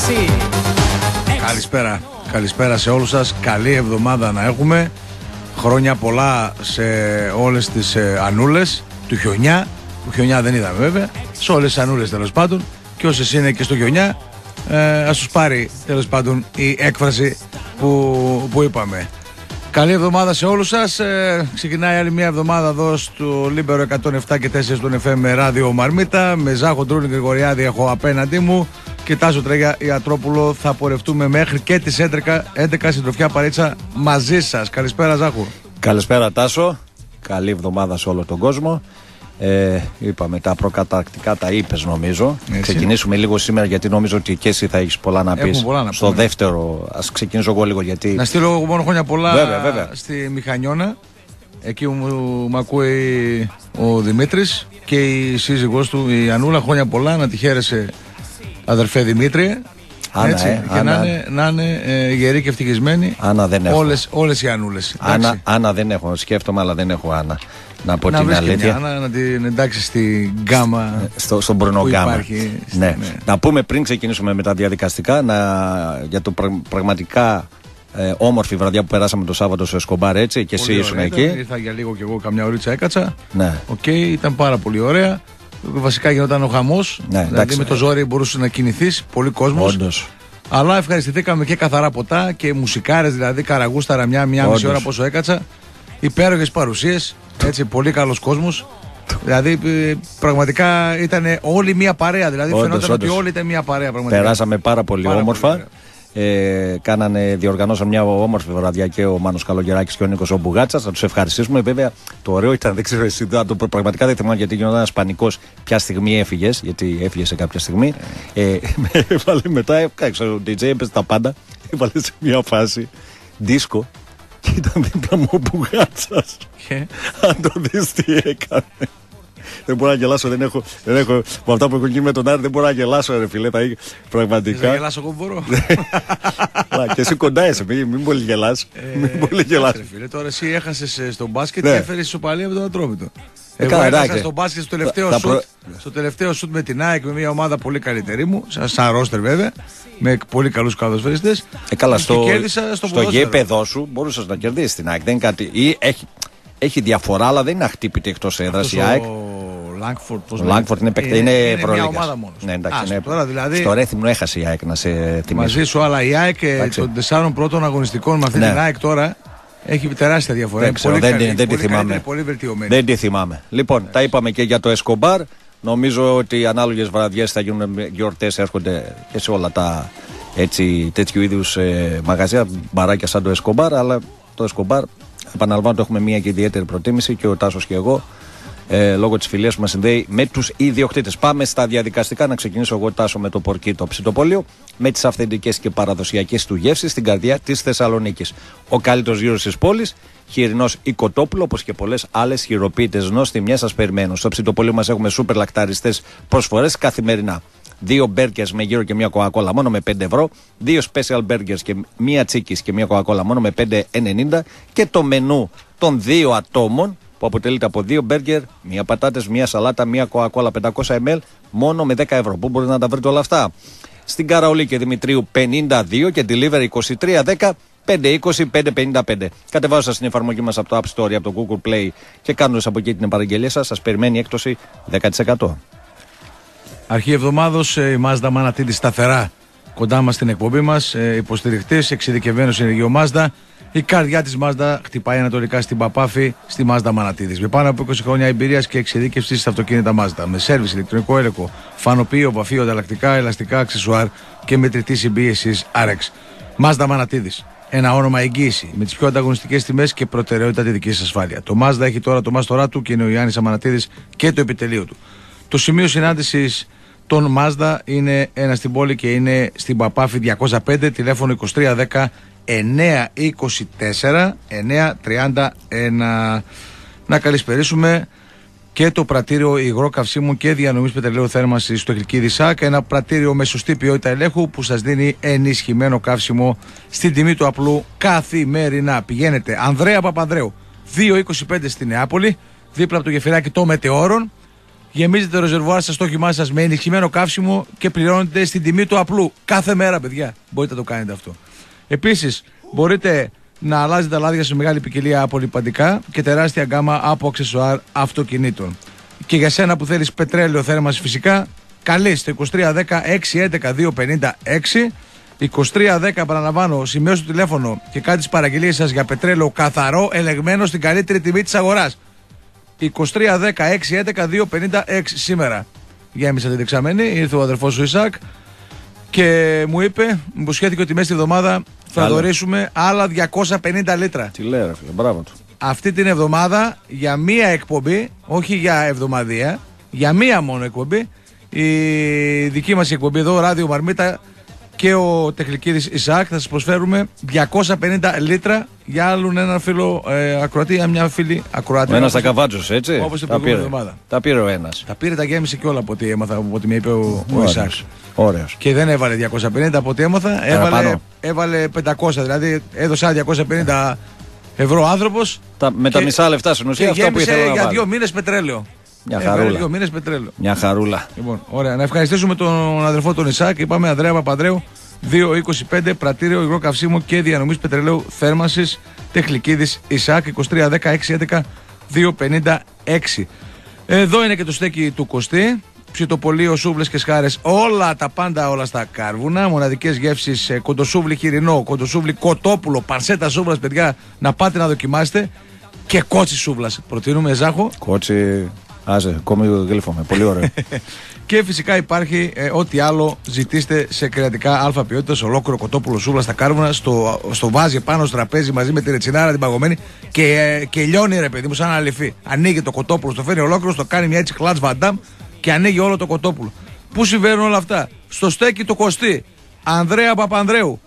Καλησπέρα σε όλους σας. Καλή εβδομάδα να έχουμε. Χρόνια πολλά σε όλες τις ανούλες του χιονιά. Του χιονιά δεν είδαμε βέβαια. Σε όλες τις ανούλες τέλος πάντων. Και όσες είναι και στο χιονιά, ας τους πάρει τέλος πάντων η έκφραση που είπαμε. Καλή εβδομάδα σε όλους σας. Ξεκινάει άλλη μια εβδομάδα εδώ στο Λίμπερο 107 και 4 του FM Ράδιο Μαρμίτα. Με Ζάχο Ντρούνη Γρηγοριάδη έχω απέναντί μου και Τάσο Τρέγια Ιατρόπουλο. Θα πορευτούμε μέχρι και τις 11 συντροφιά παρέτσα μαζί σας. Καλησπέρα Ζάχο. Καλησπέρα Τάσο. Καλή εβδομάδα σε όλο τον κόσμο. Είπαμε τα προκαταρκτικά, τα είπες νομίζω. Ξεκινήσουμε λίγο σήμερα γιατί νομίζω ότι και εσύ θα έχεις πολλά να πεις. Στο δεύτερο, ας ξεκινήσω εγώ λίγο γιατί. Να στείλω εγώ μόνο χρόνια πολλά βέβαια. Στη Μηχανιώνα. Εκεί μου ακούει ο Δημήτρης και η σύζυγός του η Ανούλα. Χρόνια πολλά, να τη χαίρεσαι αδερφέ Δημήτρη. Άννα, έτσι, και Άννα, να είναι γεροί και ευτυχισμένοι. Άννα δεν έχω. Όλες οι Ανούλες. Άννα δεν έχω, σκέφτομαι αλλά δεν έχω Άννα. Να πω την αλήθεια. Να την εντάξει στην γκάμα. Στον πρωινό γκάμα. Ναι. Να πούμε πριν ξεκινήσουμε με τα διαδικαστικά για το πραγματικά όμορφη βραδιά που περάσαμε το Σάββατο στο Εσκομπάρ, έτσι, και εσύ ήσουν εκεί. Ήρθα για λίγο κι εγώ, καμιά ωρίτσα έκατσα. Ναι. Ήταν πάρα πολύ ωραία. Βασικά γινόταν ο χαμός. Ναι, δηλαδή με το ζόρι μπορούσε να κινηθείς. Πολύ κόσμος. Όντως. Αλλά ευχαριστηθήκαμε και καθαρά ποτά και μουσικάρες, δηλαδή καραγούσταρα μια μισή ώρα πόσο έκατσα. Υπέροχες παρουσίες. Έτσι, πολύ καλός κόσμος. Δηλαδή, πραγματικά ήταν όλοι μια παρέα. Δηλαδή, φαινόταν ότι όλοι ήταν μια παρέα. Πραγματικά. Περάσαμε πάρα πολύ όμορφα. Διοργανώσαν μια όμορφη βραδιά και ο Μάνος Καλογεράκης και ο Νίκος Ομπουγάτσας. Να τους ευχαριστήσουμε. Βέβαια, το ωραίο ήταν, δεν ξέρω εσύ, πραγματικά δεν θυμάμαι γιατί γινόταν ένας πανικός. Ποια στιγμή έφυγες, γιατί έφυγε σε κάποια στιγμή. Έβαλε μετά, ο DJ έπαιζε τα πάντα. Έβαλε σε μια φάση δίσκο. Και ήταν δίπλα μου ο Μπουγάτσας. Αν το δεις τι έκανε. Δεν μπορώ να γελάσω, δεν έχω. Με αυτά που έχω γίνει με τον Άρη δεν μπορώ να γελάσω, ρε φίλε. Πραγματικά. Να γελάσω εγώ μπορώ. Και εσύ κοντά είσαι, μην πολύ γελάς. Τώρα εσύ έχασες στο μπάσκετ και έφερες ισοπαλία με τον Ατρόμητο. Εγώ έχασα στο μπάσκετ στο τελευταίο σουτ με την ΑΕΚ, με μια ομάδα πολύ καλύτερη μου, σαν ρόστερ βέβαια, με πολύ καλούς ποδοσφαιριστές. Καλά, στο γήπεδο σου μπορούσες να κερδίσεις την ΑΕΚ. Δεν είναι κάτι. Έχει διαφορά, αλλά δεν είναι αχτύπητη εκτός έδρας η ΑΕΚ. Ο Λάγκφορντ είναι μια ομάδα μόνος. Ναι, εντάξει, τώρα, δηλαδή, στο Ρέθυμνο έχασε η ΑΕΚ, να σε θυμίσω. Μαζί σου, αλλά η ΑΕΚ των 4 πρώτων αγωνιστικών με αυτή την ΑΕΚ τώρα έχει τεράστια διαφορά. Δεν τη θυμάμαι. Πολύ βελτιωμένη. Δεν τη θυμάμαι. Λοιπόν, τα είπαμε και για το Εσκομπάρ. Νομίζω ότι οι ανάλογες βραδιές θα γίνουν γιορτές, έρχονται και σε όλα τα τέτοιου είδους μαγαζιά, μπαράκια σαν το Εσκομπάρ. Αλλά το Εσκομπάρ, επαναλαμβάνω, το έχουμε μια και ιδιαίτερη προτίμηση και ο Τάσος και εγώ. Λόγω της φιλίας που μας συνδέει με τους ιδιοκτήτες. Πάμε στα διαδικαστικά. Να ξεκινήσω εγώ, Τάσο, με το Πορκίτο Ψητοπόλιο, με τις αυθεντικές και παραδοσιακές του γεύσεις στην καρδιά της Θεσσαλονίκης. Ο καλύτερος γύρος της πόλης, χοιρινός ή κοτόπουλο, όπως και πολλές άλλες χειροποίητες νόστιμιές σας περιμένουν. Στο Ψητοπόλιο μας έχουμε σούπερ λακταριστές προσφορές καθημερινά. 2 μπέργκερς με γύρο και μια κοκακόλα μόνο με 5 ευρώ. 2 special burgers και μια τσίκης και μια κοκακόλα μόνο με 5,90. Και το μενού των 2 ατόμων, που αποτελείται από 2 μπέργκερ, μια πατάτες, μια σαλάτα, μια κοκακόλα 500 ml, μόνο με 10 ευρώ. Πού μπορείτε να τα βρείτε όλα αυτά? Στην Καραολί και Δημητρίου 52 και delivery 2310 520 555. Κατεβάζοντας την εφαρμογή μας από το App Store ή από το Google Play και κάνοντας από εκεί την παραγγελία σας περιμένει έκπτωση 10%. Αρχή εβδομάδος η Mazda Manatidis σταθερά κοντά μας στην εκπομπή μας. Υποστηριχτής, εξειδικευμένος ενεργείο Mazda. Η καρδιά της Mazda χτυπάει ανατολικά στην Παπάφη, στη Mazda Manatidis. Με πάνω από 20 χρόνια εμπειρίας και εξειδίκευση στα αυτοκίνητα Mazda. Με σέρβις, ηλεκτρονικό έλεγχο, φανοποιείο, βαφείο, ανταλλακτικά, ελαστικά, αξεσουάρ και μετρητή συμπίεσης RX. Mazda Manatidis. Ένα όνομα εγγύηση με τις πιο ανταγωνιστικές τιμές και προτεραιότητα τη δική σας ασφάλεια. Το Mazda έχει τώρα το μάστορά του και είναι ο Γιάννης Αμανατίδης και το επιτελείο του. Το σημείο συνάντησης των Mazda είναι ένα στην πόλη και είναι στην Παπάφη 205, τηλέφωνο 2310 924 931. Να καλησπερίσουμε και το πρατήριο υγρό καυσίμου και διανομής πετρελαίου θέρμανσης στο Χιλκίδη ΣΑΚ. Ένα πρατήριο με σωστή ποιότητα ελέγχου που σας δίνει ενισχυμένο καύσιμο στην τιμή του απλού καθημερινά. Πηγαίνετε Ανδρέα Παπανδρέου 225 στη Νεάπολη, δίπλα από το γεφυράκι των Μετεώρων. Γεμίζετε το ρεζερβουάρ σας στο όχημά σας με ενισχυμένο καύσιμο και πληρώνετε στην τιμή του απλού. Κάθε μέρα, παιδιά, μπορείτε να το κάνετε αυτό. Επίσης, μπορείτε να αλλάζετε τα λάδια σε μεγάλη ποικιλία απολυπαντικά και τεράστια γκάμα από αξεσουάρ αυτοκινήτων. Και για σένα που θέλεις πετρέλαιο θέρμανση φυσικά, καλείς το 2310 611 256. 2310, παραλαμβάνω, σημειώστε το τηλέφωνο και κάντε τις παραγγελίες σας για πετρέλαιο καθαρό, ελεγμένο στην καλύτερη τιμή της αγοράς. 2310 611 256 σήμερα. Γέμισα τη δεξαμένη, ήρθε ο αδερφός ο Ισακ και μου είπε, μου υποσχέθηκε ότι μέσα στη εβδομάδα θα δωρήσουμε άλλα 250 λίτρα. Τι λέει, φίλε, μπράβο του. Αυτή την εβδομάδα για μία εκπομπή, όχι για εβδομαδία, για μία μόνο εκπομπή, η δική μας εκπομπή εδώ, Ράδιο Μαρμίτα και ο Τεχνικίδης Ισαάκ, θα σας προσφέρουμε 250 λίτρα για άλλον έναν φίλο ακροατή, για μια φίλη ακροατή. Ο ένας τα καβάτζος, έτσι. Όπως την προηγούμενη εβδομάδα. Τα πήρε ο ένας. Τα πήρε, τα γέμισε και όλα από ό,τι έμαθα, από ό,τι με είπε ο Ισαάκ. Ωραίος. Και δεν έβαλε 250 από ό,τι έμαθα, έβαλε 500, δηλαδή έδωσε 250 ευρώ άνθρωπος. Με τα μισά λεφτά στην ουσία αυτό που ήθελα να για βάλει. 2 μήνες πετρέλαιο. Μια χαρούλα. 2 μήνες πετρέλαιο. Μια χαρούλα. Λοιπόν, ωραία. Να ευχαριστήσουμε τον αδερφό τον Ισάκ. Είπαμε Ανδρέα Παπανδρέου, 225, πρατήριο υγρό καυσίμου και διανομής πετρελαίου θέρμανσης. Τεχνικίδης Ισάκ, 2310 611 256. Εδώ είναι και το στέκι του Κωστή. Ψητοπολείο, σούβλες και σχάρες, όλα τα πάντα, όλα στα κάρβουνα. Μοναδικές γεύσεις, κοντοσούβλι χοιρινό, κοντοσούβλι κοτόπουλο, παρσέτα σούβλας, παιδιά, να πάτε να δοκιμάσετε. Και κότσι σούβλας. Προτείνουμε, Ζάχο. Κότσι, άσε, ακόμη γλύφομαι. Πολύ ωραίο. Και φυσικά υπάρχει ό,τι άλλο ζητήστε σε κρεατικά αλφα ποιότητας, ολόκληρο κοτόπουλο σούβλα στα κάρβουνα, στο βάζει πάνω στο τραπέζι μαζί με τη ρετσινάρα την παγωμένη και λιώνει, ρε παιδί μου, σαν αληφή. Ανοίγει το κοτόπουλο, το φέρνει ολόκληρο, το κάνει μια έτσι κλατς βαντάμ και ανοίγει όλο το κοτόπουλο. Πού συμβαίνουν όλα αυτά? Στο στέκι του Κωστή, Ανδρέα Παπανδρέου,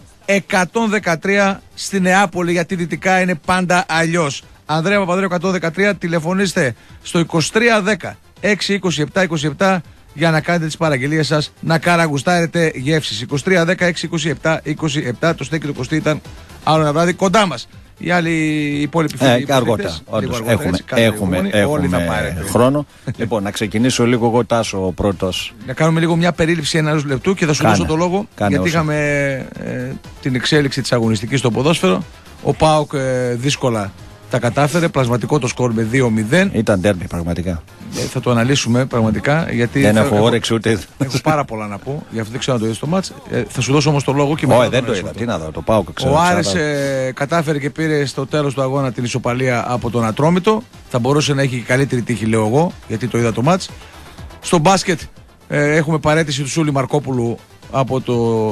113 στη Νεάπολη, γιατί δυτικά είναι πάντα αλλιώς. Ανδρέα Παπανδρέου 113, τηλεφωνήστε στο 2310 627 27 για να κάνετε τις παραγγελίες σας, να καραγουστάρετε γεύσεις. 2310 627 27, το στέκι του Κωστή ήταν άλλο ένα βράδυ κοντά μας. Οι άλλοι υπόλοιποι φίλοι. Αργότερα. Έχουμε χρόνο. Λοιπόν, να ξεκινήσω λίγο εγώ, Τάσο, ο πρώτος. Να κάνουμε λίγο μια περίληψη ενός λεπτού και θα σου δώσω το λόγο. Γιατί είχαμε την εξέλιξη της αγωνιστικής στο ποδόσφαιρο. Ο ΠΑΟΚ δύσκολα τα κατάφερε, πλασματικό το σκορ με 2-0. Ήταν ντέρμπι πραγματικά. Θα το αναλύσουμε πραγματικά. Γιατί δεν έχω όρεξη ούτε. Έχω πάρα πολλά να πω, γι' αυτό δεν ξέρω να το είδες το μάτς. Θα σου δώσω όμως το λόγο και μετά. Όχι, δεν το είδα. Τι να δω, το πάω και ξέρω. Ο Άρης κατάφερε και πήρε στο τέλος του αγώνα την ισοπαλία από τον Ατρόμητο. Θα μπορούσε να έχει και καλύτερη τύχη, λέω εγώ, γιατί το είδα το μάτς. Στο μπάσκετ έχουμε παρέτηση του Σούλη Μαρκόπουλου από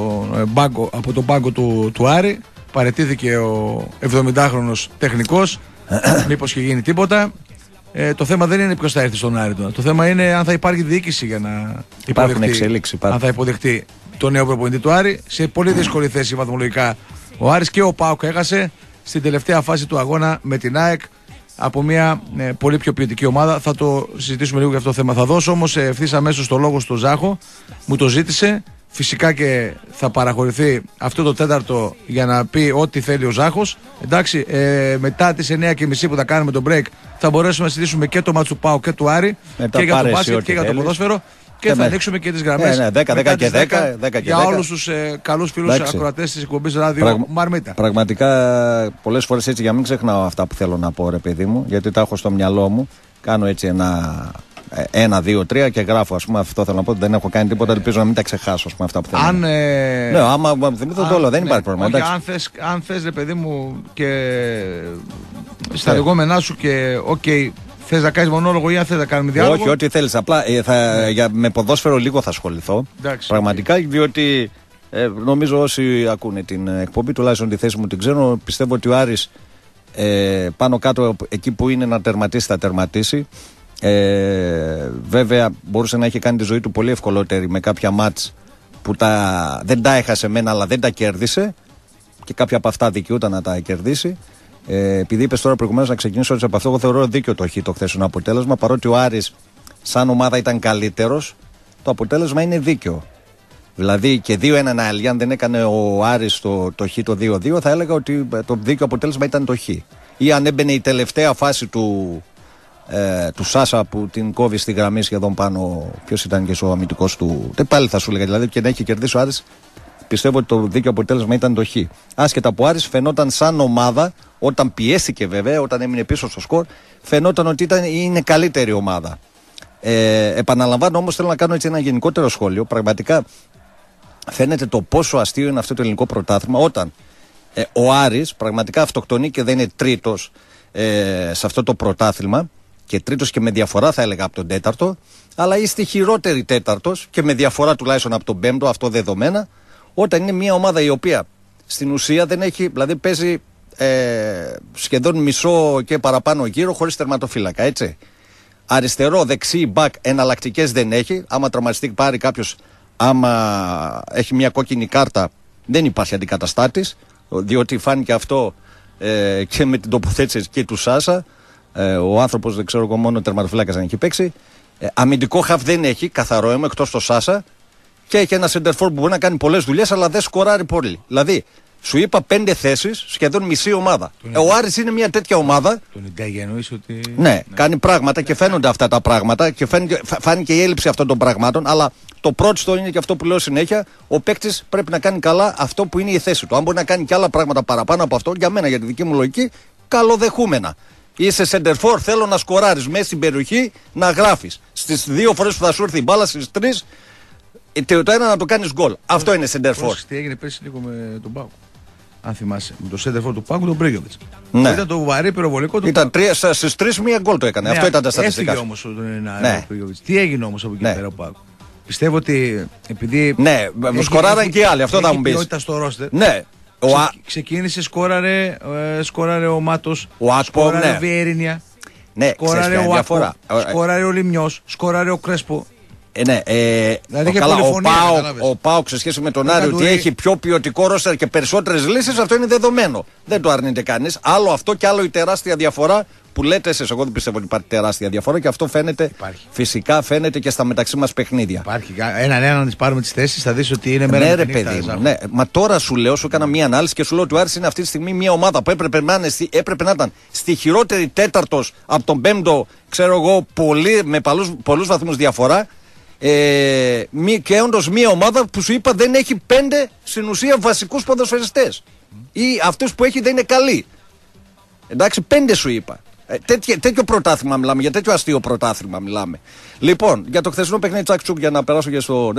τον πάγκο του Άρη. Παρετήθηκε ο 70χρονος τεχνικός. Μήπως και γίνει τίποτα. Το θέμα δεν είναι ποιος θα έρθει στον Άρη. Το θέμα είναι αν θα υπάρχει διοίκηση για να υποδεχτεί, αν θα υποδεχτεί το νέο προπονητή του Άρη. Σε πολύ δύσκολη θέση βαθμολογικά ο Άρης, και ο ΠΑΟΚ έχασε στην τελευταία φάση του αγώνα με την ΑΕΚ από μια πολύ πιο ποιοτική ομάδα. Θα το συζητήσουμε λίγο για αυτό το θέμα. Θα δώσω όμως ευθύς αμέσως το λόγο στο Ζάχο. Μου το ζήτησε. Φυσικά και θα παραχωρηθεί αυτό το τέταρτο για να πει ό,τι θέλει ο Ζάχος. Εντάξει, μετά τις 9:30 που θα κάνουμε το break θα μπορέσουμε να συζητήσουμε και το μάτσο του ΠΑΟ και του Άρη και για το μπάσκετ και για το ποδόσφαιρο. Και θα ανοίξουμε και τις γραμμές 10 και 10 για όλους τους καλούς φίλους ακροατές της εκπομπής Ράδιο Μαρμίτα. Πραγματικά πολλές φορές έτσι, για μην ξεχνάω αυτά που θέλω να πω, ρε παιδί μου, γιατί τα έχω στο μυαλό μου. Κάνω έτσι ένα, 2, 3 και γράφω, ας πούμε, αυτό θέλω να πω. Δεν έχω κάνει τίποτα, ελπίζω να μην τα ξεχάσω, ας πούμε, αυτά που θέλω. Ναι, άμα θυμηθώ το όλο, δεν υπάρχει πρόβλημα. Όχι, αν θες, ρε παιδί μου, και στα λεγόμενά σου και θες να κάνεις μονόλογο ή αν θες να κάνουμε διάλογο. Όχι, ό,τι θέλεις. Απλά με ποδόσφαιρο λίγο θα ασχοληθώ. Εντάξει, πραγματικά, διότι νομίζω όσοι ακούνε την εκπομπή, τουλάχιστον τη θέση μου την ξέρω, πιστεύω ότι ο Άρης πάνω κάτω εκεί που είναι να τερματίσει, θα τερματίσει. Βέβαια μπορούσε να έχει κάνει τη ζωή του πολύ ευκολότερη με κάποια μάτς που δεν τα έχασε μένα αλλά δεν τα κέρδισε, και κάποια από αυτά δικαιούταν να τα κερδίσει. Επειδή είπες τώρα προηγουμένως να ξεκινήσω από αυτό, εγώ θεωρώ δίκιο το χθεσινό αποτέλεσμα, παρότι ο Άρης σαν ομάδα ήταν καλύτερος, το αποτέλεσμα είναι δίκιο. Δηλαδή και 2-1 αν δεν έκανε ο Άρης το χ το 2-2, θα έλεγα ότι το δίκιο αποτέλεσμα ήταν το χ. Ή αν έμπαινε η τελευταία φάση του του Σάσα που την κόβει στη γραμμή σχεδόν πάνω. Ποιος ήταν και ο αμυντικός του. Πάλι θα σου έλεγα δηλαδή, και να έχει κερδίσει ο Άρης. Πιστεύω ότι το δίκαιο αποτέλεσμα ήταν το Χ. Άσχετα που ο Άρης φαινόταν σαν ομάδα, όταν πιέστηκε βέβαια, όταν έμεινε πίσω στο σκορ, φαινόταν ότι είναι καλύτερη ομάδα. Επαναλαμβάνω όμως, θέλω να κάνω έτσι ένα γενικότερο σχόλιο. Πραγματικά φαίνεται το πόσο αστείο είναι αυτό το ελληνικό πρωτάθλημα όταν ο Άρης πραγματικά αυτοκτονεί και δεν είναι τρίτος σε αυτό το πρωτάθλημα, και τρίτος και με διαφορά θα έλεγα από τον τέταρτο, αλλά είστε χειρότερη τέταρτος και με διαφορά τουλάχιστον από τον πέμπτο, αυτό δεδομένα, όταν είναι μια ομάδα η οποία στην ουσία δεν έχει, δηλαδή παίζει σχεδόν μισό και παραπάνω γύρο χωρίς τερματοφύλακα, έτσι. Αριστερό, δεξί, μπακ, εναλλακτικές δεν έχει. Άμα τραυματιστεί πάρει κάποιος, άμα έχει μια κόκκινη κάρτα, δεν υπάρχει αντικαταστάτης, διότι φάνηκε αυτό και με την τοποθέτηση και του Σάσα. Ο άνθρωπος, δεν ξέρω εγώ, μόνο τερματοφύλακας αν έχει παίξει. Αμυντικό χαφ δεν έχει, καθαρό αίμα, εκτός το Σάσα. Και έχει ένα center for που μπορεί να κάνει πολλές δουλειές, αλλά δεν σκοράρει πολύ. Δηλαδή, σου είπα 5 θέσεις, σχεδόν μισή ομάδα. Ο Άρης είναι μια τέτοια ομάδα. Τον Ιντάγια εννοείς ότι. Ναι, κάνει πράγματα και φαίνονται αυτά τα πράγματα και φάνηκε η έλλειψη αυτών των πραγμάτων. Αλλά το πρώτο είναι και αυτό που λέω συνέχεια: ο παίκτης πρέπει να κάνει καλά αυτό που είναι η θέση του. Αν μπορεί να κάνει και άλλα πράγματα παραπάνω από αυτό, για μένα, για τη δική μου λογική, καλοδεχούμενα. Είσαι center for, θέλω να σκοράρεις μέσα στην περιοχή, να γράφεις. Στις 2 φορές που θα σου έρθει η μπάλα, στις 3. Το ένα να το κάνεις γκολ. Αυτό είναι center for. Τι έγινε πέρσι λίγο με τον Πάουκ. Αν θυμάσαι. Με το center for του Πάουκ, τον Μπρίγιοβιτς. Ναι. Ήταν το βαρύ πυροβολικό του. Ήταν στις 3 μία γκολ το έκανε. Ναι, αυτό ήταν τα στατιστικά. Έφυγε όμως ο Μπρίγιοβιτς. Τι έγινε όμως από εκεί πέρα ο Πάουκ. Πιστεύω ότι επειδή. Ναι, σκοράραν και οι άλλοι. Αυτό θα μου πεις. Ποιότητα στο ρόστερ. Ναι. Ξεκίνησε, σκόραρε ο Μάτος. Ο Άκπο, σκόραρε ο Βιερίνια. Ναι, σκόραρε ο Άκπο. Σκόραρε ο Λιμιός. Σκόραρε ο Κρέσπο. Ναι, δηλαδή ο ΠΑΟΚ σε σχέση με τον Άρη ότι έχει πιο ποιοτικό ρόστερ και περισσότερες λύσεις, αυτό είναι δεδομένο. Δεν το αρνείται κανείς. Άλλο αυτό και άλλο η τεράστια διαφορά που λέτε εσείς. Εγώ δεν πιστεύω ότι υπάρχει τεράστια διαφορά και αυτό φαίνεται. Φυσικά φαίνεται και στα μεταξύ μας παιχνίδια. Υπάρχει. Έναν να τις πάρουμε τις θέσεις, θα δεις ότι είναι μέρα. Ναι, ρε παιδί μου. Ναι. Μα τώρα σου λέω, σου έκανα μια ανάλυση και σου λέω ότι ο Άρης είναι αυτή τη στιγμή μια ομάδα που έπρεπε να ήταν στη χειρότερη τέταρτος από τον πέμπτο, ξέρω εγώ, με πολλούς βαθμούς διαφορά. Και όντως μια ομάδα που σου είπα δεν έχει 5 στην ουσία βασικούς ποδοσφαιριστές ή αυτούς που έχει δεν είναι καλοί. Εντάξει, 5 σου είπα. Τέτοιο πρωτάθλημα μιλάμε, για τέτοιο αστείο πρωτάθλημα μιλάμε. Λοιπόν, για το χθεσινό παιχνίδι τσακ-τσουκ, για να περάσω και στο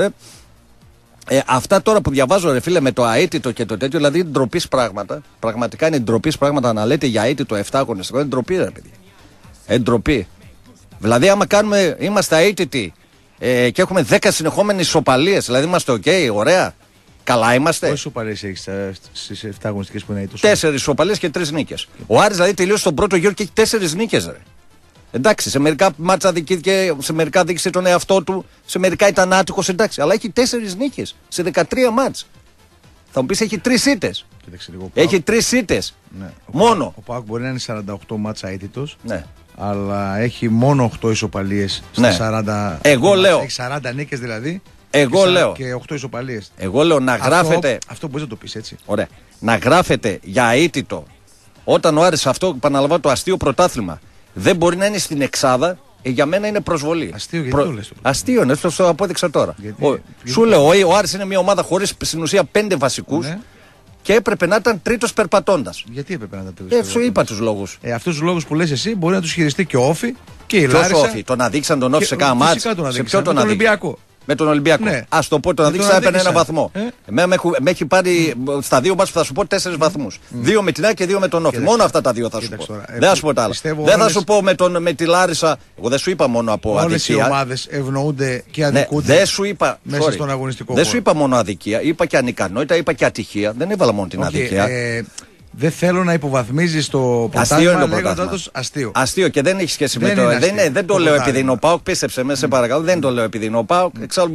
αυτά τώρα που διαβάζω, ρε φίλε, με το αίτητο και το τέτοιο, δηλαδή είναι ντροπής πράγματα. Πραγματικά είναι ντροπής πράγματα να λέτε για αίτητο 7 αγωνιστικό. Είναι ντροπή, ρε παιδί. Ντροπή. Δηλαδή, άμα είμαστε αίτητοι και έχουμε 10 συνεχόμενες ισοπαλίες, δηλαδή είμαστε ωραία. Καλά είμαστε. Πόσες ισοπαλίες έχεις στις 7 αγωνιστικές που είναι αίτητος? 4 ισοπαλίες και 3 νίκες. Ο Άρης δηλαδή τελείωσε τον πρώτο γύρο και έχει 4 νίκες, ρε. Εντάξει, σε μερικά μάτσα δικήθηκε, σε μερικά δείξε τον εαυτό του, σε μερικά ήταν άτυχος, εντάξει. Αλλά έχει 4 νίκες σε 13 μάτς. Θα μου πεις έχει 3 ήττες. Έχει 3 ήττες. Ναι. Μόνο. Ο ΠΑΟΚ μπορεί να είναι 48 μάτσα αίτητος. Ναι. Αλλά έχει μόνο 8 ισοπαλίες στα 40. Εγώ λέω. Έχει 40 νίκες δηλαδή. Εγώ λέω. Και 8 ισοπαλίες. Εγώ λέω να γράφετε. Αυτό μπορείς να το πεις έτσι. Ωραία. Να γράφετε για αίτητο όταν ο Άρης αυτό, επαναλαμβάνω, το αστείο πρωτάθλημα δεν μπορεί να είναι στην εξάδα. Για μένα είναι προσβολή. Αστείο, γιατί το λες? Αστείο, ναι, το απόδειξα τώρα. Σου λέω, ο Άρης είναι μια ομάδα χωρίς στην ουσία 5 βασικούς. Ναι. Και έπρεπε να ήταν τρίτος περπατώντας. Γιατί έπρεπε να ήταν τρίτος? Σου είπα τους λόγους. Αυτούς τους λόγους που λες εσύ μπορεί να τους χειριστεί και ο Όφη και η Λάρισα. Ποιος Όφη? Τον αδείξαν τον Όφη σε κάνα μάτς? Σε ποιο τον Ολυμπιακό? Με τον Ολυμπιακό. Ναι. Ας το πω, τον αδείξα, έπαιρνε ένα βαθμό. Με έχει πάρει στα 2 μάτς που θα σου πω 4 βαθμούς. 2 με την ΑΕΚ και 2 με τον Όφη. Μόνο αυτά τα 2 θα σου πω. Δεν θα σου πω τα άλλα. Δεν θα σου πω με τη Λάρισα. Εγώ δεν σου είπα μόνο από αδικία. Όλες οι ομάδες ευνοούνται και αδικούνται. Δεν σου είπα. Μέσα στον αγωνιστικό. Δεν σου είπα μόνο αδικία. Είπα και ανικανότητα, είπα και ατυχία. Δεν έβαλα μόνο την αδικία. Δεν θέλω να υποβαθμίζεις το πρωτάθλημα λέγοντας αστείο. Αστείο και δεν έχει σχέση με το. Δεν το λέω επειδή είναι ο ΠΑΟΚ, πίστεψε με, σε παρακαλώ. Δεν το λέω επειδή είναι ο ΠΑΟΚ. Εξάλλου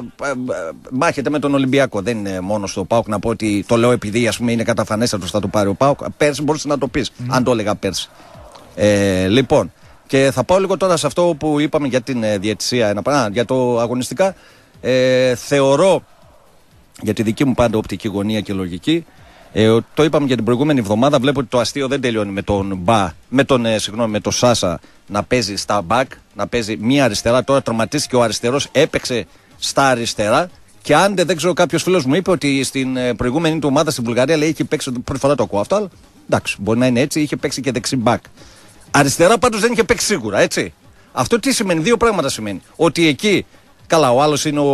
μάχεται με τον Ολυμπιακό. Δεν είναι μόνο στο ΠΑΟΚ να πω ότι το λέω επειδή ας πούμε είναι καταφανέστατος θα το πάρει ο ΠΑΟΚ. Πέρσι μπορούσε να το πεις, αν το έλεγα πέρσι. Λοιπόν, και θα πάω λίγο τώρα σε αυτό που είπαμε για την διαιτησία. Για το αγωνιστικά. Θεωρώ για τη δική μου πάντα οπτική γωνία και λογική. Το είπαμε και την προηγούμενη εβδομάδα. Βλέπω ότι το αστείο δεν τελειώνει με τον Σάσα να παίζει στα μπακ, να παίζει μία αριστερά. Τώρα τραυματίστηκε ο αριστερός, έπαιξε στα αριστερά. Και αν δεν ξέρω, κάποιο φίλο μου είπε ότι στην προηγούμενη του ομάδα στην Βουλγαρία λέει είχε παίξει. Πρώτη φορά το ακούω αυτό, αλλά εντάξει, μπορεί να είναι έτσι, είχε παίξει και δεξί μπακ. Αριστερά πάντως δεν είχε παίξει σίγουρα, έτσι. Αυτό τι σημαίνει, δύο πράγματα σημαίνει. Ότι εκεί, καλά, ο άλλος είναι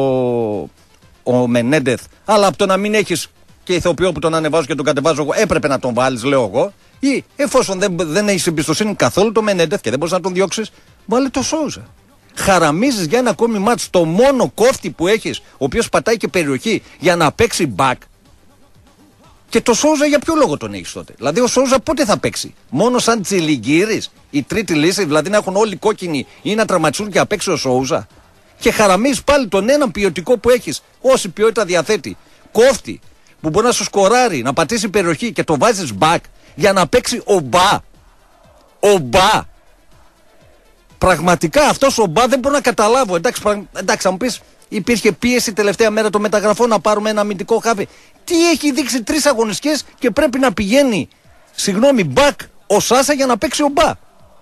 ο Μενέντεθ, αλλά από το να μην έχεις και ηθοποιό που τον ανεβάζω και τον κατεβάζω εγώ, έπρεπε να τον βάλεις, λέω εγώ. Ή εφόσον δεν έχεις εμπιστοσύνη καθόλου το Μενέντεθ και δεν μπορείς να τον διώξεις, βάλε το Σόουζα. Χαραμίζεις για ένα ακόμη μάτς το μόνο κόφτη που έχεις, ο οποίος πατάει και περιοχή για να παίξει μπακ. Και το Σόουζα για ποιο λόγο τον έχεις τότε? Δηλαδή ο Σόουζα πότε θα παίξει? Μόνο σαν τσιλιγκύρης, η τρίτη λύση, δηλαδή να έχουν όλοι κόκκινοι ή να τραυματιστούν και να παίξει ο Σόουζα. Και χαραμίζεις πάλι τον έναν ποιοτικό που έχεις, όση ποιότητα διαθέτει. Κόφτη, που μπορεί να σου σκοράρει, να πατήσει περιοχή και το βάζεις back για να παίξει ο Μπα. Ο Μπα. Πραγματικά αυτός ο Μπα δεν μπορώ να καταλάβω. Εντάξει, θα μου πεις, υπήρχε πίεση τελευταία μέρα των μεταγραφών να πάρουμε ένα αμυντικό χάφι. Τι έχει δείξει 3 αγωνιστικές και πρέπει να πηγαίνει, back ο Σάσα για να παίξει ο Μπα.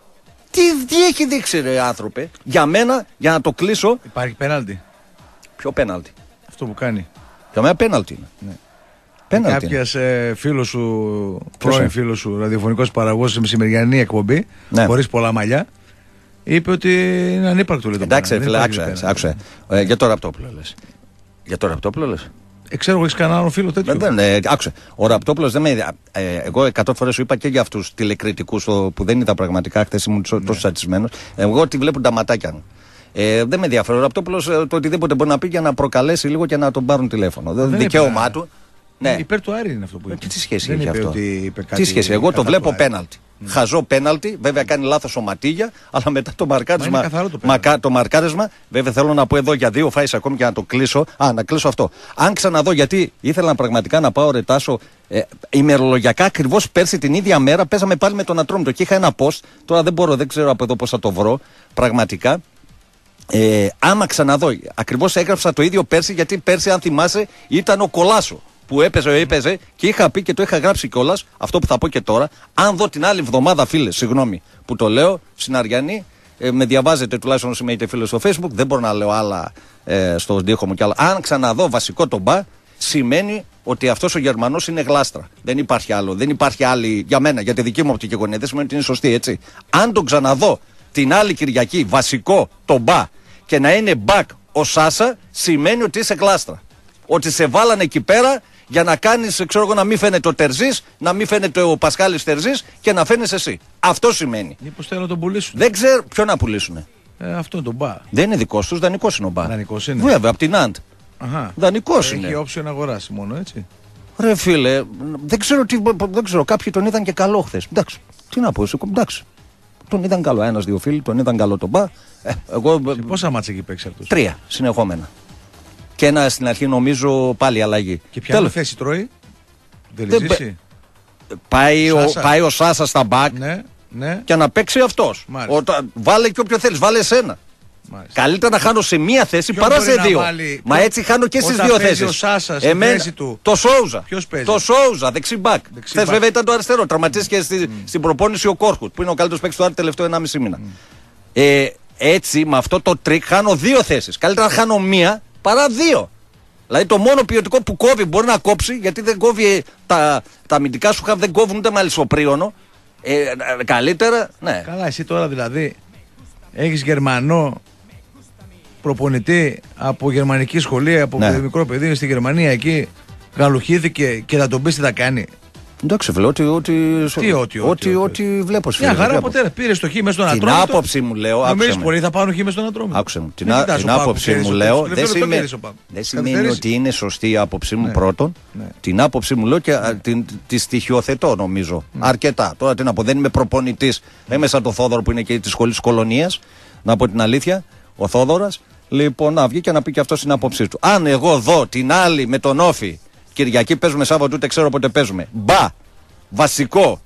Τι έχει δείξει, ρε άνθρωπε? Για μένα, για να το κλείσω. Υπάρχει πέναλτι. Ποιο πέναλτι? Αυτό που κάνει. Για μένα πέναλτι είναι. Ναι. Κάποιος φίλος σου, πρώην φίλος σου, ραδιοφωνικός παραγωγός σε μεσημεριανή εκπομπή, ναι, χωρίς πολλά μαλλιά, είπε ότι είναι ανύπαρκτο. Εντάξει, φίλε, άκουσε. Για το Ραπτόπουλο λες. Για το Ραπτόπουλο λες. Ξέρω, έχεις κανένα άλλο φίλο τέτοιο? Άκουσε. Ο Ραπτόπουλος δεν με. Εγώ 100 φορές σου είπα και για αυτούς τηλεκριτικούς που δεν είδα πραγματικά, χθες ήμουν τόσο σατισμένος. Εγώ ότι βλέπουν τα ματάκια μου. Δεν με ενδιαφέρει. Ο Ραπτόπουλος το οτιδήποτε μπορεί να πει για να προκαλέσει λίγο και να τον πάρουν τηλέφωνο. Δικαίωμά του. Ναι. Υπέρ του Άρη είναι αυτό που είπε. Τι σχέση έχει αυτό? Τι σχέση? Εγώ το βλέπω πέναλτι. Χαζό πέναλτι, βέβαια κάνει λάθος ο Ματίγια, αλλά μετά το μαρκάρισμα. Το μαρκάρισμα, βέβαια θέλω να πω εδώ για 2 φάσεις ακόμη και να το κλείσω. Να κλείσω αυτό. Αν ξαναδώ, γιατί ήθελα πραγματικά να πάω ρετάσω ημερολογιακά, ακριβώς πέρσι την ίδια μέρα παίζαμε πάλι με τον Ατρόμητο και είχα ένα post. Τώρα δεν ξέρω από εδώ πώς θα το βρω πραγματικά. Άμα ξαναδώ, ακριβώς έγραψα το ίδιο πέρσι, γιατί πέρσι, αν θυμάσαι, ήταν ο Κολάσο που έπαιζε και είχα πει και το είχα γράψει κιόλας αυτό που θα πω και τώρα. Αν δω την άλλη εβδομάδα, φίλες, συγγνώμη που το λέω, Συναριανή, με διαβάζετε τουλάχιστον όσοι είστε φίλοι στο Facebook, δεν μπορώ να λέω άλλα στον τοίχο μου κι άλλα. Αν ξαναδώ βασικό τον Μπα, σημαίνει ότι αυτός ο Γερμανός είναι γλάστρα. Δεν υπάρχει άλλο. Δεν υπάρχει άλλη για μένα, για τη δική μου οπτική γωνία. Δεν σημαίνει ότι είναι σωστή, έτσι. Αν τον ξαναδώ την άλλη Κυριακή βασικό τον Μπα και να είναι μπακ ο Σάσα, σημαίνει ότι είσαι γλάστρα. Ότι σε βάλανε εκεί πέρα για να κάνεις, ξέρω εγώ, να μην φαίνεται ο Τερζής, να μην φαίνεται ο Πασχάλης Τερζής και να φαίνεσαι εσύ. Αυτό σημαίνει. Μήπως θέλουν να τον πουλήσουν? Δεν ξέρω ποιο να πουλήσουνε. Αυτό τον Μπα. Δεν είναι δικός τους, δανεικός είναι ο Μπα. Δανεικός είναι. Βέβαια, από την Αντ. Δανεικός είναι. Έχει όψιο να αγοράσει μόνο, έτσι. Ρε φίλε, δεν ξέρω, κάποιοι τον είδαν και καλό χθες. Εντάξει, τι να πω, εντάξει. Τον είδαν καλό. 1-2 φίλοι, τον είδαν καλό τον Μπα. Πόσα μάτσα έχει παίξει αυτός? 3 συνεχόμενα. Και ένα στην αρχή νομίζω πάλι αλλαγή. Και ποια άλλη θέση τρώει? Δεν πάει ο Σάσα στα μπακ, ναι. Και να παίξει αυτός. Βάλε και όποιο θέλεις, βάλε εσένα. Μάλιστα. Καλύτερα να χάνω σε μία θέση παρά σε 2. Μα έτσι χάνω και στις 2 θέσεις. Ο Σάσα στη θέση του. Το Σόουζα. Ποιος παίζει? Το Σόουζα, δεξί μπακ. Χθες βέβαια ήταν το αριστερό. Τραυματίστηκε στην προπόνηση ο Κόρχουτ, που είναι ο καλύτερος παίκτης του Άρη τελευταίο 1,5 μήνα. Έτσι με αυτό το τρίκ χάνω 2 θέσεις. Καλύτερα να χάνω μία παρά 2. Δηλαδή το μόνο ποιοτικό που κόβει μπορεί να κόψει, γιατί δεν κόβει τα αμυντικά σου χαβ, δεν κόβουν ούτε με αλυσοπρίωνο. Καλύτερα, ναι. Καλά, εσύ τώρα δηλαδή έχεις Γερμανό προπονητή από γερμανική σχολή, από μικρό παιδί, είναι στη Γερμανία εκεί, γαλουχήθηκε και θα τον πεις τι θα κάνει. Εντάξει, φίλε, ό,τι βλέπω. Μια χαρά ποτέ πήρε το χ μέσα στον Ατρόμητο. Την άποψη μου λέω. Νομίζεις πολλοί θα πάρουν χ μέσα στον Ατρόμητο? Άκουσε μου. Την άποψη μου λέω. Δεν σημαίνει ότι είναι σωστή η άποψή μου πρώτον. Την άποψη μου λέω και τη στοιχειοθετώ νομίζω. Αρκετά. Τώρα τι να πω, δεν είμαι προπονητής. Δεν είμαι σαν το Θόδωρο που είναι και τη σχολή Κολονίας. Να πω την αλήθεια. Ο Θόδωρας. Λοιπόν, να βγει και να πει και αυτό την άποψή του. Αν εγώ δω την άλλη με τον Όφη. Κυριακή παίζουμε, Σάββατο ούτε ξέρω πότε παίζουμε. Μπα, βασικό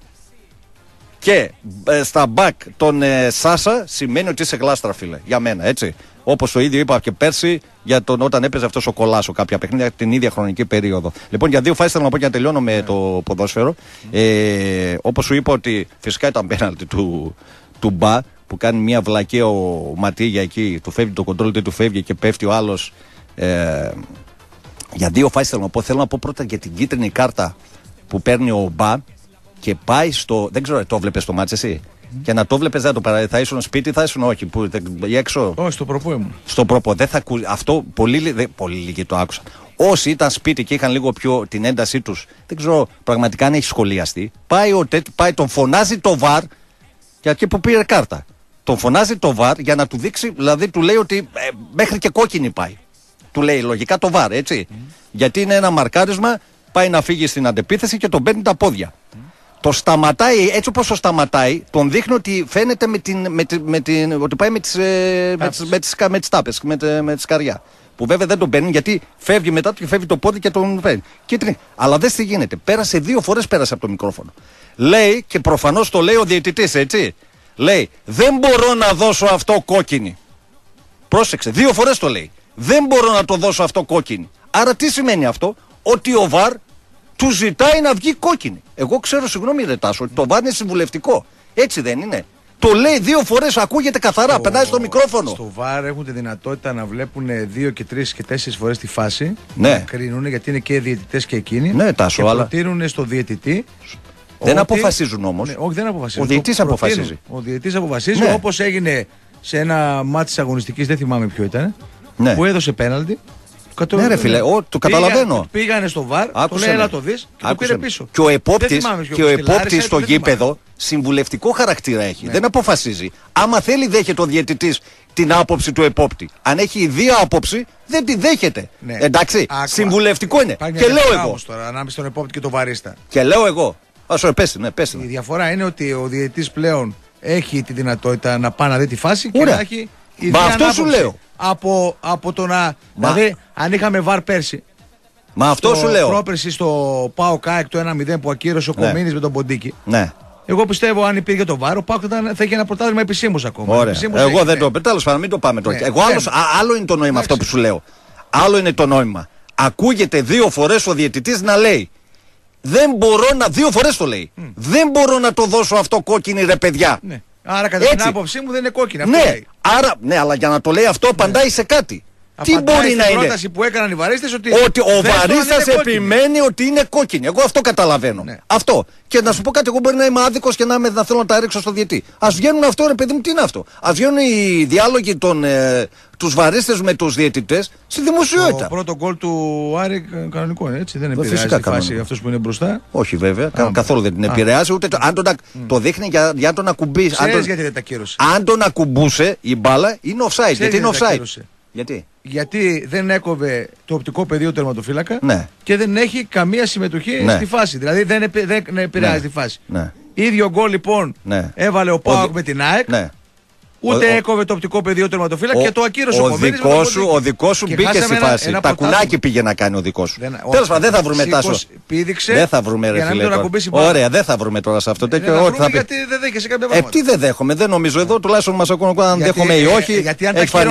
και στα μπακ τον Σάσα, σημαίνει ότι είσαι γλάστρα, φίλε. Για μένα, έτσι. Όπως το ίδιο είπα και πέρσι για όταν έπαιζε αυτός ο Κολάσο κάποια παιχνίδια την ίδια χρονική περίοδο. Λοιπόν, για δύο φάσεις θέλω να πω και να τελειώνω με το ποδόσφαιρο. Όπως σου είπα ότι φυσικά ήταν πέναλτι του Μπα που κάνει μια βλακία ο Ματίγια εκεί, του φεύγει το κοντρόλ, του φεύγει και πέφτει ο άλλος. Για δύο φάσεις θέλω να πω πρώτα για την κίτρινη κάρτα που παίρνει ο Μπα και πάει στο. Δεν ξέρω, το βλέπεις το μάτς εσύ. Και να το βλέπεις, δεν το παραδείγει. Θα ήσουν σπίτι, θα ήσουν όχι. Έξω. Όχι, στο προπό ήμουν. Στο προπό. Δεν θα ακούσει. Αυτό πολύ λίγοι το άκουσαν. Όσοι ήταν σπίτι και είχαν λίγο πιο την έντασή τους, δεν ξέρω πραγματικά αν έχει σχολιαστεί. Πάει, τον φωνάζει το βαρ για εκεί που πήρε κάρτα. Τον φωνάζει το βαρ για να του δείξει, δηλαδή του λέει ότι μέχρι και κόκκινη πάει. Του λέει λογικά το βαρ, έτσι. Γιατί είναι ένα μαρκάρισμα, πάει να φύγει στην αντεπίθεση και τον παίρνει τα πόδια. Το σταματάει, έτσι όπως το σταματάει, τον δείχνει ότι φαίνεται ότι πάει με τις τάπες, με τη σκαριά. Που βέβαια δεν τον παίρνει γιατί φεύγει μετά και φεύγει το πόδι και τον παίρνει. Αλλά δες τι γίνεται. Πέρασε 2 φορές πέρασε από το μικρόφωνο. Λέει και προφανώς το λέει ο διαιτητής, έτσι. Λέει, δεν μπορώ να δώσω αυτό κόκκινη. Πρόσεξε, 2 φορές το λέει. Δεν μπορώ να το δώσω αυτό κόκκινη. Άρα τι σημαίνει αυτό? Ότι ο βαρ του ζητάει να βγει κόκκινη. Εγώ ξέρω, συγγνώμη ρε Τάσο, ότι το βαρ είναι συμβουλευτικό. Έτσι δεν είναι? Το λέει 2 φορές, ακούγεται καθαρά, περνάει στο μικρόφωνο. Στο βαρ έχουν τη δυνατότητα να βλέπουν 2 και 3 και 4 φορές τη φάση. Ναι. Να κρίνουν, γιατί είναι και οι διαιτητές και εκείνοι. Ναι, Τάσο, και αλλά προτείνουν στο διαιτητή. Δεν αποφασίζουν όμως. Ναι, όχι, δεν αποφασίζουν. Ο διαιτητής αποφασίζει. Ο διαιτητής αποφασίζει, ναι. Όπως έγινε σε ένα μάτι της αγωνιστικής, δεν θυμάμαι ποιο ήταν. Ναι. Που έδωσε πέναλτι. Ναι, ρε φίλε, το καταλαβαίνω. Πήγανε στο βαρ, το λέει έλα το δεις και το πήρε πίσω. Και ο επόπτης στο γήπεδο συμβουλευτικό χαρακτήρα έχει. Ναι. Δεν αποφασίζει. Άμα θέλει, δέχεται ο διαιτητής την άποψη του επόπτη. Αν έχει ιδία άποψη, δεν τη δέχεται. Ναι. Εντάξει, συμβουλευτικό είναι. Και λέω εγώ. Τώρα, ανάμεσα στον επόπτη και τον βαρίστα. Και λέω εγώ. Πες. Η διαφορά είναι ότι ο διαιτητής πλέον έχει τη δυνατότητα να πάει να δει τη φάση και να έχει ιδία. Μα αυτό σου λέω. Από το να. Δηλαδή, αν είχαμε βαρ πέρσι. Μα αυτό σου λέω. Πρόπερση στο ΠΑΟΚ ΑΕΚ το 1-0 που ακύρωσε ο Κομίνης με τον Ποντίκη. Ναι. Εγώ πιστεύω αν υπήρχε το βάρο, ο ΠΑΟΚ θα είχε ένα πρωτάθλημα επισήμως ακόμα. Ωραία. Εγώ δεν το. Τέλος πάντων, μην το πάμε τώρα. Εγώ άλλο είναι το νόημα αυτό που σου λέω. Άλλο είναι το νόημα. Ακούγεται 2 φορές ο διαιτητής να λέει. Δεν μπορώ να. 2 φορές το λέει. Δεν μπορώ να το δώσω αυτό κόκκινη, ρε παιδιά. Ναι. Άρα κατά την άποψή μου δεν είναι κόκκινη. Ναι, άρα, ναι, αλλά για να το λέει αυτό απαντάει σε κάτι. Τι μπορεί να είναι? Η πρόταση που έκαναν οι βαρίστες ότι ο βαρίστας επιμένει ότι είναι κόκκινη. Εγώ αυτό καταλαβαίνω. Ναι. Αυτό. Και να σου πω κάτι, εγώ μπορεί να είμαι άδικος και να θέλω να τα ρίξω στο διαιτή. Ας βγαίνουν αυτό, ρε παιδί μου, τι είναι αυτό? Ας βγαίνουν οι διάλογοι τους βαρίστες με τους διαιτητές στη δημοσιότητα. Το πρώτο γκολ του Άρη κανονικό είναι, έτσι? Δεν επηρεάζει τη φάση αυτός που είναι μπροστά? Όχι βέβαια, καθόλου δεν την επηρεάζει. Ούτε αν το δείχνει για τον ακουμπήσει. Ξέρεις γιατί δεν τα κύρωσε? Αν τον ακουμπούσε η μπάλα είναι offside. Γιατί είναι offside? Γιατί δεν έκοβε το οπτικό πεδίο του τερματοφύλακα, ναι. Και δεν έχει καμία συμμετοχή, ναι, στη φάση. Δηλαδή δεν επηρεάζει, ναι, τη φάση. Ναι. Ίδιο γκολ λοιπόν, ναι, έβαλε ο ΠΑΟΚ με την ΑΕΚ. Ναι. Ούτε έκοβε το οπτικό πεδίο του τερματοφύλακα και το ακύρωσε ο Κομίνης. Ο δικός σου μπήκε στη φάση. Τα κουνάκι πήγε να κάνει ο δικός σου. Τέλος πάντων, δεν θα βρούμε Τάσο. Δεν θα βρούμε, ρε φίλε. Ωραία, δεν θα βρούμε τώρα σε αυτό. Γιατί δεν δέχεσαι κάποια πράγματα. Τι δεν δέχομαι, δεν νομίζω εδώ τουλάχιστον μας ακούνε αν δέχομαι ή όχι. Γιατί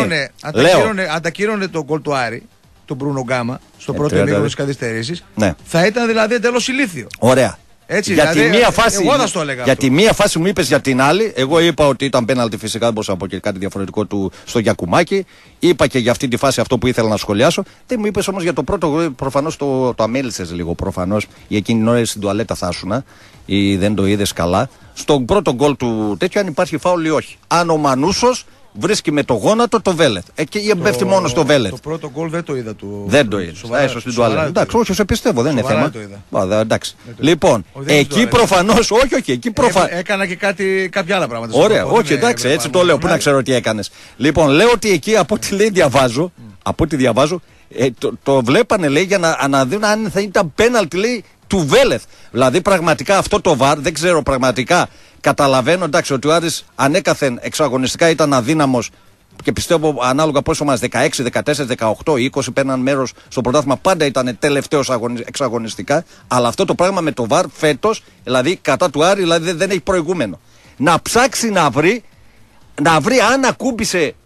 αν τα κύρωνε τον γκολ του Άρη, τον Μπρούνο Γκάμα, στο πρώτο ημίχρονο της καθυστερήσης, θα ήταν δηλαδή εντελώς ηλίθιο. Ωραία. Έτσι, για δηλαδή, τη μία φάση μου είπες για την άλλη. Εγώ είπα ότι ήταν πέναλτι, φυσικά δεν μπορούσα να πω και κάτι διαφορετικό στο Γιακουμάκη. Είπα και για αυτή τη φάση αυτό που ήθελα να σχολιάσω. Δεν μου είπες όμως για το πρώτο. Προφανώς το αμέλησες λίγο. Προφανώς για εκείνη την ώρα στην τουαλέτα θα ήσουν ή δεν το είδες καλά. Στον πρώτο γκολ του τέτοιο, αν υπάρχει φάουλ ή όχι. Αν ο Μανούσος βρίσκει με το γόνατο το Βέλεθ. Εκεί πέφτει μόνο στο Βέλεθ. Το πρώτο γκολ δεν το είδα. Δεν το είδα. Έσω στην τουαλέτα. Εντάξει, όχι, σε πιστεύω, δεν είναι θέμα. Εντάξει. Λοιπόν, εκεί προφανώς. Όχι, εκεί προφανώς. Έκανα και κάποια άλλα πράγματα. Ωραία, όχι, εντάξει, έτσι το λέω. Πού να ξέρω τι έκανες. Λοιπόν, λέω ότι εκεί από ό,τι διαβάζω, το βλέπανε, λέει, για να δουν αν θα ήταν πέναλτι, λέει, του Βέλεθ. Δηλαδή πραγματικά αυτό το βαρ, δεν ξέρω πραγματικά. Καταλαβαίνω, εντάξει, ότι ο Άρης ανέκαθεν εξαγωνιστικά ήταν αδύναμος και πιστεύω ανάλογα πόσο μας 16, 14, 18 ή 20 παίρναν μέρος στο πρωτάθλημα, πάντα ήταν τελευταίος εξαγωνιστικά. Αλλά αυτό το πράγμα με το βαρ φέτος, δηλαδή κατά του Άρη, δηλαδή δεν έχει προηγούμενο. Να ψάξει να βρει αν ακούμπησε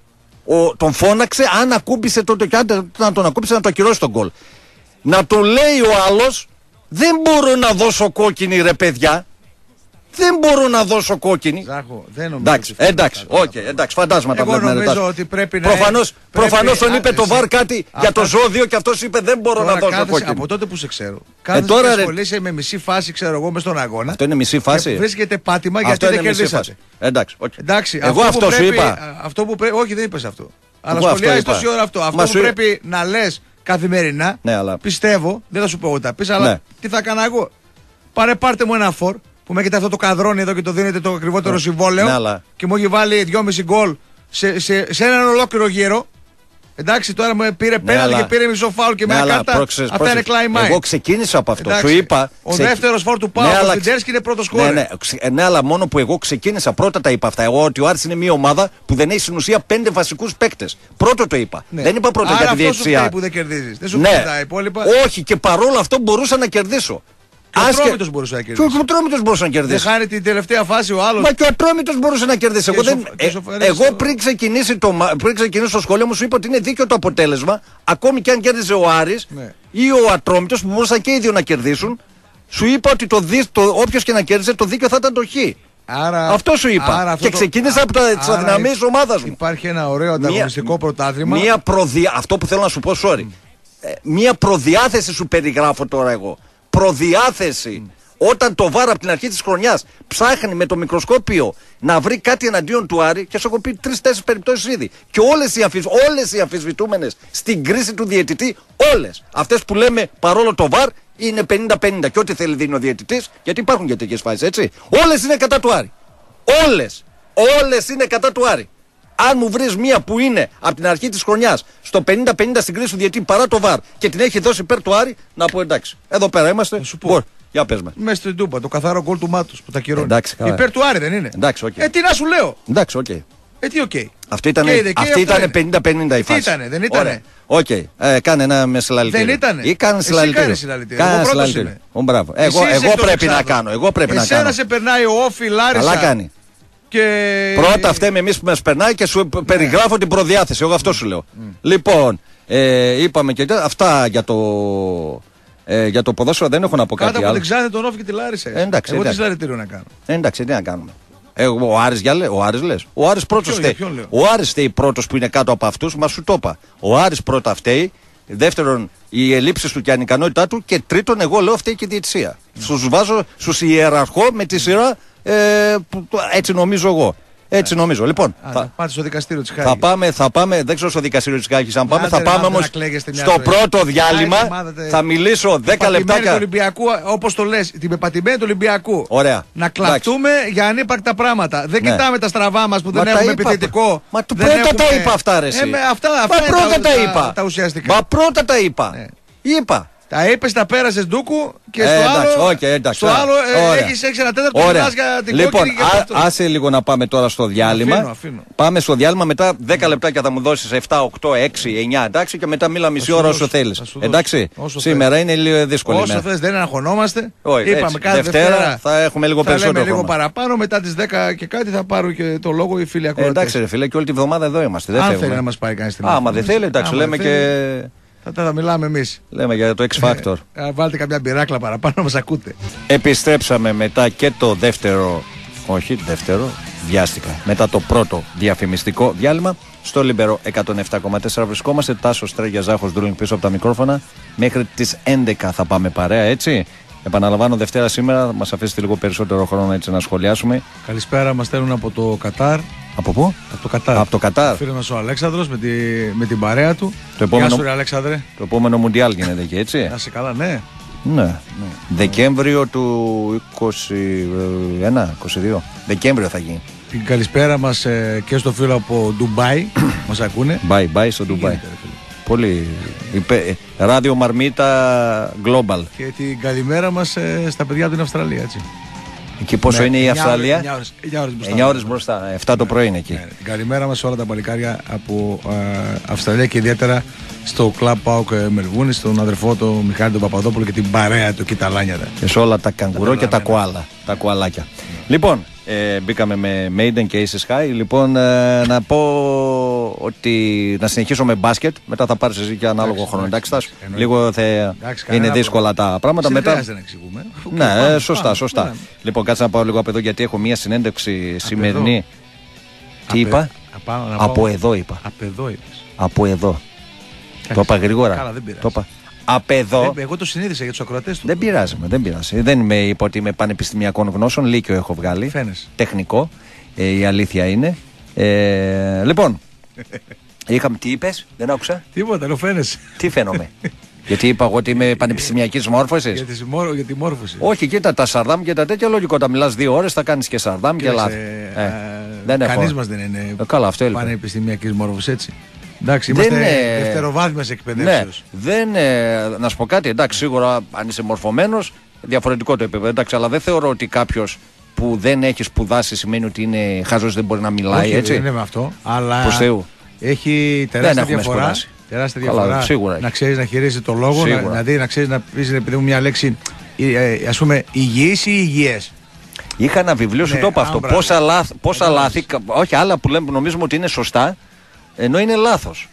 τον φώναξε, αν ακούμπησε τότε και να τον ακούμπησε να το ακυρώσει τον γκολ. Να του λέει ο άλλος, δεν μπορώ να δώσω κόκκινη ρε παιδιά. Δεν μπορώ να δώσω κόκκινη. Ζάχο, δεν νομίζω. Εντάξει, φαντάσματα. Εγώ νομίζω ότι πρέπει να. Προφανώς τον είπε το ΒΑΡ κάτι για το ζώδιο και αυτός είπε δεν μπορώ να δώσω κόκκινη. Από τότε που σε ξέρω. Κάθεσαι και ασχολείσαι με μισή φάση, ξέρω εγώ, μες στον αγώνα. Αυτό είναι μισή φάση. Βρίσκεται πάτημα γιατί δεν κερδίσατε. Εντάξει, εγώ αυτό σου είπα. Όχι, δεν είπες αυτό. Αλλά σχολιάζεις τόση ώρα αυτό. Αυτό που πρέπει να λες καθημερινά. Πιστεύω, δεν θα σου πω εγώ τα πεις, αλλά τι θα έκανα εγώ. Πάρτε μου ένα φορ που με έχετε αυτό το καδρόνι εδώ και το δίνετε το ακριβότερο συμβόλαιο και μου έχει βάλει 2,5 γκολ σε έναν ολόκληρο γύρο. Εντάξει, τώρα μου πήρε πέναλτι και πήρε μισό φάουλ και μια κάρτα. Αυτά είναι κλάιμάι. Εγώ ξεκίνησα από αυτό. Σου είπα. Ο δεύτερος φόρ του Πάου, ο Φιντζέρσκι, είναι πρώτος χώρος. Ναι, αλλά μόνο που εγώ ξεκίνησα πρώτα τα είπα αυτά. Εγώ ότι ο Άρης είναι μια ομάδα που δεν έχει στην ουσία 5 βασικούς παίκτες. Πρώτο το είπα. Δεν είπα πρώτα για τη διαιτησία. Αυτό που δεν κερδίζεις. Δεν σου πει τα υπόλοιπα. Όχι, και παρόλο αυτό μπορούσα να κερδίσω. Και ο Ατρόμητος μπορούσε να κερδίσει. Και ο Ατρόμητος μπορούσε να κερδίσει. Δεν χάνει την τελευταία φάση ο άλλος. Μα και ο Ατρόμητος μπορούσε να κερδίσει. Εγώ πριν ξεκινήσω το σχολείο μου σου είπα ότι είναι δίκαιο το αποτέλεσμα. Ακόμη και αν κέρδιζε ο Άρης ή ο Ατρόμητος που μπορούσαν και οι δύο να κερδίσουν. Σου είπα ότι όποιος και να κέρδιζε το δίκαιο θα ήταν το χ. Αυτό σου είπα. Και ξεκίνησα από τις αδυναμίες της ομάδας μου. Υπάρχει ένα ωραίο ανταγωνιστικό πρωτάθλημα. Αυτό που θέλω να σου πω, sorry. Μία προδιάθεση σου περιγράφω τώρα εγώ. Προδιάθεση. Όταν το ΒΑΡ από την αρχή της χρονιάς ψάχνει με το μικροσκόπιο να βρει κάτι εναντίον του Άρη, και σου έχω πει 3-4 περιπτώσεις ήδη. Και όλες οι αμφισβητούμενες στην κρίση του διαιτητή, όλες αυτές που λέμε παρόλο το ΒΑΡ είναι 50-50 και ό,τι θέλει δίνει ο διαιτητής, γιατί υπάρχουν και τέτοιες φάσεις, έτσι. Όλες είναι κατά του Άρη. Όλες είναι κατά του Άρη. Αν μου βρεις μία που είναι από την αρχή της χρονιάς στο 50-50 στην κρίση του διαιτητή παρά το ΒΑΡ και την έχει δώσει υπέρ του Άρη, να πω εντάξει. Εδώ πέρα είμαστε. Για πες με. Μέσα στην Τούμπα, το καθαρό γκολ του Μάτους που τα κυρώνει. Εντάξει, υπέρ του Άρη δεν είναι. Εντάξει, okay. Τι να σου λέω. Εντάξει, οκ. Τι οκ. Αυτή ήταν 50-50 η φάση. Τι ήτανε, δεν ήτανε. Οκ. Κάνε ένα με συλλαλητήριο. Δεν ήτανε. Ή κάνε συλλαλητήριο. Εγώ πρώτος είμαι. Μπράβο. Εγώ πρέπει να κάνω. Εσένα σε περνάει ο Όφι, Λάρισα. Καλά κάνει. Πρώτα φταίμε εμείς που μας περνάει και σου περιγράφω την προδιάθεση. Εγώ αυτό σου λέω. Λοιπόν, είπαμε και αυτά για το ποδόσφαιρο, δεν έχω να πω κάτι άλλο. Κάτω από την Ξάνθη, τον Όφι και τη Λάρισα. Εντάξει, εγώ τι συλλαλητήριο να κάνω. Εντάξει, τι να κάνουμε. Ο Άρης λες. Ο Άρης πρώτος φταίει. Ο Άρης φταίει πρώτος που είναι κάτω από αυτούς, μα σου το είπα. Ο Άρης πρώτα φταίει. Δεύτερον, οι ελλείψεις του και η ανικανότητά του. Και τρίτον, εγώ λέω φταίει και η διαιτησία. Στους ιεραρχώ με τη σειρά, έτσι νομίζω εγώ. Έτσι νομίζω. Λοιπόν, πάτε στο δικαστήριο της Χάγης. Θα πάμε, δεν ξέρω στο δικαστήριο της Χάγης αν πάμε. Θα πάμε όμως στο πρώτο διάλειμμα. Θα μιλήσω 10 λεπτάκια. Όπως το λες, την πεπατημένη του Ολυμπιακού. Ωραία. Να κλαπτούμε για ανύπαρκτα πράγματα. Δεν κοιτάμε τα στραβά μας που δεν έχουμε επιθετικό. Μα πρώτα τα είπα αυτά, ρε. Αυτά είναι τα ουσιαστικά. Μα πρώτα τα είπα. Είπα. Τα είπες, τα πέρασες ντούκου και στο άλλο έχεις ένα τέταρτο για την κόκκινη. Λοιπόν, άσε λίγο να πάμε τώρα στο διάλειμμα. Αφήνω. Πάμε στο διάλειμμα, μετά 10 λεπτάκια θα μου δώσεις 7, 8, 6, 9, εντάξει, και μετά μίλα μισή ώρα όσο θέλεις. Εντάξει, σήμερα είναι λίγο δύσκολο. Όσο θες, δεν αγχωνόμαστε. Είπαμε κάθε Δευτέρα θα έχουμε λίγο περισσότερο. Θα λέμε λίγο παραπάνω, μετά τις 10 και κάτι θα πάρουν και το λόγο οι φίλοι ακροατές. Εντάξει ρε φίλε, και όλη τη βδομάδα εδώ είμαστε. Αν θέλει να μας πάει κανείς στην άμα δεν θέλει, εντάξει, λέμε και... Θα μιλάμε εμείς. Λέμε για το X Factor. Βάλτε καμιά μπειράκλα παραπάνω να μας ακούτε. Επιστρέψαμε μετά και το δεύτερο βιάστηκα. Μετά το πρώτο διαφημιστικό διάλειμμα. Στο Λίμπερο 107,4 βρισκόμαστε. Τάσος Στρέγιας, Ζάχος Ντρούλινγκ πίσω από τα μικρόφωνα. Μέχρι τις 11 θα πάμε παρέα, έτσι. Επαναλαμβάνω, Δευτέρα σήμερα. Μας αφήσετε λίγο περισσότερο χρόνο έτσι να σχολιάσουμε. Καλησπέρα, μας στέλνουν από το Κατάρ. Από πού? Από το Κατάρ. Από το Κατάρ. Φίλος μας ο Αλέξανδρος με την παρέα του. Γεια σου, Αλέξανδρε. Το επόμενο Μουντιάλ γίνεται εκεί, έτσι. Να σε καλά, ναι. Ναι. Δεκέμβριο του 21-22. Δεκέμβριο θα γίνει. Την καλησπέρα μας και στο φίλο από Ντουμπάι. Μας ακούνε. Bye στο Ντουμπάι. Πολύ. Ράδιο Μαρμίτα Global. Και την καλημέρα μας στα παιδιά του είναι Αυστραλία, έτσι. Εκεί πόσο είναι η Αυστραλία? 9 ώρες μπροστά. 7 το πρωί είναι εκεί. Την καλημέρα μας σε όλα τα παλικάρια από Αυστραλία και ιδιαίτερα στο Club Pauk Μελβούνι, στον αδερφό του Μιχάλη τον Παπαδόπουλο και την παρέα του Κιταλάνιατα. Και σε όλα τα καγκουρό και τα κοάλα. Τα κοαλάκια. Λοιπόν, μπήκαμε με Maiden και Aces High. Λοιπόν, να πω ότι να συνεχίσω με μπάσκετ. Μετά θα πάρεις εσύ και ανάλογο χρόνο. Εντάξει, λίγο είναι δύσκολα τα πράγματα. Μετά δεν χρειάζεται να εξηγούμε. Ναι, σωστά. Λοιπόν, κάτσε να πάω λίγο από εδώ γιατί έχω μία συνέντευξη σημερινή. Τι είπα? Από εδώ είπα. Από εδώ. Το είπα γρήγορα. Καλά, δεν πειράζει. Απ' εδώ. Εγώ το συνείδησα για τους ακροατές του. Δεν πειράζει. Δεν με είπα ότι είμαι πανεπιστημιακών γνώσεων. Λύκειο έχω βγάλει. Φαίνεσαι. Τεχνικό. Η αλήθεια είναι. Λοιπόν. Είχαμε. Τι είπες? Δεν άκουσα. Τίποτα, λέω φαίνεσαι. Τι φαίνομαι? Γιατί είπα εγώ ότι είμαι πανεπιστημιακής μόρφωσης. Για τη μόρφωση. Όχι, κοίτα τα σαρδάμ και τα τέτοια. Λογικό, όταν μιλάς 2 ώρες θα κάνεις και σαρδάμ και λάθη. Κανείς μας δεν είναι πανεπιστημιακής μόρφωσης, έτσι. Εντάξει, είμαστε δευτεροβάθμιας εκπαιδεύσεως. Να σου πω κάτι, εντάξει, σίγουρα αν είσαι μορφωμένος, διαφορετικό το επίπεδο. Εντάξει, αλλά δεν θεωρώ ότι κάποιος που δεν έχει σπουδάσει σημαίνει ότι είναι χάζος, δεν μπορεί να μιλάει. Όχι, έτσι. Δεν είναι με αυτό. Αλλά προς Θεού. Έχει τεράστια διαφορά. Τεράστια διαφορά. Σίγουρα. Να ξέρεις να χειρίζεσαι το λόγο, να ξέρεις να πεις, επειδή μου μια λέξη, ας πούμε, υγιής ή υγιές. Είχα ένα βιβλίο, σου το είπα αυτό. Πόσα λάθη, όχι άλλα που λέμε, νομίζουμε ότι είναι σωστά, ενώ είναι λάθος.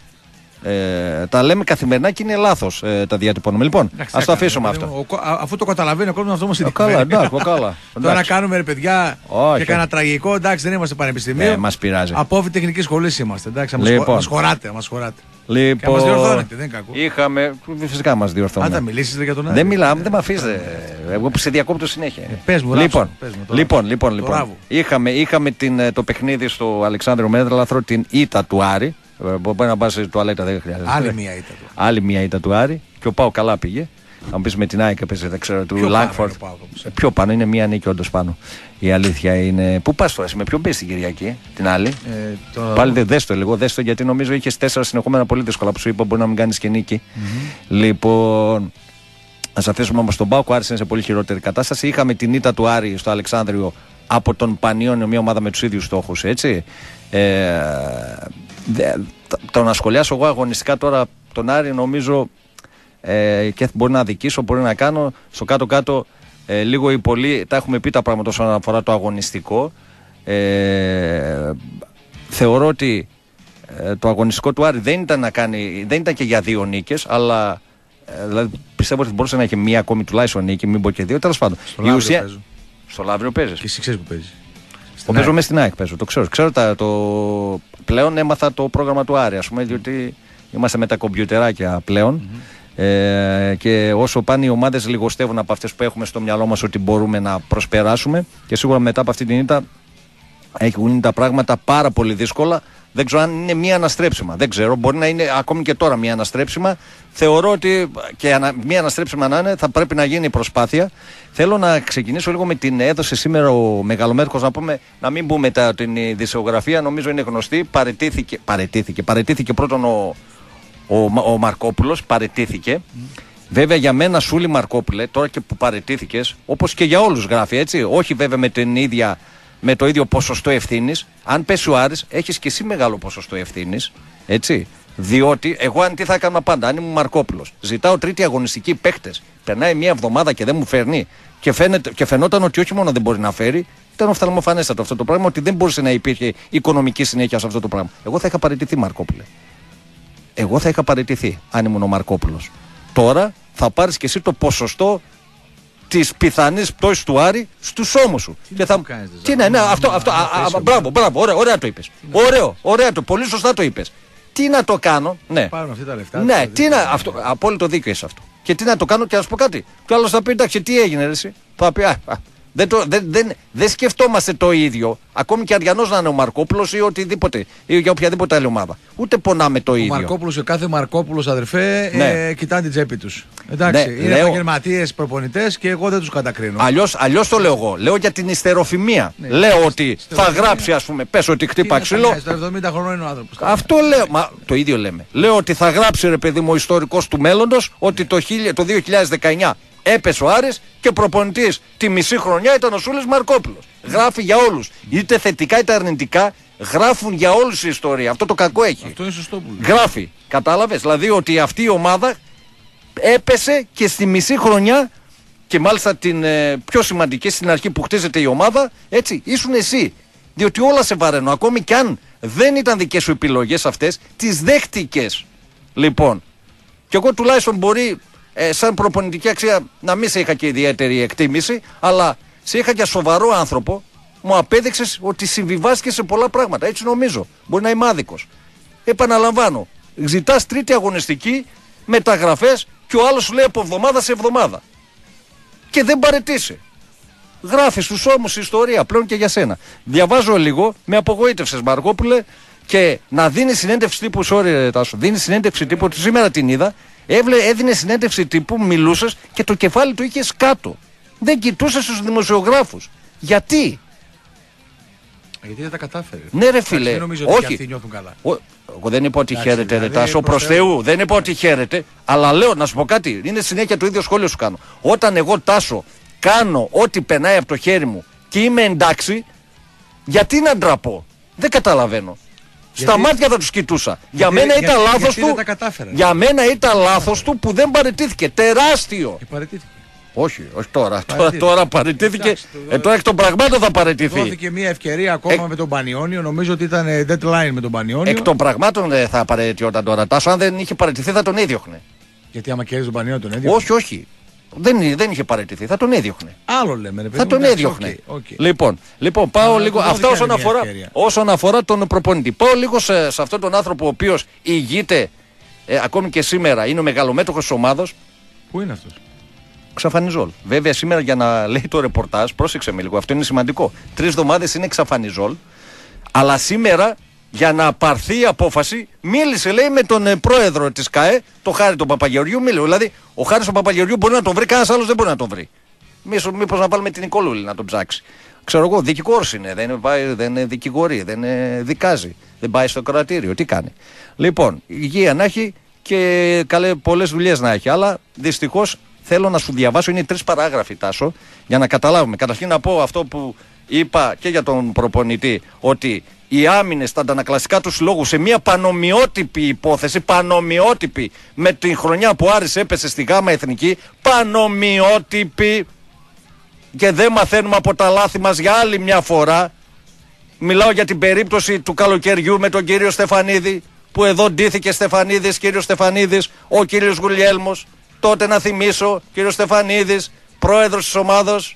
Τα λέμε καθημερινά και είναι λάθος τα διατυπώνουμε. Λοιπόν, ας το αφήσουμε αυτό. Αφού το καταλαβαίνει ο κόσμος, αυτό μας ειδικεύει. Καλά. Τώρα να κάνουμε ρε παιδιά και κανένα τραγικό, εντάξει, δεν είμαστε πανεπιστημίο. Μας πειράζει. Απόφοιτοι τεχνικής σχολής είμαστε. Εντάξει, μας χωράτε. Λοιπόν, και μας διορθώνετε, δεν είναι κακό. Φυσικά μας διορθώνετε. Αν θα μιλήσεις για τον άλλο. Δεν μιλάμε, δεν με αφήσετε. Εγώ που σε διακόπτω συνέχεια. Πες μου, Λοιπόν. Είχαμε το παιχνίδι στο Αλεξάνδριο Μέτραλαθρο, την ήττα του Άρη. Μπορεί να πας τουαλέτα, δεν χρειάζεται. Άλλη μία ήττα του Άρη. Και ο Πάο καλά πήγε. Θα μου πεις με την ΑΕΚ έπαιζε, δεν ξέρω, του Λάγκφορντ. Πιο πάνω, είναι μία νίκη όντως πάνω. Η αλήθεια είναι. Πού πας τώρα, με ποιον πες την Κυριακή, την άλλη? Πάλι δες το λίγο, γιατί νομίζω είχες 4 συνεχόμενα πολύ δύσκολα που σου είπα, μπορεί να μην κάνεις και νίκη. Λοιπόν, ας αφήσουμε όμως τον Πάο, ο Άρης είναι σε πολύ χειρότερη κατάσταση. Είχαμε την ήττα του Άρη στο Αλεξάνδριο από τον Πανιόνιο, μια ομάδα με τους ίδιους στόχους, έτσι. Το να σχολιάσω εγώ αγωνιστικά τώρα τον Άρη, νομίζω και μπορεί να αδικήσω, μπορεί να κάνω στο κάτω-κάτω λίγο ή πολύ. Τα έχουμε πει τα πράγματα όσον αφορά το αγωνιστικό. Θεωρώ ότι το αγωνιστικό του Άρη δεν ήταν και για 2 νίκες, αλλά δηλαδή, πιστεύω ότι μπορούσε να έχει μία ακόμη τουλάχιστον νίκη, μην πω και 2. Τέλος πάντων. Στο Λαύριο παίζεις. Και εσύ ξέρεις που παίζεις. Παίζω μέσα στην ΑΕΚ, το ξέρω. Πλέον έμαθα το πρόγραμμα του Άρη, ας πούμε, διότι είμαστε με τα κομπιουτεράκια πλέον. Και όσο πάνε οι ομάδες λιγοστεύουν από αυτές που έχουμε στο μυαλό μας ότι μπορούμε να προσπεράσουμε, και σίγουρα μετά από αυτή την ήττα έχουν τα πράγματα πάρα πολύ δύσκολα. Δεν ξέρω αν είναι μία αναστρέψιμα. Δεν ξέρω, μπορεί να είναι ακόμη και τώρα μία αναστρέψιμα. Θεωρώ ότι και μία αναστρέψιμα να είναι, θα πρέπει να γίνει προσπάθεια. Θέλω να ξεκινήσω λίγο με την έδωσε σήμερα ο Μεγαλομέρκος, να μην πούμε την ειδησιογραφία, νομίζω είναι γνωστή. Παραιτήθηκε πρώτον ο Μαρκόπουλος, παραιτήθηκε. Βέβαια για μένα, Σούλη Μαρκόπουλε, τώρα και που παραιτήθηκες, όπως και για όλους γράφει, έτσι. Όχι βέβαια με το ίδιο ποσοστό ευθύνης. Αν πέσει ο Άρης, έχεις και εσύ μεγάλο ποσοστό ευθύνης. Έτσι. Διότι εγώ τι θα έκανα πάντα, αν ήμουν Μαρκόπουλος. Ζητάω τρίτη αγωνιστική παίχτες. Περνάει μία εβδομάδα και δεν μου φέρνει. Και φαινόταν ότι όχι μόνο δεν μπορεί να φέρει, ήταν οφθαλμοφανέστατο αυτό το πράγμα, ότι δεν μπορούσε να υπήρχε οικονομική συνέχεια σε αυτό το πράγμα. Εγώ θα είχα παραιτηθεί, Μαρκόπουλε. Εγώ θα είχα παραιτηθεί, αν ήμουν ο Μαρκόπουλος. Τώρα θα πάρεις και εσύ το ποσοστό της πιθανής πτώσης του Άρη στους ώμους σου. Τι ναι, αυτό. Μπράβο, ωραία το είπες. Ωραία το, πολύ σωστά το είπες. Τι να το κάνω, ναι. Πάρουν αυτά τα λεφτά. Ναι, απόλυτο δίκιο είσαι αυτό. Και τι να το κάνω, και να σου πω κάτι. Κι άλλος θα πει, εντάξει, τι έγινε, εσύ. Θα πει, δεν σκεφτόμαστε το ίδιο. Ακόμη και αριανός να είναι ο Μαρκόπουλος ή οτιδήποτε, ή για οποιαδήποτε άλλη ομάδα. Ούτε πονάμε το ίδιο. Ο Μαρκόπουλος και κάθε Μαρκόπουλος, αδερφέ, κοιτάνε την τσέπη τους. Εντάξει, είναι επαγγελματίες προπονητές και εγώ δεν τους κατακρίνω. Αλλιώς το λέω εγώ. Λέω για την ιστεροφημία. Λέω ότι θα γράψει, ας πούμε, πες ότι χτύπα ξύλο. Στο 70 χρονών είναι ο άνθρωπος. Αυτό λέω. Το ίδιο λέμε. Λέω ότι θα γράψει, ρε παιδί μου, ο ιστορικός του μέλλοντος ότι το 2019 έπεσε ο Άρης και προπονητής τη μισή χρονιά ήταν ο Σούλης Μαρκόπουλος. Γράφει για όλους. Είτε θετικά είτε αρνητικά, γράφουν για όλους η ιστορία. Αυτό το κακό έχει. Αυτό είναι σωστό που λέει. Γράφει. Κατάλαβες. Δηλαδή ότι αυτή η ομάδα έπεσε και στη μισή χρονιά, και μάλιστα την πιο σημαντική στην αρχή που χτίζεται η ομάδα, έτσι, ήσουν εσύ. Διότι όλα σε βαραίνουν. Ακόμη κι αν δεν ήταν δικές σου επιλογές αυτές, τις δέχτηκες. Λοιπόν, και εγώ τουλάχιστον μπορεί σαν προπονητική αξία να μην σε είχα και ιδιαίτερη εκτίμηση, αλλά σε είχα για σοβαρό άνθρωπο, μου απέδειξες ότι συμβιβάστηκες σε πολλά πράγματα. Έτσι νομίζω. Μπορεί να είμαι άδικος. Επαναλαμβάνω, ζητάς τρίτη αγωνιστική, μεταγραφές και ο άλλος σου λέει από εβδομάδα σε εβδομάδα. Και δεν παρετήσει. Γράφει στους ώμους ιστορία πλέον και για σένα. Διαβάζω λίγο, με απογοήτευσες Μαργόπουλε, και να δίνει συνέντευξη τύπου, δίνει συνέντευξη τύπου, ότι σήμερα την είδα, έδινε συνέντευξη τύπου, μιλούσες και το κεφάλι του είχες κάτω. Δεν κοιτούσες τους δημοσιογράφους. Γιατί? Γιατί δεν τα κατάφερε. Ναι, ρε φίλε. Δεν νομίζω ότι αυτοί νιώθουν καλά. Εγώ δεν είπα ότι χαίρεται, ρε Τάσο, προς Θεού. Δεν είπα ότι χαίρεται, αλλά λέω να σου πω κάτι. Είναι συνέχεια το ίδιο σχόλιο σου κάνω. Όταν εγώ, Τάσο, κάνω ό,τι περνάει από το χέρι μου και είμαι εντάξει, γιατί να ντραπώ? Δεν καταλαβαίνω. Στα μάτια θα τους κοιτούσα. Για μένα ήταν λάθος του. Για μένα ήταν λάθος του που δεν παραιτήθηκε. Τεράστιο. Όχι τώρα. Τώρα παραιτήθηκε. Τώρα εκ των πραγμάτων θα παραιτηθεί. Δόθηκε μια ευκαιρία ακόμα με τον Πανιόνιο. Νομίζω ότι ήταν deadline με τον Πανιόνιο. Εκ των πραγμάτων δεν θα παραιτιόταν τώρα. Τάσο, αν δεν είχε παραιτηθεί θα τον έδιωχνε. Γιατί άμα κέρδιζε τον Πανιόνιο τον έδιωχνε. Όχι. Δεν είχε παραιτηθεί. Θα τον έδιωχνε. Άλλο λέμε. Θα τον έδιωχνε. Λοιπόν, πάω λίγο. Αυτά όσον αφορά τον προπονητή. Πάω λίγο σε αυτόν τον άνθρωπο ο οποίος ηγείται ακόμη και σήμερα. Είναι ο μεγαλομέτωχος της ομάδος. Πού είναι αυτός? Ξαφανιζόλ. Βέβαια σήμερα για να λέει το ρεπορτάζ, πρόσεξε με λίγο, αυτό είναι σημαντικό. 3 εβδομάδες είναι Ξαφανιζόλ, αλλά σήμερα για να πάρθει η απόφαση μίλησε, λέει, με τον πρόεδρο της ΚΑΕ, τον Χάρη τον Παπαγεωργιού. Δηλαδή ο Χάρης τον Παπαγεωργιού μπορεί να τον βρει, κανένας άλλος δεν μπορεί να τον βρει. Μήπως να βάλουμε την Νικολούλη να τον ψάξει. Ξέρω εγώ, δικηγόρος είναι, δεν δικηγορεί, δεν δικάζει, δεν πάει στο κρατήριο, τι κάνει. Λοιπόν, υγεία να έχει και πολλές δουλειές να έχει, αλλά δυστυχώς. Θέλω να σου διαβάσω, είναι 3 παράγραφοι, Τάσο, για να καταλάβουμε. Καταρχήν να πω αυτό που είπα και για τον προπονητή, ότι οι άμυνες στα αντανακλαστικά του λόγου σε μια πανομοιότυπη υπόθεση, πανομοιότυπη με την χρονιά που Άρης έπεσε στη Γάμα Εθνική, πανομοιότυπη, και δεν μαθαίνουμε από τα λάθη μας για άλλη μια φορά. Μιλάω για την περίπτωση του καλοκαιριού με τον κύριο Στεφανίδη, που εδώ ντύθηκε Στεφανίδης, κύριος Στεφανίδης, ο κύριος Γουλιέλμος. Τότε να θυμίσω, κύριος Στεφανίδης, πρόεδρος της ομάδος,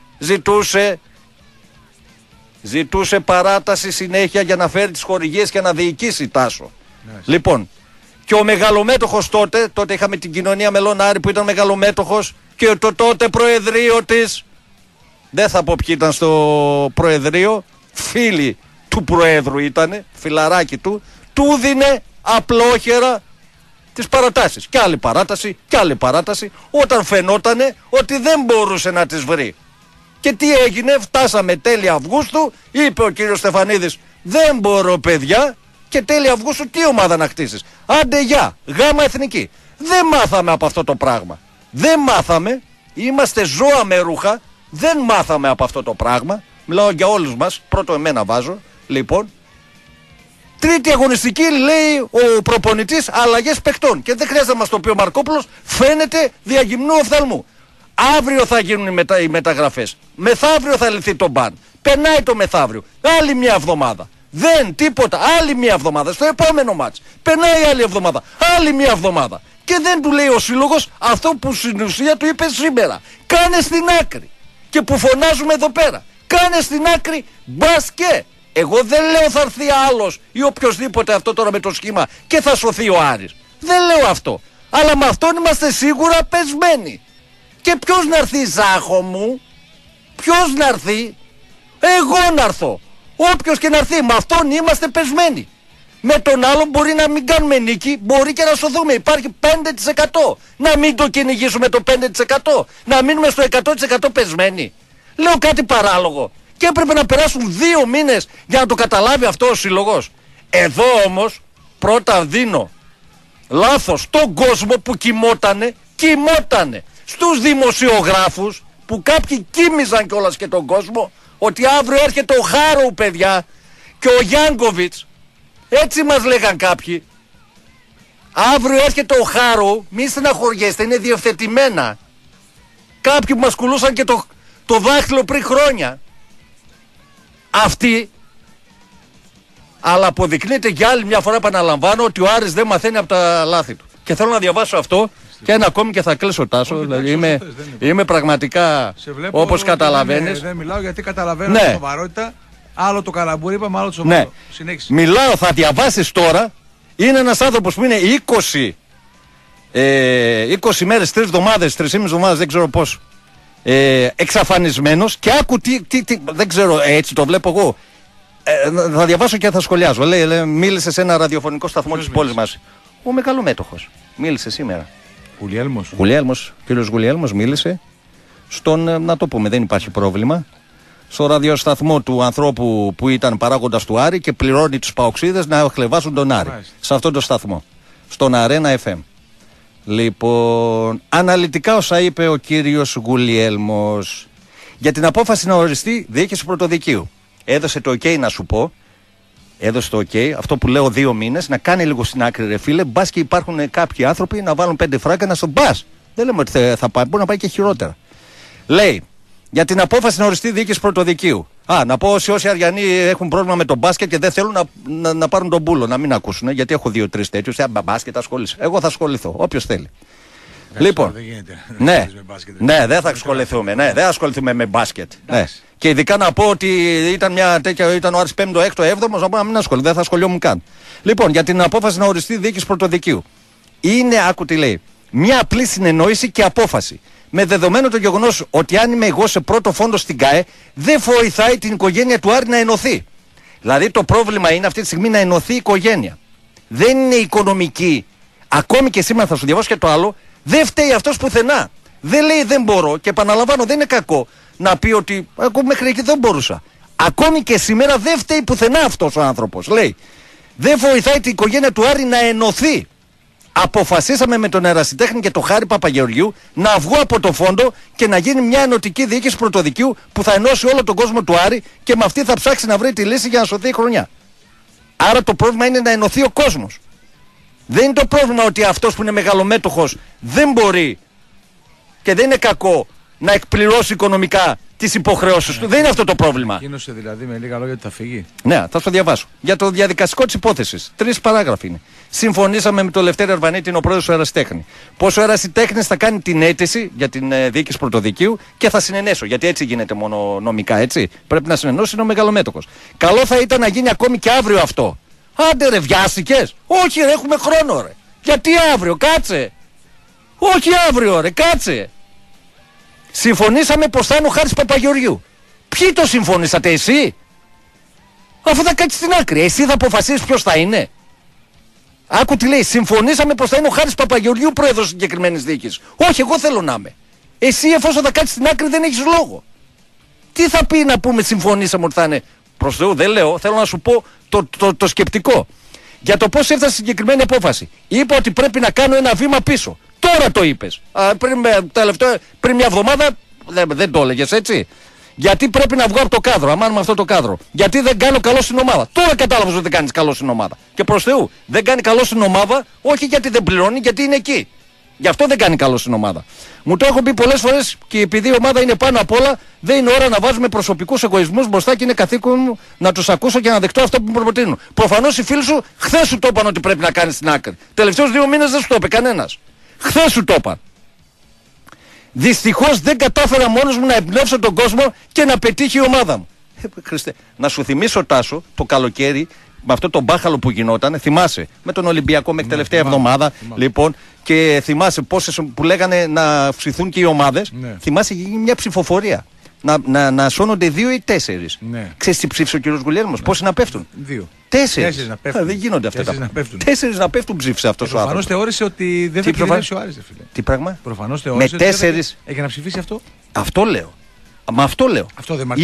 ζητούσε παράταση συνέχεια για να φέρει τις χορηγίες και να διοικήσει, Τάσο. Λοιπόν, και ο μεγαλομέτωχος τότε είχαμε την κοινωνία μελών Άρη που ήταν μεγαλομέτωχος, και το τότε προεδρείο της, δεν θα πω ποιοι ήταν στο προεδρείο, φίλοι του προέδρου ήτανε, φιλαράκι του δίνε απλόχερα τις παρατάσεις. Και άλλη παράταση, και άλλη παράταση, όταν φαινότανε ότι δεν μπορούσε να τις βρει. Και τι έγινε, φτάσαμε τέλη Αυγούστου, είπε ο κύριος Στεφανίδης, δεν μπορώ παιδιά, και τέλη Αυγούστου τι ομάδα να χτίσεις? Άντε γεια, Γάμα Εθνική. Δεν μάθαμε από αυτό το πράγμα. Δεν μάθαμε, είμαστε ζώα με ρούχα, δεν μάθαμε από αυτό το πράγμα. Μιλάω για όλους μας, πρώτο εμένα βάζω, λοιπόν. Τρίτη αγωνιστική, λέει ο προπονητής, αλλαγές παιχτών. Και δεν χρειάζεται να μας το πει ο Μαρκόπουλος, φαίνεται διαγυμνού οφθαλμού. Αύριο θα γίνουν οι μεταγραφές. Μεθαύριο θα λυθεί το μπαν. Περνάει το μεθαύριο. Άλλη μια εβδομάδα. Δεν τίποτα. Άλλη μια εβδομάδα. Στο επόμενο μάτς. Περνάει άλλη εβδομάδα. Άλλη μια εβδομάδα. Και δεν του λέει ο σύλλογος αυτό που στην ουσία του είπε σήμερα. Κάνε στην άκρη. Και που φωνάζουμε εδώ πέρα. Κάνε στην άκρη μπασκέ. Εγώ δεν λέω θα έρθει άλλος ή οποιοσδήποτε αυτό τώρα με το σχήμα και θα σωθεί ο Άρης. Δεν λέω αυτό. Αλλά με αυτόν είμαστε σίγουρα πεσμένοι. Και ποιος να έρθει, Ζάχο μου? Ποιος να έρθει? Εγώ να έρθω. Όποιος και να έρθει, με αυτόν είμαστε πεσμένοι. Με τον άλλον μπορεί να μην κάνουμε νίκη, μπορεί και να σωθούμε. Υπάρχει 5%. Να μην το κυνηγήσουμε το 5%. Να μείνουμε στο 100% πεσμένοι. Λέω κάτι παράλογο. Και έπρεπε να περάσουν 2 μήνες για να το καταλάβει αυτό ο σύλλογος. Εδώ όμως πρώτα δίνω λάθος στον κόσμο που κοιμότανε. Στους δημοσιογράφους που κάποιοι κοίμιζαν κιόλας και τον κόσμο, ότι αύριο έρχεται ο Χάροου παιδιά και ο Γιάνκοβιτς. Έτσι μας λέγαν κάποιοι. Αύριο έρχεται ο Χάροου, μη στεναχωριέστε, είναι διευθετημένα. Κάποιοι που μας κουλούσαν και το δάχτυλο πριν χρόνια. Αυτοί Αλλά αποδεικνύεται για άλλη μια φορά, επαναλαμβάνω, ότι ο Άρης δεν μαθαίνει από τα λάθη του. Και θέλω να διαβάσω αυτό και ένα ακόμη και θα κλείσω, Τάσο. Δηλαδή είμαι πραγματικά, όπως καταλαβαίνεις. Δεν μιλάω γιατί καταλαβαίνω τη σοβαρότητα. Άλλο το καλαμπούρι είπαμε, άλλο το σοβαρό. Ναι. Συνέχισε. Μιλάω, θα διαβάσεις τώρα. Είναι ένας άνθρωπος που είναι 20 μέρες, 3 εβδομάδες, 3,5 εβδομάδες, δεν ξέρω πώς, εξαφανισμένος. Και άκου δεν ξέρω, έτσι το βλέπω εγώ. Θα διαβάσω και θα σχολιάζω. Λέει, μίλησε σε ένα ραδιοφωνικό σταθμό της πόλης μας. Ο μεγαλομέτωχος μίλησε σήμερα. Γουλιέλμος, κύριος Γουλιέλμος μίλησε στον, να το πούμε, δεν υπάρχει πρόβλημα, στο ραδιοσταθμό του ανθρώπου που ήταν παράγοντας του Άρη και πληρώνει τους παοξίδες να χλεβάζουν τον Άρη. Σε αυτόν τον σταθμό, στον Αρένα FM. Λοιπόν, αναλυτικά όσα είπε ο κύριος Γουλιέλμος για την απόφαση να οριστεί διοίκηση πρωτοδικείου. Έδωσε το OK, να σου πω. Έδωσε το OK, αυτό που λέω 2 μήνες, να κάνει λίγο στην άκρη, ρε φίλε. Μπας και υπάρχουν κάποιοι άνθρωποι να βάλουν 5 φράγκα να στον μπας. Δεν λέμε ότι θα πάει, μπορεί να πάει και χειρότερα. Λέει, για την απόφαση να οριστεί διοίκηση πρωτοδικείου. Να πω όσοι Αριανοί έχουν πρόβλημα με τον μπάσκετ και δεν θέλουν να πάρουν τον μπούλο, να μην ακούσουν, γιατί έχω 2-3 τέτοιους. Μπάσκετ ασχολείσαι. Εγώ θα ασχοληθώ, όποιος θέλει. Λοιπόν, ναι, δεν θα ασχοληθούμε. Ναι, δεν ασχοληθούμε με μπάσκετ. Ναι. Και ειδικά να πω ότι ήταν ο Άρης 5ο, 6ο, 7ο, να πω να μην ασχοληθώ, δεν θα ασχολιόμουν καν. Λοιπόν, για την απόφαση να οριστεί διοίκηση πρωτοδικείου. Είναι, άκου τι λέει, μια απλή συνεννόηση και απόφαση. Με δεδομένο το γεγονός ότι αν είμαι εγώ σε πρώτο φόντο στην ΚΑΕ, δεν βοηθάει την οικογένεια του Άρη να ενωθεί. Δηλαδή το πρόβλημα είναι αυτή τη στιγμή να ενωθεί η οικογένεια. Δεν είναι οικονομική. Ακόμη και σήμερα θα σου διαβάσω και το άλλο. Δεν φταίει αυτός πουθενά. Δεν λέει δεν μπορώ, και επαναλαμβάνω, δεν είναι κακό να πει ότι εγώ μέχρι εκεί δεν μπορούσα. Ακόμη και σήμερα δεν φταίει πουθενά αυτός ο άνθρωπος. Λέει, δεν βοηθάει την οικογένεια του Άρη να ενωθεί. Αποφασίσαμε με τον ερασιτέχνη και τον Χάρη Παπαγεωργιού να βγω από το φόντο και να γίνει μια ενωτική διοίκηση πρωτοδικείου που θα ενώσει όλο τον κόσμο του Άρη και με αυτή θα ψάξει να βρει τη λύση για να σωθεί η χρονιά. Άρα το πρόβλημα είναι να ενωθεί ο κόσμος. Δεν είναι το πρόβλημα ότι αυτός που είναι μεγαλομέτωχος δεν μπορεί και δεν είναι κακό να εκπληρώσει οικονομικά τις υποχρεώσεις του. Δεν είναι αυτό το πρόβλημα. Ανακοίνωσε δηλαδή με λίγα λόγια ότι θα φύγει. Ναι, θα σου διαβάσω. Για το διαδικαστικό της υπόθεσης. 3 παράγραφοι είναι. Συμφωνήσαμε με τον Λευτέρη Αρβανίτη, είναι ο πρόεδρος του Ερασιτέχνη. Πως ο Ερασιτέχνης θα κάνει την αίτηση για την διοίκηση πρωτοδικείου και θα συνενέσω. Γιατί έτσι γίνεται μόνο νομικά, έτσι. Πρέπει να συνενώσει, είναι ο μεγαλομέτωχος. Καλό θα ήταν να γίνει ακόμη και αύριο αυτό. Άντε ρε, βιάστηκες. Όχι ρε, έχουμε χρόνο ρε. Γιατί αύριο, κάτσε. Όχι αύριο ρε, κάτσε. Συμφωνήσαμε πως θα είναι ο Χάρης Παπαγεωργιού. Ποιοι το συμφωνήσατε, εσύ? Αφού θα κάτσεις στην άκρη, εσύ θα αποφασίσεις ποιος θα είναι. Άκου τι λέει, συμφωνήσαμε πως θα είναι ο Χάρης Παπαγεωργιού πρόεδρος συγκεκριμένης διοίκησης. Όχι, εγώ θέλω να είμαι. Εσύ εφόσον θα κάτσεις στην άκρη δεν έχεις λόγο. Τι θα πει να πούμε συμφωνήσαμε ότι θα είναι? Προς Θεού δεν λέω, θέλω να σου πω το σκεπτικό. Για το πώς έφτασε συγκεκριμένη απόφαση. Είπα ότι πρέπει να κάνω ένα βήμα πίσω. Τώρα το είπες. Πριν μια εβδομάδα δεν το έλεγες, έτσι. Γιατί πρέπει να βγω από το κάδρο, αμάν με αυτό το κάδρο. Γιατί δεν κάνω καλό στην ομάδα. Τώρα κατάλαβες ότι δεν κάνεις καλό στην ομάδα. Και προς Θεού, δεν κάνει καλό στην ομάδα, όχι γιατί δεν πληρώνει, γιατί είναι εκεί. Γι' αυτό δεν κάνει καλό στην ομάδα. Μου το έχω πει πολλές φορές και επειδή η ομάδα είναι πάνω απ' όλα, δεν είναι ώρα να βάζουμε προσωπικούς εγωισμούς μπροστά και είναι καθήκον μου να τους ακούσω και να δεχτώ αυτό που μου προτείνουν. Προφανώς οι φίλοι σου χθες σου το είπαν ότι πρέπει να κάνεις στην άκρη. Τελευταίους 2 μήνες δεν σου το είπε κανένας. Χθες σου το είπαν. Δυστυχώς δεν κατάφερα μόνος μου να εμπνεύσω τον κόσμο και να πετύχει η ομάδα μου. Χριστέ, να σου θυμίσω, Τάσο, το καλοκαίρι με αυτό το μπάχαλο που γινόταν, θυμάσαι, με τον Ολυμπιακό μέχρι τελευταία εβδομάδα, λοιπόν, και θυμάσαι πόσες που λέγανε να αυξηθούν και οι ομάδες. Ναι. Θυμάσαι, γίνει μια ψηφοφορία. Να σώνονται 2 ή 4. Ναι. Ξέρεις τι ψήφισε ο κ. Γουλιέλμος, ναι. Πόσοι να πέφτουν? 2. 4 να πέφτουν. Δεν γίνονται αυτά τα πράγματα. 4 να πέφτουν ψήφισε αυτός ο άνθρωπος. Προφανώς θεώρησε ότι δεν θα κυβερνήσει ο Άρης, φίλε. Τι πράγμα? Προφανώς θεώρησε με 4. Έχει να ψηφίσει αυτό. Αυτό λέω. Μα αυτό λέω. Αυτό δεν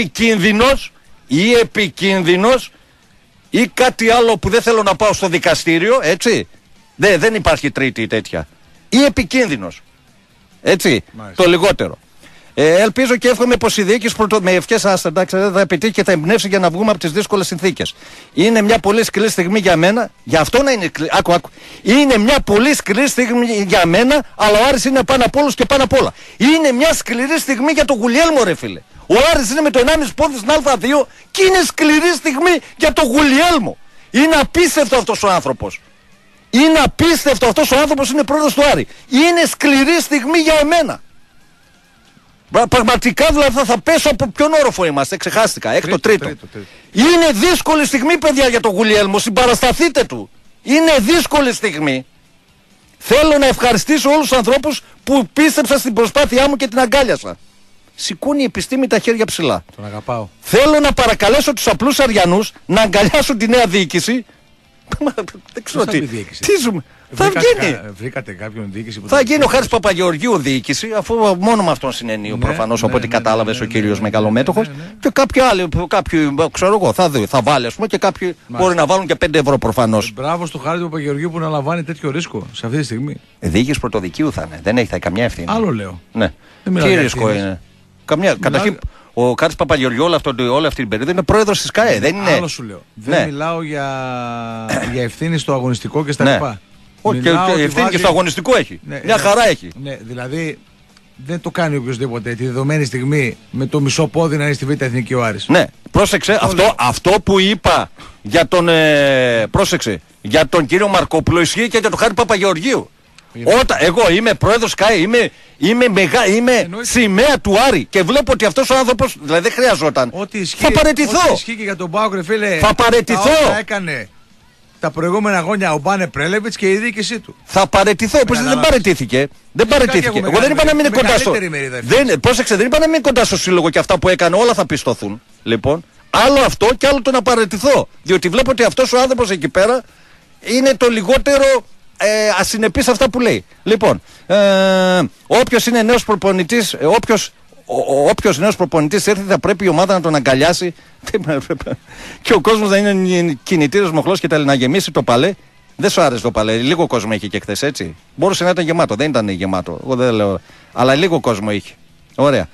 ή επικίνδυνος ή κάτι άλλο που δεν θέλω να πάω στο δικαστήριο, έτσι. Δεν υπάρχει τρίτη τέτοια. Ή επικίνδυνος. Έτσι. Μάλιστα. Το λιγότερο. Ελπίζω και εύχομαι πως η διοίκηση με ευχές άστα, εντάξει, θα επιτύχει και θα εμπνεύσει για να βγούμε από τις δύσκολες συνθήκες. Είναι μια πολύ σκληρή στιγμή για μένα, για αυτό να είναι. Άκου. Είναι μια πολύ σκληρή στιγμή για μένα, αλλά ο Άρης είναι πάνω απ' όλους και πάνω απ' όλα. Είναι μια σκληρή στιγμή για τον Γουλιέλμο, ρε φίλε. Ο Άρης είναι με το 1,5 πόδι στην Α2 και είναι σκληρή στιγμή για τον Γουλιέλμο. Είναι απίστευτο αυτός ο άνθρωπος. Είναι απίστευτο αυτός ο άνθρωπος, είναι πρόεδρος του Άρη. Είναι σκληρή στιγμή για εμένα. Πραγματικά δηλαδή θα πέσω από ποιον όροφο είμαστε, ξεχάστηκα, έκτο τρίτο. Είναι δύσκολη στιγμή, παιδιά, για τον Γουλιέλμο, συμπαρασταθείτε του. Είναι δύσκολη στιγμή. Θέλω να ευχαριστήσω όλους τους ανθρώπους που πίστεψαν στην προσπάθειά μου και την αγκάλιασα. Σηκώνει η επιστήμη τα χέρια ψηλά. Τον αγαπάω. Θέλω να παρακαλέσω τους απλούς Αριανούς να αγκαλιάσουν τη νέα διοίκηση. Δεν ξέρω τι. Θα βγαίνει. Βρήκατε κάποιον διοίκηση που θα γίνει ο Χάρης Παπαγεωργίου διοίκηση, αφού μόνο με αυτόν συνενεί προφανώς, από ό,τι κατάλαβες ο κύριος μεγαλομέτωχος. Και κάποιοι άλλοι, ξέρω εγώ, θα βάλει, ας πούμε, και κάποιοι μπορεί να βάλουν και 5 ευρώ προφανώς. Μπράβο στο Χάρη Παπαγεωργίου που να λαμβάνει τέτοιο ρίσκο σε αυτή τη στιγμή. Διοίκηση πρωτοδικείου θα είναι, δεν έχει καμιά ευθύνη. Άλλο λέω. Ναι. Τι ρίσκο είναι. Καταρχήν, ο Χάρης Παπαγεωργίου όλη αυτή την περίοδο είναι πρόεδρος της ΚΑΕ. Δεν είναι. Άλλο σου λέω. Δεν μιλάω για ευθύνη στο αγωνιστικό και στα λοιπά. Όχι, και ευθύνη και στο αγωνιστικό έχει. Μια χαρά έχει. Ναι, δηλαδή δεν το κάνει οποιοδήποτε τη δεδομένη στιγμή με το μισό πόδι να είναι στη Β' Εθνική ο Άρης. Ναι, πρόσεξε, αυτό που είπα για τον, για τον κύριο Μαρκόπουλο ισχύει και για τον Χάρη Παπαγεωργίου. Εγώ είμαι πρόεδρος ΚΑΕ, είμαι σημαία του Άρη και βλέπω ότι αυτός ο άνθρωπος, δηλαδή δεν χρειαζόταν. Θα παραιτηθώ. Ό,τι ισχύει και για τον Πάοκ, ρε φίλε. Θα παραιτηθώ. Έκανε τα προηγούμενα χρόνια ο Μπάνε Πρέλεβιτς και η διοίκησή του. Θα παραιτηθώ. Όπως δεν παραιτήθηκε. Εγώ δεν είπα να μείνει κοντά στο. Πρόσεξε, δεν είπα να μείνει κοντά στο σύλλογο και αυτά που έκανε όλα θα πιστωθούν. Λοιπόν, άλλο αυτό και άλλο το να παραιτηθώ. Διότι βλέπω ότι αυτός ο άνθρωπος εκεί πέρα είναι το λιγότερο ασυνεπής αυτά που λέει. Λοιπόν, όποιος είναι νέος προπονητής, όποιος νέος προπονητής έρθει θα πρέπει η ομάδα να τον αγκαλιάσει και ο κόσμος να είναι κινητήριος μοχλός και να γεμίσει το παλέ. Δεν σου άρεσε το παλέ, λίγο κόσμο είχε και χθες, έτσι. Μπορούσε να ήταν γεμάτο, δεν ήταν γεμάτο, εγώ δεν λέω, αλλά λίγο κόσμο είχε. Ωραία.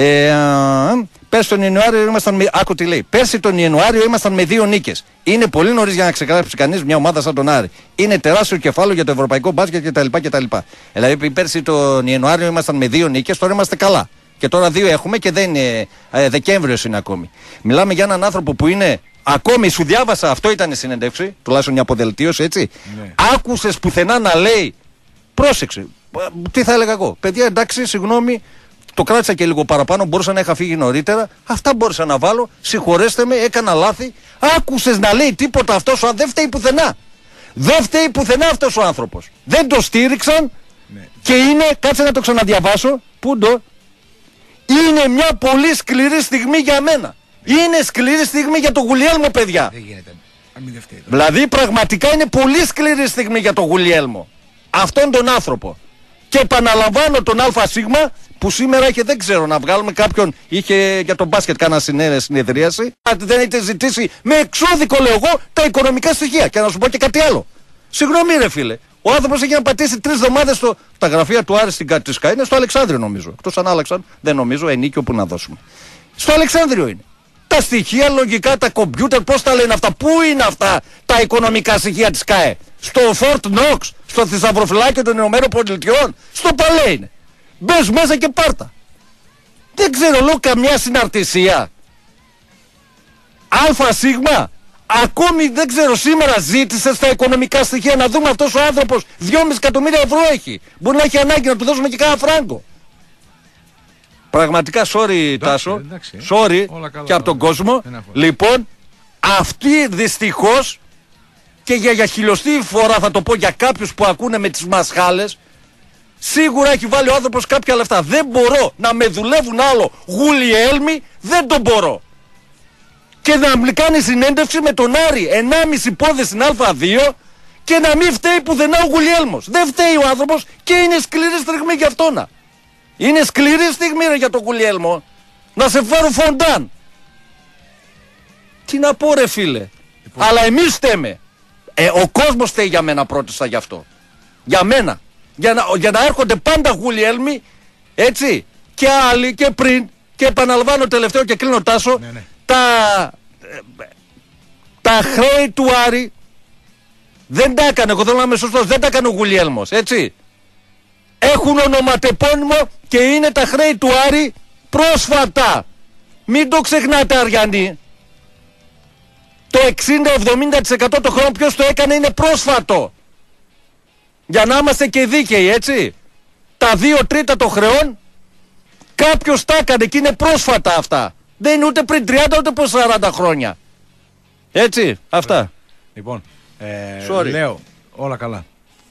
Πέρσι τον Ιανουάριο ήμασταν άκου τι λέει. Πέρσι τον Ιανουάριο ήμασταν με 2 νίκες. Είναι πολύ νωρίς για να ξεκράψει κανείς μια ομάδα σαν τον Άρη. Είναι τεράστιο κεφάλαιο για το ευρωπαϊκό μπάσκετ κτλ. Δηλαδή πέρσι τον Ιανουάριο ήμασταν με 2 νίκες, τώρα είμαστε καλά. Και τώρα 2 έχουμε και δεν είναι. Δεκέμβριος είναι ακόμη. Μιλάμε για έναν άνθρωπο που είναι. Ακόμη σου διάβασα, αυτό ήταν η συνέντευξη, τουλάχιστον μια αποδελτίωση, έτσι. Ναι. Άκουσες πουθενά να λέει. Πρόσεξε. Τι θα έλεγα εγώ. Παιδιά, εντάξει, συγγνώμη. Το κράτησα και λίγο παραπάνω, μπορούσα να είχα φύγει νωρίτερα. Αυτά μπορούσα να βάλω. Συγχωρέστε με, έκανα λάθη. Άκουσες να λέει τίποτα αυτός ο άνθρωπος. Δεν φταίει πουθενά. Δεν φταίει πουθενά αυτός ο άνθρωπος. Δεν το στήριξαν και είναι. Κάτσε να το ξαναδιαβάσω. Πού το. Είναι μια πολύ σκληρή στιγμή για μένα. Είναι σκληρή στιγμή για τον Γουλιέλμο, παιδιά. Δεν γίνεται. Δηλαδή πραγματικά είναι πολύ σκληρή στιγμή για τον Γουλιέλμο. Αυτόν τον άνθρωπο. Και επαναλαμβάνω τον ΑΣ που σήμερα είχε, δεν ξέρω, να βγάλουμε κάποιον, είχε για τον μπάσκετ κάνα συνεδρίαση. Δεν έχετε ζητήσει με εξώδικο, λέω εγώ, τα οικονομικά στοιχεία. Και να σου πω και κάτι άλλο. Συγγνώμη, ρε φίλε. Ο άνθρωπος έχει να πατήσει 3 εβδομάδες τα γραφεία του Άρη στην Κατσίσκα. Είναι στο Αλεξάνδριο, νομίζω. Εκτός αν άλλαξαν, δεν νομίζω, ενίκιο που να δώσουμε. Στο Αλεξάνδριο είναι. Τα στοιχεία λογικά, τα κομπιούτερ, πώς τα λένε αυτά, πού είναι αυτά τα οικονομικά στοιχεία της ΚΑΕ. Στο Fort Knox, στο θησαυροφυλάκιο των Ηνωμένων Πολιτειών, στο Παλέ είναι. Μπες μέσα και πάρτα. Δεν ξέρω, λέω καμιά συναρτησία. ΑΣ, ακόμη δεν ξέρω, σήμερα ζήτησε στα οικονομικά στοιχεία να δούμε αυτός ο άνθρωπος 2,5 εκατομμύρια ευρώ έχει. Μπορεί να έχει ανάγκη να του δώσουμε και κάνα φράγκο. Πραγματικά, sorry Τάσο, sorry και από τον κόσμο. Λοιπόν, αυτή δυστυχώς και για χιλιοστή φορά θα το πω για κάποιους που ακούνε με τις μασχάλες, σίγουρα έχει βάλει ο άνθρωπος κάποια λεφτά. Δεν μπορώ να με δουλεύουν άλλο Γουλιέλμοι, δεν τον μπορώ. Και να κάνει συνέντευξη με τον Άρη 1,5 πόδι στην Α2 και να μην φταίει πουθενά ο Γουλιέλμος. Δεν φταίει ο άνθρωπος και είναι σκληρή στιγμή για αυτόνα. Είναι σκληρή στιγμή για τον Γουλιέλμο. Να σε φέρω φοντάν. Τι να πω, ρε φίλε. Αλλά εμείς φταίμε. Ο κόσμος φταίει για μένα, πρότεσα γι' αυτό. Για μένα. Για να έρχονται πάντα Γουλιέλμοι, έτσι, και άλλοι και πριν. Και επαναλαμβάνω τελευταίο και κλείνω, Τάσο. Ναι. Τα χρέη του Άρη δεν τα έκανε, εγώ θέλω να είμαι σωστός, δεν τα έκανε ο Γουλιέλμος, έτσι. Έχουν ονοματεπώνυμο και είναι τα χρέη του Άρη πρόσφατα. Μην το ξεχνάτε, Αριανοί. Το 60-70% των χρόνων ποιος το έκανε είναι πρόσφατο. Για να είμαστε και δίκαιοι, έτσι. Τα 2/3 των χρεών κάποιος τα έκανε και είναι πρόσφατα αυτά. Δεν είναι ούτε πριν 30 ούτε πριν 40 χρόνια. Έτσι, αυτά. Λοιπόν, Sorry. λέω, όλα καλά.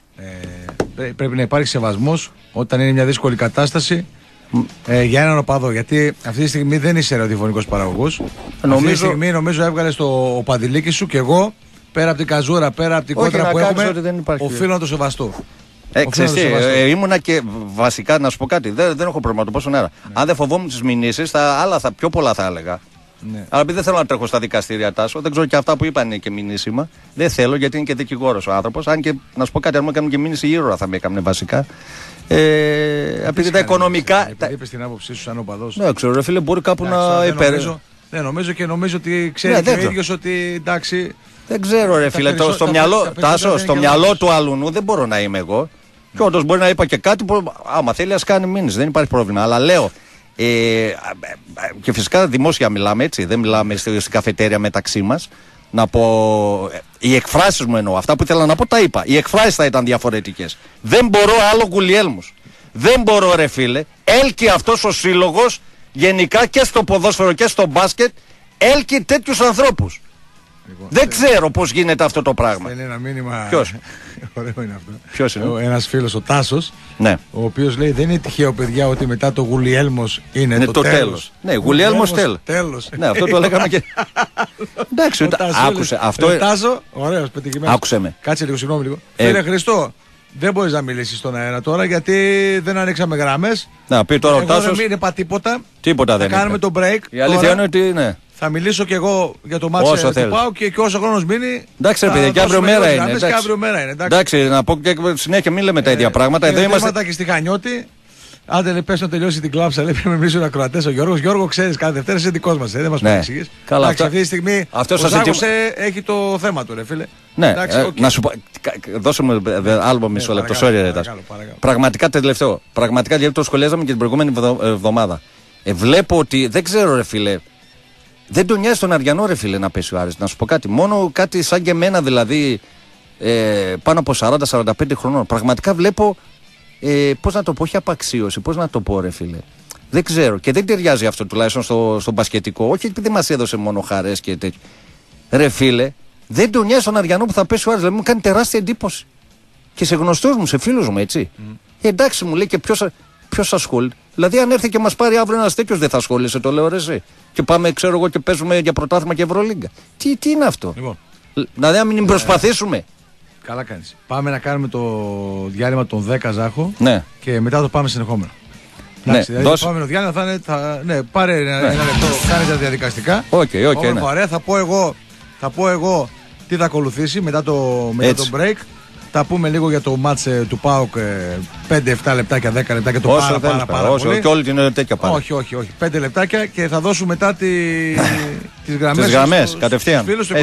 Πρέπει να υπάρχει σεβασμός όταν είναι μια δύσκολη κατάσταση για έναν οπαδό. Γιατί αυτή τη στιγμή δεν είσαι ραδιοφωνικός παραγωγός. Αυτή τη στιγμή νομίζω έβγαλε το Παντηλίκη σου και εγώ πέρα από την καζούρα, πέρα από την κόντρα που έχουμε, οφείλω να το σεβαστώ. Ήμουνα και βασικά να σου πω κάτι. Δεν έχω πρόβλημα να το πω στον αέρα. Αν δεν φοβόμουν τις μηνύσεις, πιο πολλά θα έλεγα. Ναι. Αλλά επειδή δεν θέλω να τρέχω στα δικαστήρια, Τάσο, δεν ξέρω και αυτά που είπαν είναι και μηνύσιμα. Δεν θέλω γιατί είναι και δικηγόρος ο άνθρωπος. Αν και να σου πω κάτι, αν μου έκαναν και μήνυση γύρω θα με έκαναν βασικά. Επειδή τα οικονομικά. Επειδή είπες την άποψή σου σαν οπαδός. Ναι, ξέρω, ρε φίλε, μπορεί κάπου να υπέρ. Δεν νομίζω ότι ξέρει και ο ίδιος ότι εντάξει. Δεν ξέρω, ρε φίλε, στο μυαλό του αλουνού δεν μπορώ να είμαι εγώ. Και όντως μπορεί να είπα και κάτι που άμα θέλει ας κάνει μήνυση, δεν υπάρχει πρόβλημα. Αλλά λέω. Και φυσικά δημόσια μιλάμε, έτσι. Δεν μιλάμε στην καφετέρια μεταξύ μας. Να πω. Οι εκφράσεις μου εννοώ. Αυτά που ήθελα να πω τα είπα. Οι εκφράσεις θα ήταν διαφορετικές. Δεν μπορώ άλλο Γουλιέλμους. Δεν μπορώ, ρε φίλε. Έλκει αυτός ο σύλλογος γενικά και στο ποδόσφαιρο και στο μπάσκετ. Έλκει τέτοιους ανθρώπους. Λοιπόν, δεν ξέρω πώς γίνεται αυτό το πράγμα. Είναι ένα μήνυμα. Ποιος? Ωραίο είναι αυτό. Ποιος είναι? Ένας φίλος, ο Τάσος, ναι. Ο οποίος λέει δεν είναι τυχαίο, παιδιά, ότι μετά το Γουλιέλμος είναι το τέλος. Ναι, Γουλιέλμος τέλος. Ναι, αυτό το λέγαμε και. Εντάξει, άκουσε αυτό. Τάσο, ωραίος, πετυχημένος. Άκουσε με. Κάτσε λίγο, συγγνώμη λίγο. Φίλε Χριστό, δεν μπορείς να μιλήσεις στον αέρα τώρα γιατί δεν ανοίξαμε γραμμές. Να πει τώρα ο Τάσος. Δεν είπα τίποτα. Τίποτα δεν θα κάνουμε το break. Η αλήθεια είναι ότι ναι. Θα μιλήσω κι εγώ για το μάτσο του ΠΑΟΚ και όσο χρόνος μείνει. Εντάξει, ρε παιδιά, και αύριο μέρα είναι. Εντάξει, να πω και συνέχεια μην λέμε τα ίδια πράγματα. Εδώ είμαστε. Και στη Χανιώτη. Άντε, πες να τελειώσει την κλάψα. Λέει πρέπει να μιλήσουν ακροατές ο Γιώργος. Γιώργο, ξέρεις, κάθε Δευτέρα είσαι δικός μας. Δεν μας παρεξηγείς. Καλά, αυτή τη στιγμή ο Ζάκος έχει το θέμα του, ρε φίλε. Ναι, να σου πω. Δώσε μου άλλο μισό λεπτό. Πραγματικά τελευταίο. Πραγματικά γιατί το σχολιάζαμε και την προηγούμενη εβδομάδα. Βλέπω ότι δεν ξέρω, ρε φίλε. Δεν τον νοιάζει τον Αριανό, ρε φίλε, να πέσει ο Άρης. Να σου πω κάτι. Μόνο κάτι σαν και εμένα, δηλαδή πάνω από 40-45 χρονών. Πραγματικά βλέπω. Πώς να το πω, όχι απαξίωση. Πώς να το πω, ρε φίλε. Δεν ξέρω. Και δεν ταιριάζει αυτό τουλάχιστον στο μπασκετικό. Όχι επειδή μας έδωσε μόνο χαρές και τέτοιο. Ρε φίλε, δεν τον νοιάζει τον Αριανό που θα πέσει ο Άρης. Δηλαδή μου κάνει τεράστια εντύπωση. Και σε γνωστούς μου, σε φίλους μου, έτσι. Εντάξει, μου λέει και ποιος ασχολείται. Δηλαδή, αν έρθει και μας πάρει αύριο ένας τέτοιος, δεν θα ασχολείσαι, το λέω ρε εσύ. Και πάμε, ξέρω εγώ, και παίζουμε για πρωτάθλημα και Ευρωλίγκα. Τι είναι αυτό. Λοιπόν, δηλαδή, να μην προσπαθήσουμε. Καλά κάνεις. Πάμε να κάνουμε το διάλειμμα των 10 Ζάχο. Ναι. Και μετά το πάμε συνεχόμενο. Ναι, δηλαδή, το επόμενο διάλειμμα θα είναι. Ναι, πάρε ένα λεπτό, κάνε τα διαδικαστικά. Okay, ωραία, θα πω εγώ τι θα ακολουθήσει μετά το break. Θα πούμε λίγο για το match του ΠΑΟΚ 5-7 λεπτάκια, 10 λεπτάκια. Το πάρα πολύ. Και όλη την τέτοια πάρα. Όχι. 5 λεπτάκια και θα δώσουμε μετά τις γραμμές. Τις γραμμές, κατευθείαν. Φίλους του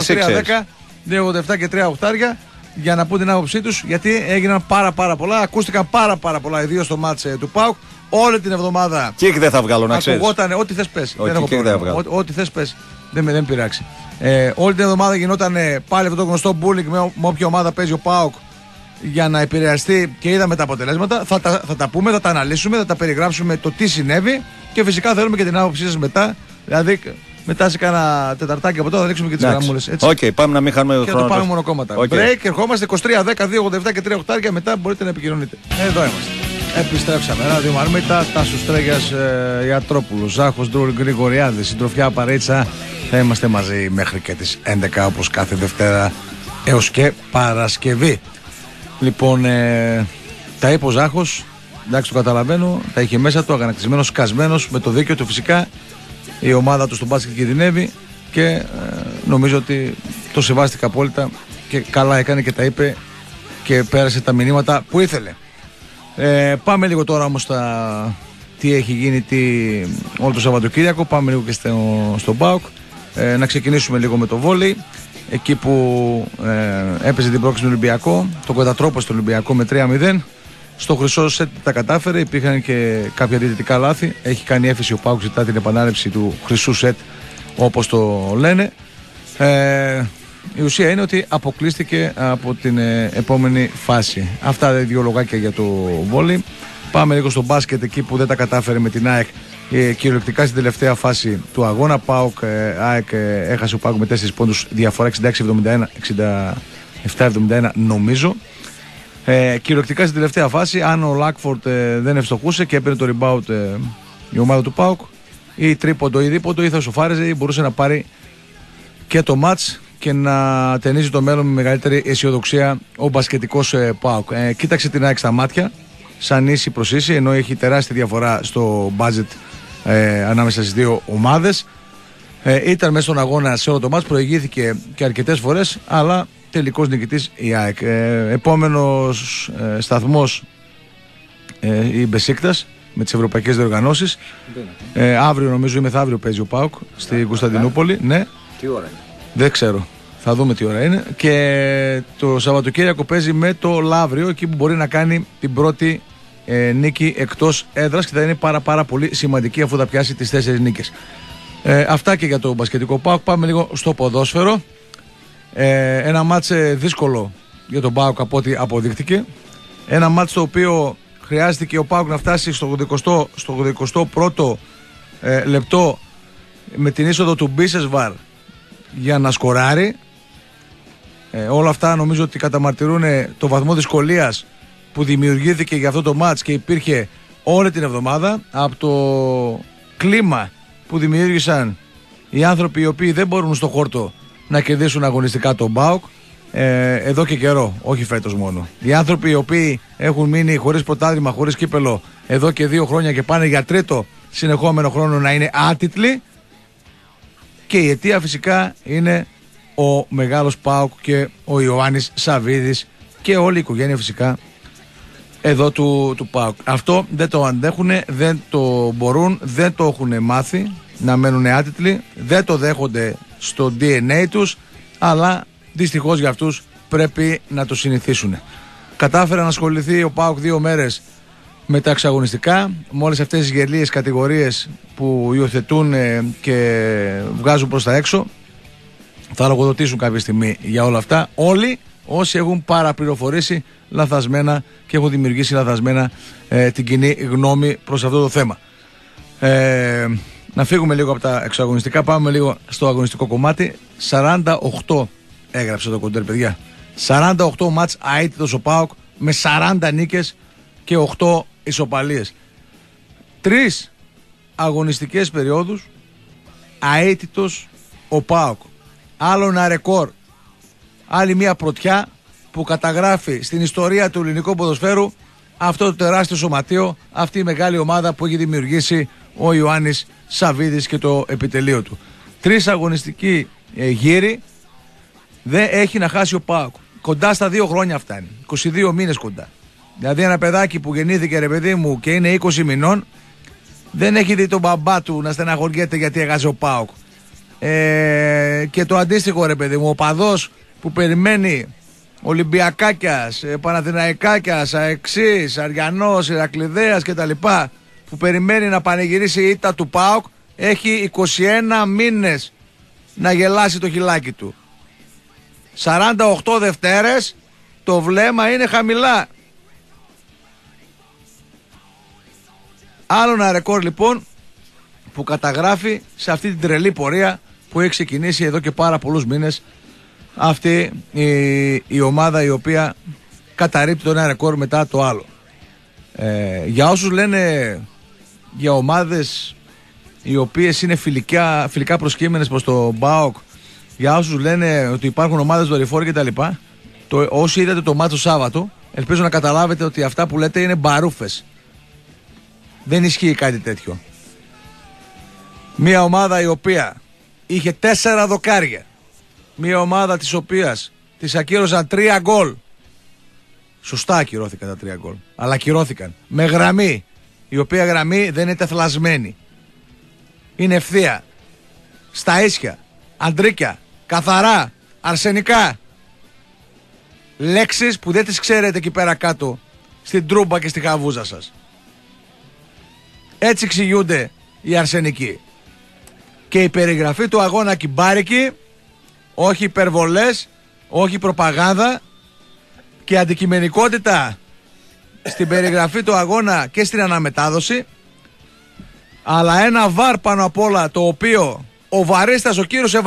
23-10, 2-87 και 3 οχτάρια για να πούν την άποψή τους. Γιατί έγιναν πάρα πολλά. Ακούστηκαν πάρα πολλά, ιδίως στο match του ΠΑΟΚ. Όλη την εβδομάδα. Κικ δεν θα βγάλω, να ξέρεις. Ακουγόταν, ό,τι θες πες. Ό,τι θες πες. Δεν πειράξει. Όλη την εβδομάδα γινόταν πάλι αυτό το γνωστό bullying με όποια ομάδα παίζει ο ΠΑΟΚ για να επηρεαστεί και είδαμε τα αποτελέσματα. Θα τα πούμε, θα τα αναλύσουμε, θα τα περιγράψουμε το τι συνέβη και φυσικά θέλουμε και την άποψή σας μετά. Δηλαδή, μετά σε κάνα τεταρτάκι από τώρα θα ρίξουμε και τις γραμμούλες. Οκ, πάμε να μην χάνουμε χρόνο. Και θα το πάμε μονοκόμματα. Break, ερχόμαστε 23-10-2-87 και 3 οχτάρια. Μετά μπορείτε να επικοινωνείτε. Εδώ είμαστε. Επιστρέψαμε. Ράδιο Μαρμίτα, Τάσος Στρέγιας, Ιατρόπουλος, Ζάχος Ντρούλ, Γρηγοριάδης, Συντροφιά Παρίτσα. Θα είμαστε μαζί μέχρι και τις 11 όπως κάθε Δευτέρα έως και Παρασκευή. Λοιπόν, τα είπε ο Ζάχος, εντάξει το καταλαβαίνω, τα είχε μέσα του, αγανακτισμένος, σκασμένος, με το δίκιο του φυσικά. Η ομάδα του στον μπάσκετ κινδυνεύει και νομίζω ότι το σεβάστηκα απόλυτα και καλά έκανε και τα είπε και πέρασε τα μηνύματα που ήθελε. Πάμε λίγο τώρα όμως τι έχει γίνει όλο το Σαββατοκύριακο. Πάμε λίγο και στον ΠΑΟΚ. Να ξεκινήσουμε λίγο με το βόλεϊ. Εκεί που έπαιζε την πρόκληση του Ολυμπιακό, τον κατατρόπωσε τον Ολυμπιακό με 3-0. Στο χρυσό σετ τα κατάφερε, υπήρχαν και κάποια διαιτητικά λάθη. Έχει κάνει έφεση ο ΠΑΟΚ, ζητά την επανάληψη του χρυσού σετ, όπως το λένε. Η ουσία είναι ότι αποκλείστηκε από την επόμενη φάση. Αυτά δύο λογάκια για το βόλεϊ. Πάμε λίγο στο μπάσκετ, εκεί που δεν τα κατάφερε με την ΑΕΚ κυριολεκτικά στην τελευταία φάση του αγώνα. ΑΕΚ έχασε ο ΠΑΟΚ με 4 πόντους διαφορά, 66-71, 67-71 νομίζω. Κυριολεκτικά στην τελευταία φάση, αν ο Λάκφορντ δεν ευστοχούσε και έπαιρνε το rebound η ομάδα του ΠΑΟΚ, ή τρίποντο ή δίποντο, ή θα σοφάριζε ή μπορούσε να πάρει και το μάτς και να ταινίζει το μέλλον με μεγαλύτερη αισιοδοξία ο μπασκετικός ΠΑΟΚ. Κοίταξε την ΑΕΚ στα μάτια, σαν ίση προς ίση, ενώ έχει τεράστια διαφορά στο budget ανάμεσα στις δύο ομάδες. Ήταν μέσα στον αγώνα σε όλο το μάτς, προηγήθηκε και αρκετές φορές, αλλά τελικός νικητής η ΑΕΚ. Επόμενος σταθμός η Μπεσίκτας με τις ευρωπαϊκές διοργανώσεις. Αύριο νομίζω ή μεθαύριο παίζει ο ΠΑΟΚ στην Κωνσταντινούπολη. Ναι. Τι ώρα είναι? Δεν ξέρω. Θα δούμε τι ώρα είναι. Και το Σαββατοκύριακο παίζει με το Λαύριο, εκεί που μπορεί να κάνει την πρώτη νίκη εκτός έδρας και θα είναι πάρα πολύ σημαντική αφού θα πιάσει τις 4 νίκες. Αυτά και για το μπασκετικό ΠΑΟΚ. Πάμε λίγο στο ποδόσφαιρο. Ένα μάτς δύσκολο για τον ΠΑΟΚ από ό,τι αποδείχτηκε. Ένα μάτς το οποίο χρειάστηκε ο ΠΑΟΚ να φτάσει στο 21ο λεπτό με την είσοδο του Μπίσεσβαρ για να σκοράρει. Όλα αυτά νομίζω ότι καταμαρτυρούν το βαθμό δυσκολίας που δημιουργήθηκε για αυτό το μάτς και υπήρχε όλη την εβδομάδα, από το κλίμα που δημιούργησαν οι άνθρωποι οι οποίοι δεν μπορούν στο χόρτο να κερδίσουν αγωνιστικά τον ΠΑΟΚ εδώ και καιρό, όχι φέτος μόνο. Οι άνθρωποι οι οποίοι έχουν μείνει χωρίς πρωτάθλημα, χωρίς κύπελο εδώ και 2 χρόνια και πάνε για τρίτο συνεχόμενο χρόνο να είναι άτιτλοι, και η αιτία φυσικά είναι ο μεγάλος ΠΑΟΚ και ο Ιωάννης Σαββίδης και όλη η οικογένεια φυσικά εδώ του ΠΑΟΚ. Αυτό δεν το αντέχουν, δεν το μπορούν, δεν το έχουν μάθει να μένουν άτιτλοι, δεν το δέχονται στο DNA τους, αλλά δυστυχώς για αυτούς πρέπει να το συνηθίσουν. Κατάφερε να ασχοληθεί ο ΠΑΟΚ 2 μέρες με τα εξαγωνιστικά, με όλες αυτές τις γελίες κατηγορίες που υιοθετούν και βγάζουν προς τα έξω. Θα λογοδοτήσουν κάποια στιγμή για όλα αυτά όλοι όσοι έχουν παραπληροφορήσει λαθασμένα και έχουν δημιουργήσει λαθασμένα την κοινή γνώμη προς αυτό το θέμα. Να φύγουμε λίγο από τα εξαγωνιστικά, πάμε λίγο στο αγωνιστικό κομμάτι. 48 έγραψε το κοντέρ, παιδιά. 48 μάτς αίτητος ο ΠΑΟΚ με 40 νίκες και 8 ισοπαλίες. 3 αγωνιστικές περιόδους αίτητος ο ΠΑΟΚ. Άλλο ένα ρεκόρ, άλλη μια πρωτιά που καταγράφει στην ιστορία του ελληνικού ποδοσφαίρου αυτό το τεράστιο σωματείο, αυτή η μεγάλη ομάδα που έχει δημιουργήσει ο Ιωάννης Σαββίδης και το επιτελείο του. 3 αγωνιστικοί γύροι δεν έχει να χάσει ο ΠΑΟΚ. Κοντά στα 2 χρόνια φτάνει, 22 μήνες κοντά. Δηλαδή ένα παιδάκι που γεννήθηκε, ρε παιδί μου, και είναι 20 μηνών, δεν έχει δει τον μπαμπά του να στεναχωριέται γιατί έχασε ο ΠΑΟΚ. Και το αντίστοιχο, ρε παιδί μου, ο παδός που περιμένει Ολυμπιακάκιας, Παναθηναϊκάκιας, Αεξής, Αριανός, Ηρακλειδέας κτλ, που περιμένει να πανηγυρίσει η ήττα του ΠΑΟΚ, έχει 21 μήνες να γελάσει το χιλάκι του. 48 Δευτέρες το βλέμμα είναι χαμηλά. Άλλο ένα ρεκόρ λοιπόν που καταγράφει σε αυτή την τρελή πορεία που έχει ξεκινήσει εδώ και πάρα πολλούς μήνες αυτή η ομάδα, η οποία καταρρίπτει το ένα ρεκόρ μετά το άλλο. Για όσους λένε για ομάδες οι οποίες είναι φιλικά προσκύμενες προς το ΠΑΟΚ, για όσους λένε ότι υπάρχουν ομάδες δορυφόροι κτλ, όσοι είδατε το μάτσο Σάββατο, ελπίζω να καταλάβετε ότι αυτά που λέτε είναι μπαρούφες. Δεν ισχύει κάτι τέτοιο. Μια ομάδα η οποία είχε 4 δοκάρια, μια ομάδα της οποίας της ακύρωσαν 3 γκολ. Σωστά ακυρώθηκαν τα 3 γκολ, αλλά ακυρώθηκαν με γραμμή η οποία γραμμή δεν είναι τεθλασμένη. Είναι ευθεία, στα ίσια, αντρίκια, καθαρά, αρσενικά. Λέξεις που δεν τις ξέρετε εκεί πέρα κάτω στην Τρούμπα και στη Χαβούζα σας. Έτσι εξηγούνται οι αρσενικοί. Και η περιγραφή του αγώνα κυμπάρικη, όχι υπερβολές, όχι προπαγάνδα, και αντικειμενικότητα στην περιγραφή του αγώνα και στην αναμετάδοση, αλλά ένα βαρ πάνω απ' όλα, το οποίο ο βαρίστας, ο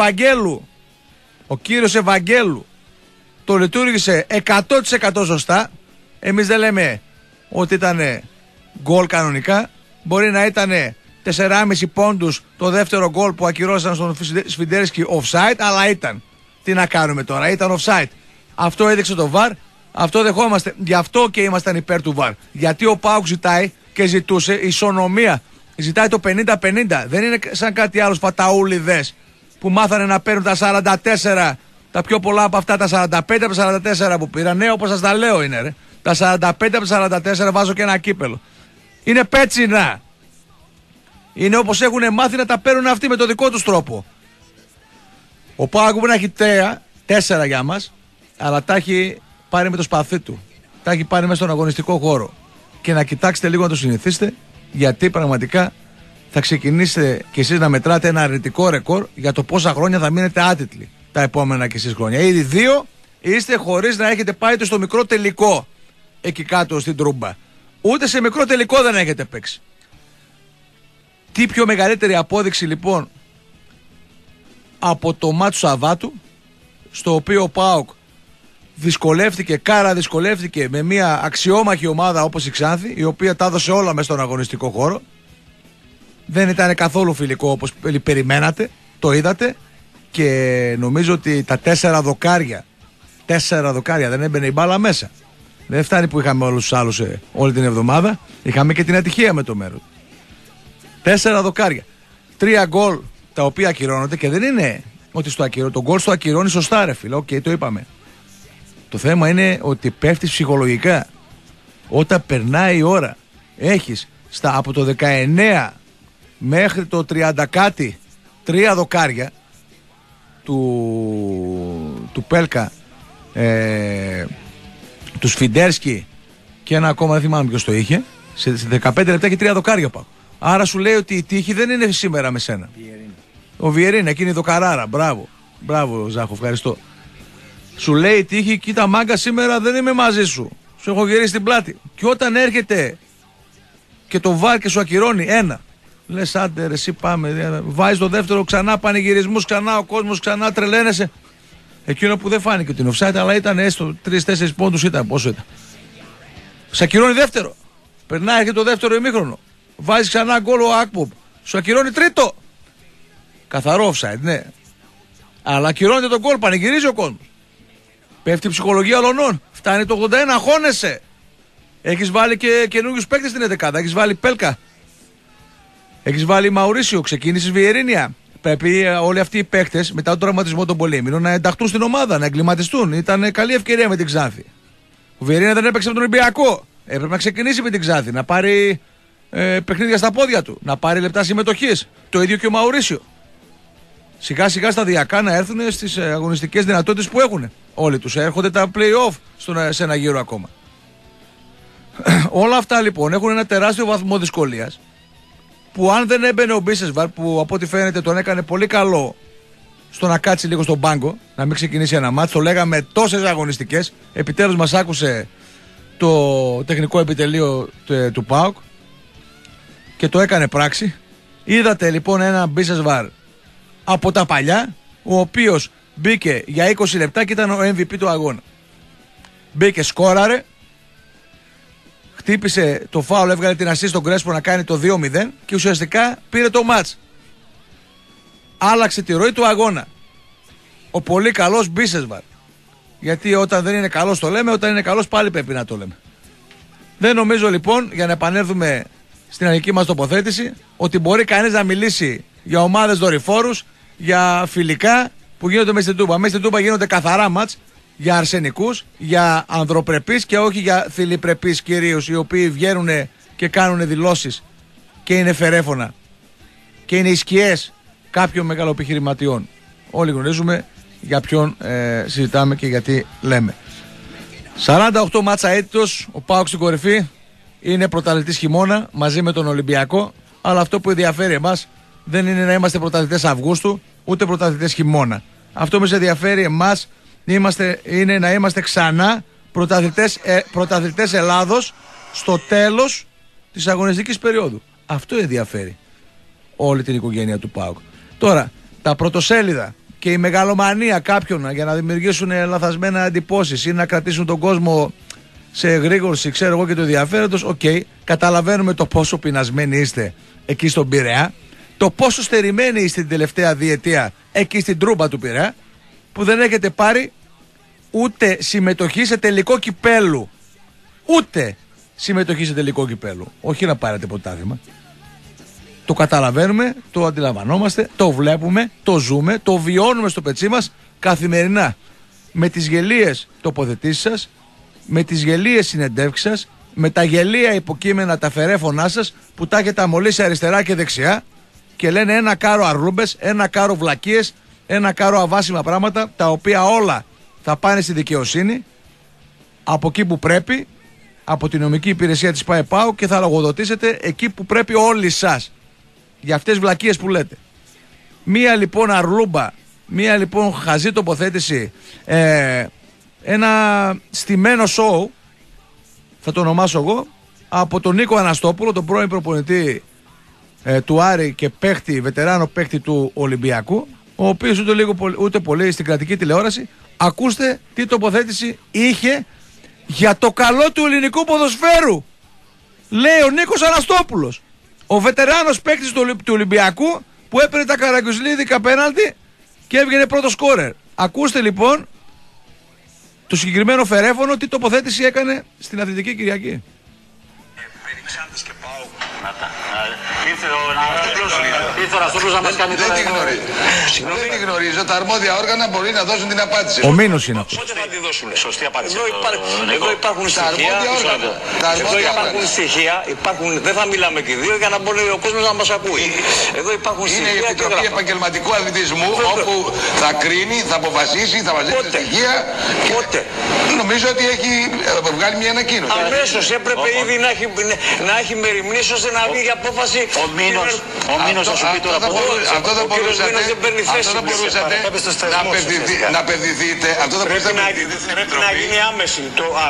κύριος Ευαγγέλου το λειτουργήσε 100% σωστά. Εμείς δεν λέμε ότι ήταν γκολ κανονικά, μπορεί να ήταν 4,5 πόντους το δεύτερο γκολ που ακυρώσαν στον Σφιντέρσκι offside, αλλά ήταν. Τι να κάνουμε τώρα, ήταν offside. Αυτό έδειξε το VAR, αυτό δεχόμαστε. Γι' αυτό και ήμασταν υπέρ του VAR. Γιατί ο ΠΑΟΚ ζητάει και ζητούσε ισονομία. Ζητάει το 50-50. Δεν είναι σαν κάτι άλλο φαταούλιδες που μάθανε να παίρνουν τα 44, τα πιο πολλά από αυτά, τα 45 από τα 44 που πήραν. Ναι, όπως σας τα λέω είναι ρε. Τα 45 από τα 44 βάζω και ένα κύπελο. Είναι πέτσινα. Είναι όπως έχουν μάθει να τα παίρνουν αυτοί με το δικό τους τρόπο. Ο ΠΑΟΚ μπορεί να έχει 4 για μας, αλλά τα έχει πάρει με το σπαθί του. Τα έχει πάρει μέσα στον αγωνιστικό χώρο. Και να κοιτάξετε λίγο να το συνηθίσετε, γιατί πραγματικά θα ξεκινήσετε κι εσείς να μετράτε ένα αρνητικό ρεκόρ για το πόσα χρόνια θα μείνετε άτιτλοι τα επόμενα κι εσείς χρόνια. Ήδη 2 είστε χωρίς να έχετε πάει στο μικρό τελικό εκεί κάτω στην Τρούμπα. Ούτε σε μικρό τελικό δεν έχετε παίξει. Τι πιο μεγαλύτερη απόδειξη λοιπόν από το μάτσο Σαββάτου, στο οποίο ο ΠΑΟΚ δυσκολεύτηκε με μια αξιόμαχη ομάδα όπως η Ξάνθη, η οποία τα έδωσε όλα μέσα στον αγωνιστικό χώρο. Δεν ήταν καθόλου φιλικό όπως περιμένατε, το είδατε, και νομίζω ότι τα 4 δοκάρια δεν έμπαινε η μπάλα μέσα. Δεν φτάνει που είχαμε όλους τους άλλους όλη την εβδομάδα, είχαμε και την ατυχία με το μέρο. 4 δοκάρια. 3 γκολ τα οποία ακυρώνονται, και δεν είναι ότι το γκολ στο ακυρώνει σωστά ρε φίλε, οκ, το είπαμε. Το θέμα είναι ότι πέφτεις ψυχολογικά. Όταν περνάει η ώρα, έχεις από το 19 μέχρι το 30 κάτι 3 δοκάρια του Πέλκα, του Σφιντέρσκι και ένα ακόμα, δεν θυμάμαι ποιος το είχε. Σε 15 λεπτά έχει 3 δοκάρια πάω. Άρα σου λέει ότι η τύχη δεν είναι σήμερα με σένα. Ο Βιερίνα, εκείνη η δοκαράρα. Μπράβο Ζάχο, ευχαριστώ. Σου λέει η τύχη, κοίτα μάγκα, σήμερα δεν είμαι μαζί σου. Σου έχω γυρίσει την πλάτη. Και όταν έρχεται και το VAR και σου ακυρώνει 1, λες άντε ρε, εσύ πάμε. Βάζεις το δεύτερο, ξανά πανηγυρισμούς, ξανά ο κόσμος, ξανά τρελαίνεσαι. Εκείνο που δεν φάνηκε ότι είναι offside, αλλά ήταν έστω 3-4 πόντους, ήταν πόσο ήταν. Σου ακυρώνει δεύτερο. Περνάει και το δεύτερο ημίχρονο. Βάζει ξανά γκολ ο Ακπομ. Σου ακυρώνει τρίτο. Καθαρό offside, ναι. Αλλά ακυρώνεται τον γκολ, πανηγυρίζει ο κόσμος. Πέφτει η ψυχολογία ολονών. Φτάνει το 81, αγχώνεσαι. Έχεις βάλει και καινούριους παίκτες στην 11. Έχεις βάλει Πέλκα. Έχεις βάλει Μαουρίσιο. Ξεκίνησες Βιερίνια. Πρέπει όλοι αυτοί οι παίκτες μετά τον τραυματισμό των Πολύμηνων να ενταχθούν στην ομάδα, να εγκληματιστούν. Ήταν καλή ευκαιρία με την Ξάνθη. Ο Βιερίνια δεν έπαιξε με τον Ολυμπιακό. Έπρεπε να ξεκινήσει με την Ξάνθη, να πάρει παιχνίδια στα πόδια του, να πάρει λεπτά συμμετοχής. Το ίδιο και ο Μαουρίσιο. Σιγά σιγά σταδιακά να έρθουν στις αγωνιστικές δυνατότητες που έχουν. Όλοι τους έρχονται τα play-off σε ένα γύρο ακόμα. Όλα αυτά λοιπόν έχουν ένα τεράστιο βαθμό δυσκολίας, που αν δεν έμπαινε ο Μπίσεσβαρ, που από ό,τι φαίνεται τον έκανε πολύ καλό στο να κάτσει λίγο στον πάγκο, να μην ξεκινήσει ένα μάτς, το λέγαμε τόσες αγωνιστικές, επιτέλους μας άκουσε το τεχνικό επιτελείο του ΠΑΟΚ και το έκανε πράξη. Είδατε λοιπόν ένα Μπίσεσβαρ από τα παλιά, ο οποίος μπήκε για 20 λεπτά και ήταν ο MVP του αγώνα. Μπήκε, σκόραρε, χτύπησε το φάουλ, έβγαλε την ασίστ στον Κρέσπο να κάνει το 2-0 και ουσιαστικά πήρε το μάτς. Άλλαξε τη ροή του αγώνα. Ο πολύ καλός Μπίσεσβαρ. Γιατί όταν δεν είναι καλός το λέμε, όταν είναι καλός πάλι πρέπει να το λέμε. Δεν νομίζω λοιπόν, για να επανέλθουμε στην αρχική μας τοποθέτηση, ότι μπορεί κανείς να μιλήσει για ομάδες δορυφόρους, για φιλικά που γίνονται μέσα στην Τούμπα. Μέσα στην Τούμπα γίνονται καθαρά μάτς για αρσενικούς, για ανδροπρεπείς και όχι για θηλυπρεπείς κυρίους, οι οποίοι βγαίνουν και κάνουν δηλώσεις και είναι φερέφωνα και είναι οι σκιές κάποιων μεγαλοεπιχειρηματιών. Όλοι γνωρίζουμε για ποιον συζητάμε και γιατί λέμε. 48 μάτσα έτητος, ο ΠΑΟΚ στην κορυφή, είναι πρωταθλητής χειμώνα μαζί με τον Ολυμπιακό, αλλά αυτό που ενδιαφέρει εμάς δεν είναι να είμαστε πρωταθλητές Αυγούστου ούτε πρωταθλητές χειμώνα. Αυτό που μας ενδιαφέρει εμάς είναι να είμαστε ξανά πρωταθλητές Ελλάδος στο τέλος της αγωνιστικής περίοδου. Αυτό ενδιαφέρει όλη την οικογένεια του ΠΑΟΚ. Τώρα, τα πρωτοσέλιδα και η μεγαλομανία κάποιων για να δημιουργήσουν λαθασμένα εντυπώσεις ή να κρατήσουν τον κόσμο σε εγρήγορση, ξέρω εγώ, και το ενδιαφέροντος, καταλαβαίνουμε το πόσο πεινασμένοι είστε εκεί στον Πειραιά, το πόσο στερημένοι είστε την τελευταία διετία εκεί στην Τρούμπα του Πειραιά, που δεν έχετε πάρει ούτε συμμετοχή σε τελικό κυπέλου. Ούτε συμμετοχή σε τελικό κυπέλου. Όχι να πάρετε πρωτάθλημα. Το καταλαβαίνουμε, το αντιλαμβανόμαστε, το βλέπουμε, το ζούμε, το βιώνουμε στο πετσί μας καθημερινά. Με τις γελίες τοποθετήσεις σας, με τις γελίες συνεντεύξεις σας, με τα γελία υποκείμενα, τα φερέφωνά σας που τα έχετε αμολύσει αριστερά και δεξιά και λένε ένα κάρο αρλούμπες, ένα κάρο βλακίες, ένα κάρο αβάσιμα πράγματα, τα οποία όλα θα πάνε στη δικαιοσύνη από εκεί που πρέπει, από την νομική υπηρεσία της ΠΑΕ-ΠΑΟ, και θα λογοδοτήσετε εκεί που πρέπει όλοι σας για αυτές τις βλακίες που λέτε. Μία λοιπόν αρλούμπα, μία λοιπόν χαζή τοποθέτηση, ένα στημένο σοου, θα το ονομάσω εγώ, από τον Νίκο Αναστόπουλο, τον πρώην προπονητή του Άρη και παίχτη, βετεράνο παίχτη του Ολυμπιακού, ο οποίος ούτε λίγο ούτε πολύ στην κρατική τηλεόραση. Ακούστε τι τοποθέτηση είχε για το καλό του ελληνικού ποδοσφαίρου. Λέει ο Νίκος Αναστόπουλος, ο βετεράνος παίκτης του Ολυμπιακού, που έπαιρνε τα καραγκιουζλίδικα πέναλτι και έβγαινε πρώτο σκόρερ. Ακούστε λοιπόν το συγκεκριμένο φερέφωνο τι τοποθέτηση έκανε στην Αθλητική Κυριακή. Ήρθε ο Αναστόπουλος να μας κάνει τώρα. Δεν τη γνωρίζω. Τα αρμόδια όργανα μπορεί να δώσουν την απάντηση. Ο Μήνος είναι αυτός. Πότε θα τη δώσουν σωστή απάντηση? Εδώ υπάρχουν στοιχεία. Εδώ υπάρχουν στοιχεία. Δεν θα μιλάμε και δύο για να μπορεί ο κόσμος να μας ακούει. Εδώ υπάρχουν στοιχεία. Είναι η Επιτροπή Επαγγελματικού Αθλητισμού όπου θα κρίνει, θα αποφασίσει, θα μαζέψει στοιχεία. Πότε? Νομίζω ότι έχει βγάλει μια ανακοίνωση. Αμέσως έπρεπε ήδη να έχει μεριμνήσει ώστε να βγει η απόφαση. Ο Μήνος θα σου πει τώρα πού. Αυτό δεν μπορούσατε να απευθυνθείτε. Πρέπει να γίνει άμεση.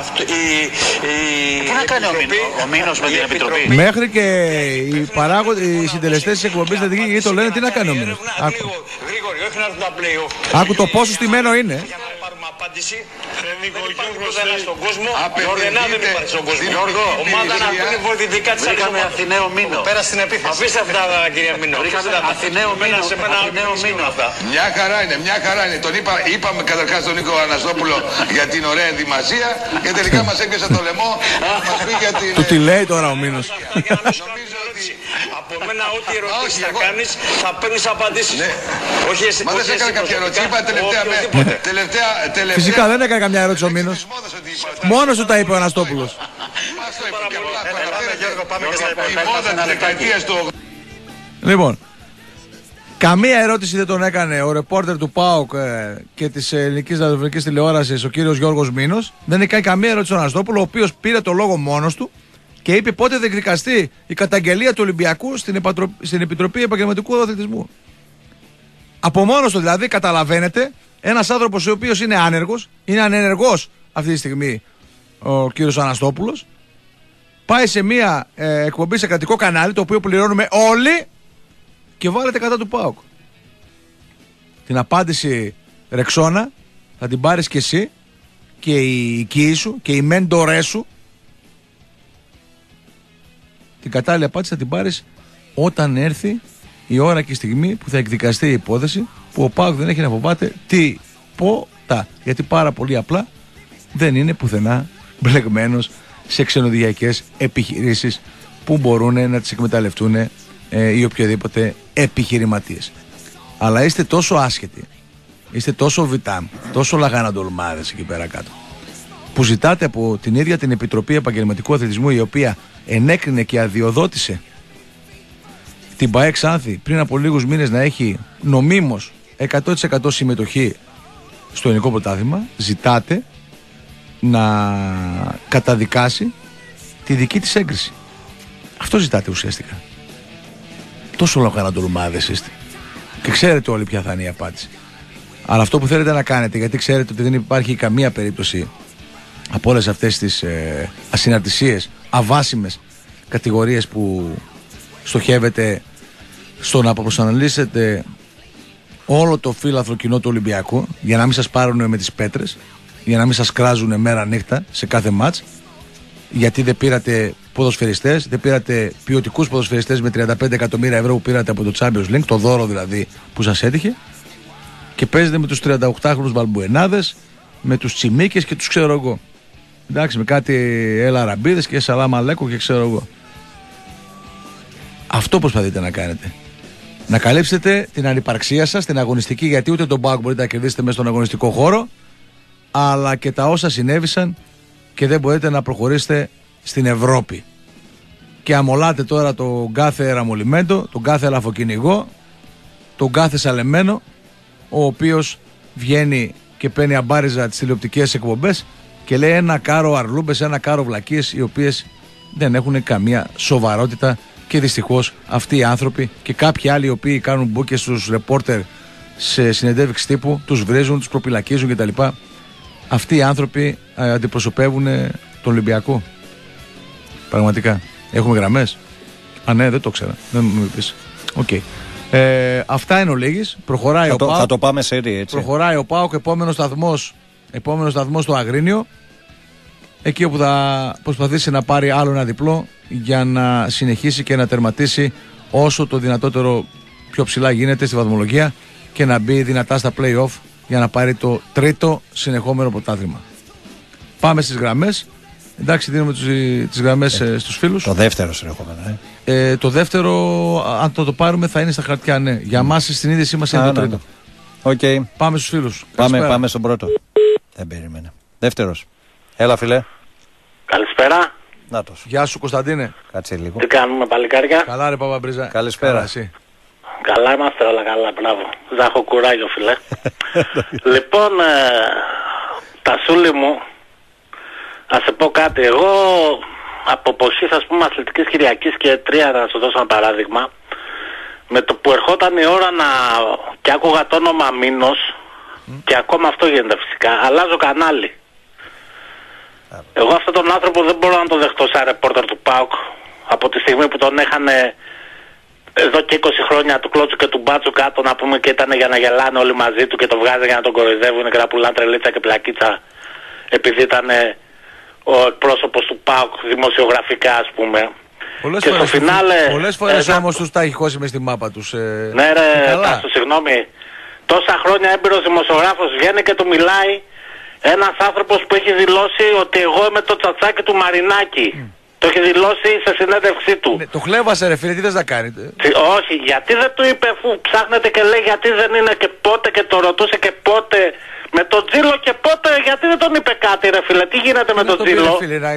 Τι να κάνει ο Μήνος με την Επιτροπή? Μέχρι και οι συντελεστές της εκπομπής Στρατηγική Γη το λένε, τι να κάνει ο Μήνος. Γρήγορη, όχι να έρθουν τα play-off. Άκου το πόσο στημένο είναι. Για να πάρουμε απάντηση. Δεν υπάρχει πουθενά στον κόσμο. Γιώργο, δεν υπάρχει στον κόσμο. Γιώργο, ομάδα να παίρνει βοηθητικά της Αλυσσοπόλου. Βρήκαμε Αθηναίο Μήνο. Πέρα στην επίθεση. Αφήστε αυτά, κυρία Μήνο. Βρήκαμε Αθηναίο Μήνο. Μια χαρά είναι, μια χαρά είναι. Είπαμε καταρχάς τον Νίκο Αναστόπουλο για την ωραία ενδυμασία και τελικά μας έπιασε το λαιμό να μας πει για την... Του τι λέει τώρα ο Μήνος. Από μένα ό,τι ερωτήσεις θα κάνεις θα παίρνεις απαντήσεις. Όχι εσύ. Μα δεν σε έκανε κάποια ερώτηση. Είπα τελευταία... Φυσικά δεν έκανε καμιά ερώτηση ο Μήνος. Μόνος του τα είπε ο Αναστόπουλος. Λοιπόν, καμία ερώτηση δεν τον έκανε ο ρεπόρτερ του ΠΑΟΚ και της ελληνικής ραδιοφωνικής τηλεόρασης, ο κύριος Γιώργος Μήνος. Δεν έκανε καμία ερώτηση στον Αναστόπουλο, ο οποίος πήρε το λόγο μόνος του και είπε πότε θα εκδικαστεί η καταγγελία του Ολυμπιακού στην Επιτροπή Επαγγελματικού Αθλητισμού. Από μόνος του δηλαδή, καταλαβαίνετε, ένας άνθρωπος ο οποίος είναι άνεργος, είναι ανενεργός αυτή τη στιγμή ο κύριος Αναστόπουλος, πάει σε μια εκπομπή σε κρατικό κανάλι, το οποίο πληρώνουμε όλοι, και βάλετε κατά του ΠΑΟΚ. Την απάντηση Ρεξόνα θα την πάρεις και εσύ και οι οικοί σου και οι μέντορές σου. Την κατάλληλη απάντηση θα την πάρεις όταν έρθει η ώρα και η στιγμή που θα εκδικαστεί η υπόθεση, που ο ΠΑΟΚ δεν έχει να φοβάται τίποτα, γιατί πάρα πολύ απλά δεν είναι πουθενά μπλεγμένος σε ξενοδοχειακές επιχειρήσεις που μπορούν να τις εκμεταλλευτούν ή οποιοδήποτε επιχειρηματίες. Αλλά είστε τόσο άσχετοι, είστε τόσο βιτάμ, τόσο λαγαναντολμάδες εκεί πέρα κάτω, που ζητάτε από την ίδια την Επιτροπή Επαγγελματικού Αθλητισμού, η οποία ενέκρινε και αδειοδότησε την ΠΑΕ Ξάνθη πριν από λίγους μήνες να έχει νομίμως 100% συμμετοχή στο ελληνικό πρωτάθλημα, ζητάτε να καταδικάσει τη δική της έγκριση. Αυτό ζητάτε ουσιαστικά. Τόσο λογαρατολουμάδες είστε. Και ξέρετε όλοι ποια θα είναι η απάντηση. Αλλά αυτό που θέλετε να κάνετε, γιατί ξέρετε ότι δεν υπάρχει καμία περίπτωση από όλες αυτές τις ασυναρτησίες, αβάσιμες κατηγορίες που στοχεύετε στο να προσαναλύσετε όλο το φύλαθρο κοινό του Ολυμπιακού, για να μην σας πάρουν με τις πέτρες, για να μην σας κράζουν μέρα νύχτα σε κάθε μάτς, γιατί δεν πήρατε ποδοσφαιριστές, δεν πήρατε ποιοτικούς ποδοσφαιριστές με 35 εκατομμύρια ευρώ που πήρατε από το Champions League, το δώρο δηλαδή που σας έτυχε, και παίζετε με τους 38χρονους Βαλμπουενάδες, με τους Τσιμίκες και τους ξέρω εγώ. Εντάξει, με κάτι Έλα Ραμπίδες και Σαλάμα Λέκο και ξέρω εγώ. Αυτό προσπαθείτε να κάνετε. Να καλύψετε την ανυπαρξία σας, την αγωνιστική, γιατί ούτε τον ΠΑΟΚ μπορείτε να κερδίσετε μέσα στον αγωνιστικό χώρο, αλλά και τα όσα συνέβησαν και δεν μπορείτε να προχωρήσετε στην Ευρώπη. Και αμολάτε τώρα τον κάθε ραμολιμέντο, τον κάθε λαφοκυνηγό, τον κάθε σαλεμένο, ο οποίος βγαίνει και παίρνει αμπάριζα τις τηλεοπτικές εκπομπές και λέει ένα κάρο αρλούμπες, ένα κάρο βλακίες, οι οποίες δεν έχουν καμία σοβαρότητα. Και δυστυχώς αυτοί οι άνθρωποι και κάποιοι άλλοι οι οποίοι κάνουν μπούκες στους ρεπόρτερ σε συνεντεύξεις τύπου, τους βρίζουν, τους προπυλακίζουν κτλ. Αυτοί οι άνθρωποι αντιπροσωπεύουν τον Ολυμπιακό. Πραγματικά. Έχουμε γραμμές? Α, ναι, δεν το ξέρα. Δεν μου είπες. Οκ. Αυτά είναι ο λίγης. Προχωράει ο ΠΑΟΚ. Θα το πάμε σε έτσι. Προχωράει ο ΠΑΟΚ. Επόμενος σταθμός στο Αγρίνιο. Εκεί όπου θα προσπαθήσει να πάρει άλλο ένα διπλό για να συνεχίσει και να τερματίσει όσο το δυνατότερο πιο ψηλά γίνεται στη βαθμολογία και να μπει δυνατά στα play-off για να πάρει το τρίτο συνεχόμενο πρωτάθλημα. Πάμε στις γραμμές. Εντάξει, δίνουμε τις γραμμές στους φίλους. Το δεύτερο συνεχόμενο. Το δεύτερο, αν το πάρουμε, θα είναι στα χαρτιά, ναι. Για μας στην είδησή μας είναι το τρίτο. Okay. Πάμε στους φίλους. Πάμε στον πρώτο. Δεν περίμενε. Δεύτερος. Έλα, φίλε. Καλησπέρα. Νάτος. Γεια σου, Κωνσταντίνε. Κάτσε λίγο. Τι κάνουμε, παλικάρια? Καλά, ρε Παπαμπρίζα. Καλησπέρα. Εσύ? Καλά είμαστε, όλα καλά, μπράβο. Δεν έχω κουράγιο, φίλε. Λοιπόν, Τασούλη μου, να σε πω κάτι. Εγώ από εποχής, ας πούμε, Αθλητικής Κυριακής και 3, να σου δώσω ένα παράδειγμα, με το που ερχόταν η ώρα και άκουγα το όνομα Μήνος, και ακόμα αυτό γίνεται φυσικά, αλλάζω κανάλι. Εγώ αυτόν τον άνθρωπο δεν μπορώ να τον δεχτώ σαν ρεπόρτερ του ΠΑΟΚ από τη στιγμή που τον έχανε εδώ και 20 χρόνια του Κλώτσου και του Μπάτσου κάτω, να πούμε, και ήταν για να γελάνε όλοι μαζί του και το βγάζανε για να τον κοροϊδεύουν και να πουλάνε τρελίτσα και πλακίτσα επειδή ήταν ο εκπρόσωπος του ΠΑΟΚ δημοσιογραφικά, ας πούμε. Πολλές φορές όμως τους τα έχει χώσει μες στη μάπα τους. Ναι ρε Τάσο, συγγνώμη. Τόσα χρόνια έμπειρος δημοσιογράφος βγαίνει και του μιλάει ένας άνθρωπος που έχει δηλώσει ότι εγώ είμαι το τσατσάκι του Μαρινάκη. Το έχει δηλώσει σε συνέντευξή του. Ναι, το χλέβασε ρε φίλε, τι θες να κάνετε? Όχι, γιατί δεν του είπε, αφού ψάχνετε και λέει γιατί δεν είναι και πότε, και το ρωτούσε και πότε με τον Τζίλο και πότε, γιατί δεν τον είπε κάτι ρε φίλε? Τι γίνεται με τον Τζίλο?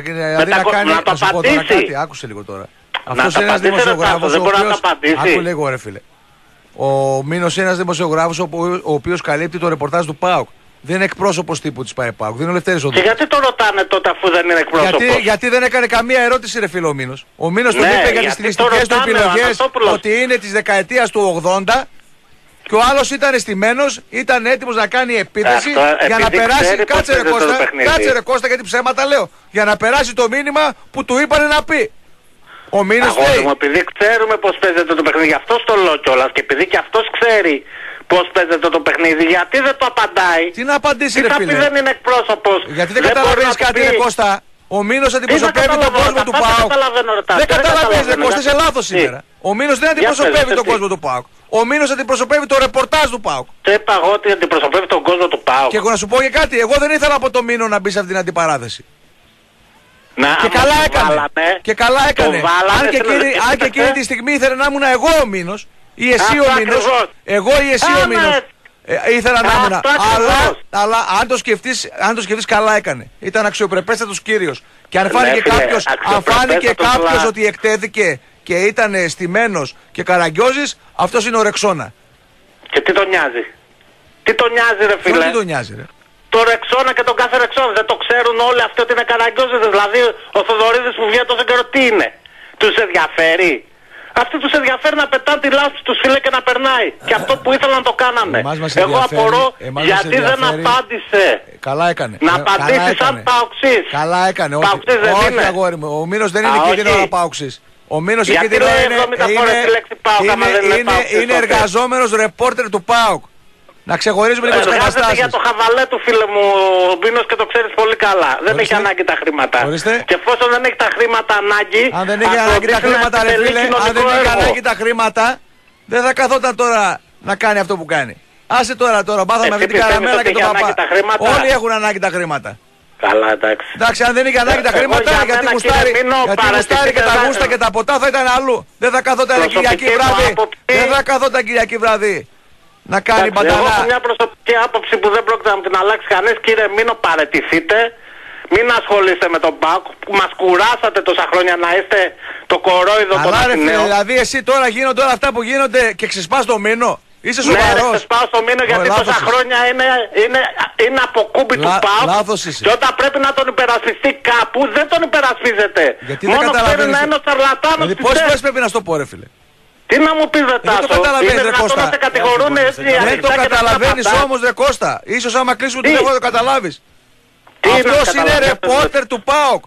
Να το απαντήσει. Άκουσε λίγο τώρα. Αυτός είναι ένας δημοσιογράφος, δεν μπορεί να το απαντήσει. Άκου λίγο ρε φίλε. Ο Μήνος είναι ένας δημοσιογράφος ο οποίος καλύπτει το ρεπορτάζ του ΠΑΟΚ. Δεν είναι εκπρόσωπος τύπου της ΠΑΕ ΠΑΟΚ. Δεν είναι ο Λευτέρης Οδός. Και γιατί το ρωτάνε τότε αφού δεν είναι εκπρόσωπος? Γιατί δεν έκανε καμία ερώτηση ρε φίλε ο Μήνος. Ο Μήνος τον είπε για τις στιλιστικές του επιλογές ότι είναι της δεκαετίας του 80 και ο άλλος ήταν αισθημένος, ήταν έτοιμος να κάνει επίθεση για να περάσει. Κάτσε ρε Κώστα, γιατί ψέματα λέω. Για να περάσει το μήνυμα που του είπανε να πει. Ο Μήνος λέει. Επειδή ξέρουμε πώς παίζεται το παιχνίδι, γι' αυτό το λέω κιόλας, και επειδή και αυτός ξέρει πώς παίζεται το παιχνίδι, γιατί δεν το απαντάει? Τι να απαντήσει ρε φίλε? Δεν είναι εκπρόσωπος. Γιατί δεν καταλαβαίνεις κάτι ρε Κώστα? Ο Μήνος αντιπροσωπεύει τον κόσμο του ΠΑΟΚ. Δεν καταλαβαίνεις ρε Κώστα, είσαι λάθος σήμερα. Ο Μήνος δεν αντιπροσωπεύει τον κόσμο του ΠΑΟΚ. Ο Μήνος αντιπροσωπεύει το ρεπορτάζ του ΠΑΟΚ. Σε είπα εγώ ότι αντιπροσωπεύει τον κόσμο του ΠΑΟΚ. Και εγώ να σου πω και κάτι, εγώ δεν ήθελα από το Μήνο να μπει σε αυτήν την αντιπαράθεση. Και καλά έκανε. Και καλά έκανε. Αν και εκείνη τη στιγμή ήθελε να ήμουν εγώ ο Μήνος, ή εσύ ο Μήνος, εγώ ή εσύ ο Μήνος. Ήθελα να ήμουν. Αλλά αν το σκεφτείς καλά έκανε. Ήταν αξιοπρεπέστατος κύριος. Και αν φάνηκε κάποιος ότι εκτέθηκε και ήταν στημένος και καραγκιόζης, αυτός είναι ο Ρεξόνα. Και τι τον νοιάζει? Τι τον νοιάζει ρε φίλε? Τι τον νοιάζει ρε? Το Ρεξόνα και τον κάθε Ρεξόνα. Δεν το ξέρουν όλοι αυτοί ότι είναι καραγκιόζες? Δηλαδή ο Θοδωρίδης που βγαίνει τόσο καιρό τι είναι? Τους ενδιαφέρει? Αυτοί τους ενδιαφέρει να πετάνε τη λάσπη τους φίλε και να περνάει. Και αυτό που ήθελαν να το κάνανε. Εγώ απορώ γιατί δεν απάντησε. Καλά έκανε. Να απαντήσει σαν Παοξής. Καλά έκανε. Παοξής δεν είναι. Αγόρι μου. Ο Μήνος δεν είναι εκείνη την ώρα Παοξής. Ο Μήνος εκείνη την ώρα είναι εργαζόμενος ρεπόρτερ του ΠΑΟΚ. Να ξεχωρίζουμε λίγο τις καταστάσεις. Για το χαβαλέ του φίλε μου ο Μπίνος και το ξέρεις πολύ καλά. Δεν έχει ανάγκη τα χρήματα. Και εφόσον δεν έχει τα χρήματα ανάγκη... Αν δεν έχει ανάγκη τα χρήματα ρε φίλε, αν δεν έχει ανάγκη τα χρήματα, δεν θα καθόταν τώρα να κάνει αυτό που κάνει. Άσε τώρα, μάθαμε με την καραμέλα και τον παπά. Όλοι έχουν ανάγκη τα χρήματα. Καλά, εντάξει. Εντάξει, αν δεν είχε ανάγκη τα χρήματα, γιατί γουστάρει και τα γούστα και τα ποτά θα ήταν αλλού. Δεν θα καθόταν Κυριακή βράδυ. Να κάνει μπαταλά. Εγώ έχω μια προσωπική άποψη που δεν πρόκειται να την αλλάξει κανείς. Κύριε Μήνο, παραιτηθείτε. Μην ασχολείστε με τον ΠΑΟΚ που μας κουράσατε τόσα χρόνια να είστε το κορόιδο των Αθηναίων. Δηλαδή εσύ τώρα γίνονται όλα αυτά που γίνονται και ξεσπάς το Μήνο. Είσαι σοβαρός? Ναι, ξεσπάω στο Μήνο γιατί τόσα χρόνια είναι αποκούμπι του ΠΑΟΚ. Και όταν πρέπει να τον υπερασπιστεί κάπου δεν τον υπερασπίζεται. Μόνο παίρνει να είναι ο σαρλατάνος της πόσες φορές πρέπει να στο πω ρε φίλε? Τι να μου πεις ρε Τάσο? Είναι δυνατόν να σε κατηγορούν έτσι? Δεν το καταλαβαίνεις όμως ρε Κώστα. Ίσως άμα κλείσουν την τηλέφωνο το καταλάβεις. Αυτός είναι ρεπόρτερ του ΠΑΟΚ.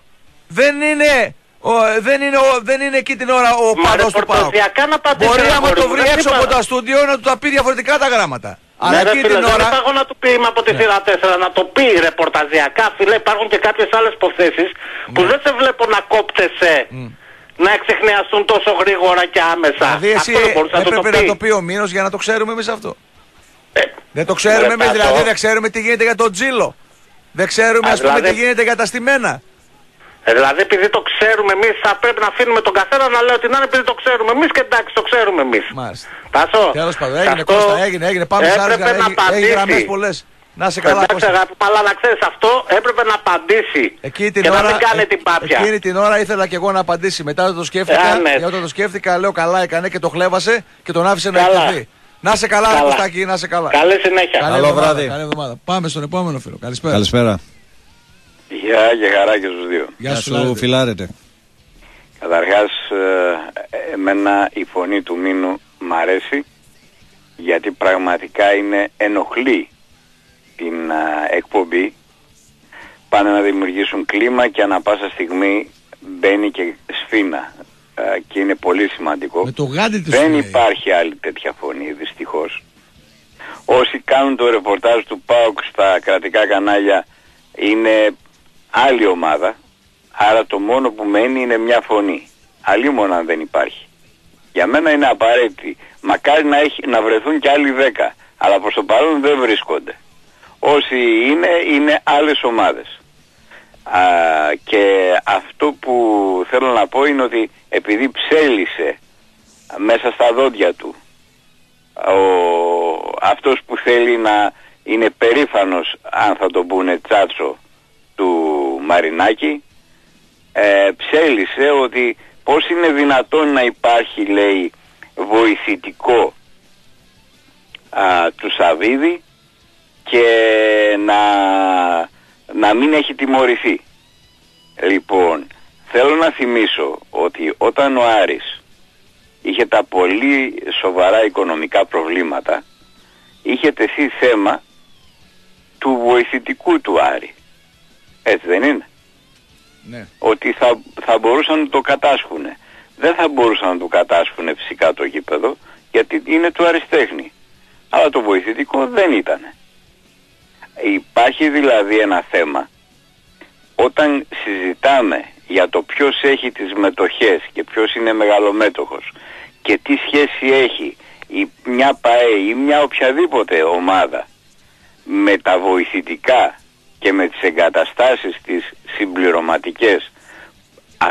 Δεν είναι εκεί την ώρα ο παρός του ΠΑΟΚ. Μπορεί άμα το βρει έξω από τα στούντιο να του τα πει διαφορετικά τα γράμματα. Αλλά εκεί την ώρα... Δεν πάω να του πει είμαι από τη θύρα 4, να το πει ρεπορταζιακά φίλε. Υπάρχουν και κάποιες άλλες υποθέσεις που δεν σε βλέπω να κόπτεσαι. Να εξεχνιαστούν τόσο γρήγορα και άμεσα. Δηλαδή εσύ έπρεπε να το πει ο Μήνος για να το ξέρουμε εμείς αυτό. Δεν το ξέρουμε εμείς, δηλαδή δεν ξέρουμε τι γίνεται για τον Τζίλο. Δεν ξέρουμε ας πούμε τι γίνεται για τα στημένα. Δηλαδή επειδή το ξέρουμε εμείς θα πρέπει να αφήνουμε τον καθένα να λέει ότι να είναι επειδή το ξέρουμε εμείς και εντάξει το ξέρουμε εμείς. Μάλιστα. Τάσο. Τέλος πάντων, έγινε Κώστα, έγινε. Πάμε σε άλλες γραμμές πολλές. Να σε καλά Κώστα. Αλλά να ξέρεις αυτό έπρεπε να απαντήσει και να μην κάνει την πάπια. Εκείνη την ώρα ήθελα και εγώ να απαντήσει. Μετά το σκέφτηκα και όταν το σκέφτηκα λέω καλά έκανε και το χλέβασε και τον άφησε να εκτεθεί. Να σε καλά Κωστάκη, να σε καλά. Καλή συνέχεια. Καλό βράδυ. Καλή εβδομάδα. Πάμε στον επόμενο φίλο. Καλησπέρα. Καλησπέρα. Γεια και χαρά και στους δύο. Γεια σου φιλάρετε. Καταρχάς εμένα η φωνή του Μήνου μ' αρέσει γιατί πραγματικά ενοχλεί την εκπομπή. Πάνε να δημιουργήσουν κλίμα και ανά πάσα στιγμή μπαίνει και σφίνα και είναι πολύ σημαντικό. Δεν υπάρχει άλλη τέτοια φωνή δυστυχώς. Όσοι κάνουν το ρεπορτάζ του ΠΑΟΚ στα κρατικά κανάλια είναι άλλη ομάδα, άρα το μόνο που μένει είναι μια φωνή. Αλλήμον αν δεν υπάρχει. Για μένα είναι απαραίτητη. Μακάρι να βρεθούν και άλλοι 10, αλλά προς το παρόν δεν βρίσκονται. Όσοι είναι άλλες ομάδες. Και αυτό που θέλω να πω είναι ότι επειδή ψέλισε μέσα στα δόντια του αυτός που θέλει να είναι περήφανος, αν θα το πούνε τσάτσο, του Μαρινάκη, ψέλισε ότι πώς είναι δυνατόν να υπάρχει, λέει, βοηθητικό του Σαββίδη και να μην έχει τιμωρηθεί. Λοιπόν, θέλω να θυμίσω ότι όταν ο Άρης είχε τα πολύ σοβαρά οικονομικά προβλήματα, είχε τεθεί θέμα του βοηθητικού του Άρη. Έτσι δεν είναι? Ναι. Ότι θα μπορούσαν να το κατάσχουν. Δεν θα μπορούσαν να το κατάσχουν φυσικά το γήπεδο, γιατί είναι του αριστέχνη. Αλλά το βοηθητικό δεν ήταν. Υπάρχει δηλαδή ένα θέμα, όταν συζητάμε για το ποιος έχει τις μετοχές και ποιος είναι μεγαλομέτοχος και τι σχέση έχει μια ΠΑΕ ή μια οποιαδήποτε ομάδα με τα βοηθητικά και με τις εγκαταστάσεις τις συμπληρωματικές,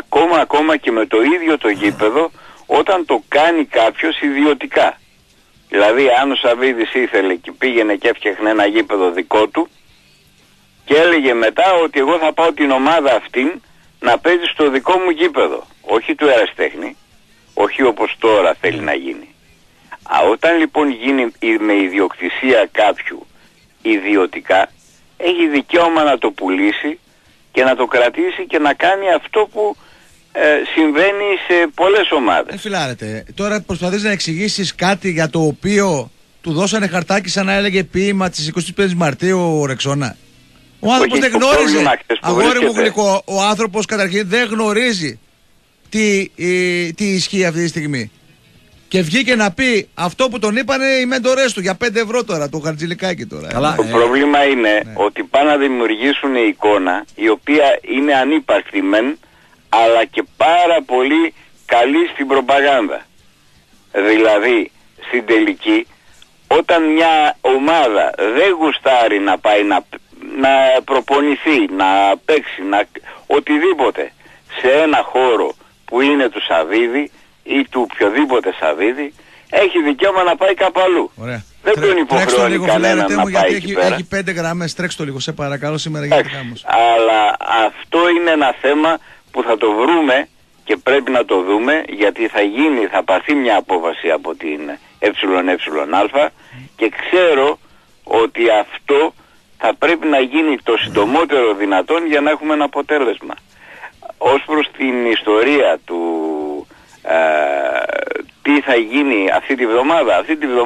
ακόμα και με το ίδιο το γήπεδο, όταν το κάνει κάποιος ιδιωτικά. Δηλαδή αν ο Σαββίδης ήθελε και πήγαινε και έφτιαχνε ένα γήπεδο δικό του και έλεγε μετά ότι εγώ θα πάω την ομάδα αυτήν να παίζει στο δικό μου γήπεδο, όχι του ερασιτέχνη, όχι όπως τώρα θέλει να γίνει. Όταν λοιπόν γίνει με ιδιοκτησία κάποιου ιδιωτικά, έχει δικαίωμα να το πουλήσει και να το κρατήσει και να κάνει αυτό που συμβαίνει σε πολλές ομάδες. Φιλάρετε, τώρα προσπαθείς να εξηγήσεις κάτι για το οποίο του δώσανε χαρτάκι σαν να έλεγε ποίημα της 25 Μαρτίου ο Ρεξόνα. Ο άνθρωπος δεν γνώριζε, αγόρι μου γλυκό, ο άνθρωπος καταρχήν δεν γνωρίζει τι ισχύει αυτή τη στιγμή. Και βγήκε να πει αυτό που τον είπανε οι μέντορες του για 5 ευρώ τώρα, το χαρτζηλικάκι τώρα. Το πρόβλημα είναι ότι πάνε να δημιουργήσουν εικόνα η οποία είναι ανύπαρκτη μεν, αλλά και πάρα πολύ καλή στην προπαγάνδα. Δηλαδή, στην τελική, όταν μια ομάδα δεν γουστάρει να πάει να προπονηθεί, να παίξει, οτιδήποτε σε ένα χώρο που είναι του Σαββίδη ή του οποιοδήποτε Σαββίδη, έχει δικαίωμα να πάει κάπου αλλού. Ωραία. Δεν τον υποχρεώνει κανένα να πάει εκεί πέρα. Έχει 5 γραμμές, τρέξτε το λίγο σε παρακαλώ σήμερα για γάμος. Αλλά αυτό είναι ένα θέμα που θα το βρούμε και πρέπει να το δούμε, γιατί θα πάρθει μια απόφαση από την ΕΕΑ και ξέρω ότι αυτό θα πρέπει να γίνει το συντομότερο δυνατόν για να έχουμε ένα αποτέλεσμα. Ως προς την ιστορία του τι θα γίνει αυτή τη βδομάδα,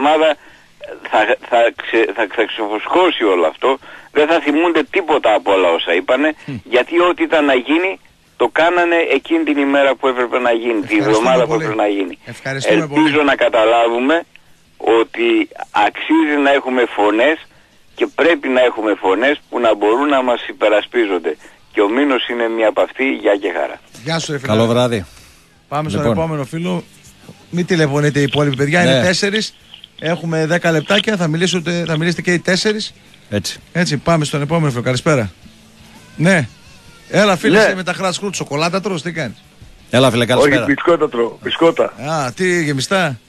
θα ξεφουσκώσει όλο αυτό, δεν θα θυμούνται τίποτα από όλα όσα είπανε, γιατί ό,τι ήταν να γίνει το κάνανε εκείνη την ημέρα που έπρεπε να γίνει, τη βδομάδα που έπρεπε να γίνει. Ελπίζω να καταλάβουμε ότι αξίζει να έχουμε φωνές και πρέπει να έχουμε φωνές που να μπορούν να μας υπερασπίζονται. Και ο Μήνος είναι μία από αυτή. Γεια και χαρά. Γεια σου, καλό βράδυ. Πάμε στον επόμενο φίλο. Μην τηλεφωνείτε οι υπόλοιποι παιδιά, είναι 4. Έχουμε 10 λεπτάκια, θα μιλήσετε και οι 4. Έτσι, πάμε στον επόμενο φίλο. Καλησπέρα. Ναι. Έλα φίλε, είσαι με τα χράτ σκρούτ, σοκολάτα τρως, τι κάνεις? Έλα φίλε, καλησπέρα. Όχι, μπισκότα τρώω, μπισκότα. Α, τι γεμιστά?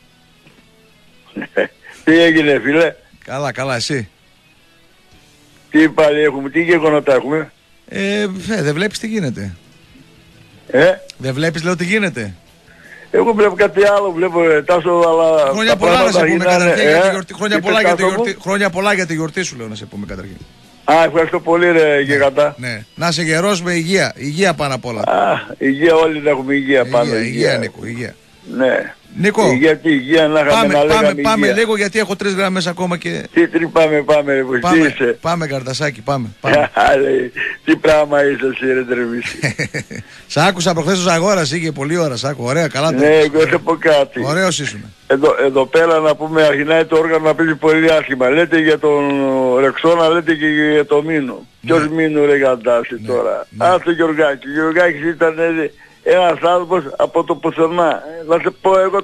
Τι έγινε φίλε? Καλά, εσύ? Τι πάλι έχουμε, τι γεγονότα έχουμε? Δεν βλέπεις τι γίνεται. Δεν βλέπεις λέω τι γίνεται? Εγώ βλέπω κάτι άλλο, βλέπω Τάσο, αλλά... Χρόνια πολλά να σε πούμε καταρχήν χρόνια πολλά για τη γιορτή σου λέω να σε πούμε καταρχήν. Α, ευχαριστώ πολύ ρε γιγαντά. Ναι. Να είσαι γερός με υγεία. Υγεία πάνω απ' όλα. Υγεία όλοι να έχουμε υγεία πάνω. Υγεία Νίκο, υγεία. Ναι. Νίκο, υγεία να είχαμε πάμε λίγο γιατί έχω 3 γραμμές ακόμα και... Τι πάμε ρε, πάμε Καρτασάκι, πάμε. Τι πράγμα είσαι εσύ ρε τρεμίση. Σ' άκουσα προχθές ο Ζαγόρας, είχε πολλή ώρα, σ' άκου, ωραία, καλά. Ναι, εγώ θα πω κάτι. Ωραίος ήσουν. Εδώ πέρα να πούμε αρχινάει το όργανο να παίζει πολύ άσχημα. Λέτε για τον Ρεξόνα, λέτε και για τον Μήνο. Ποιος Μήνο ρε Γαντάση τώρα? Ας το Γιωργάκη. Ο Γιωργάκης ήταν ένας άνθρωπος από το πουθενά. Να σε πω εγώ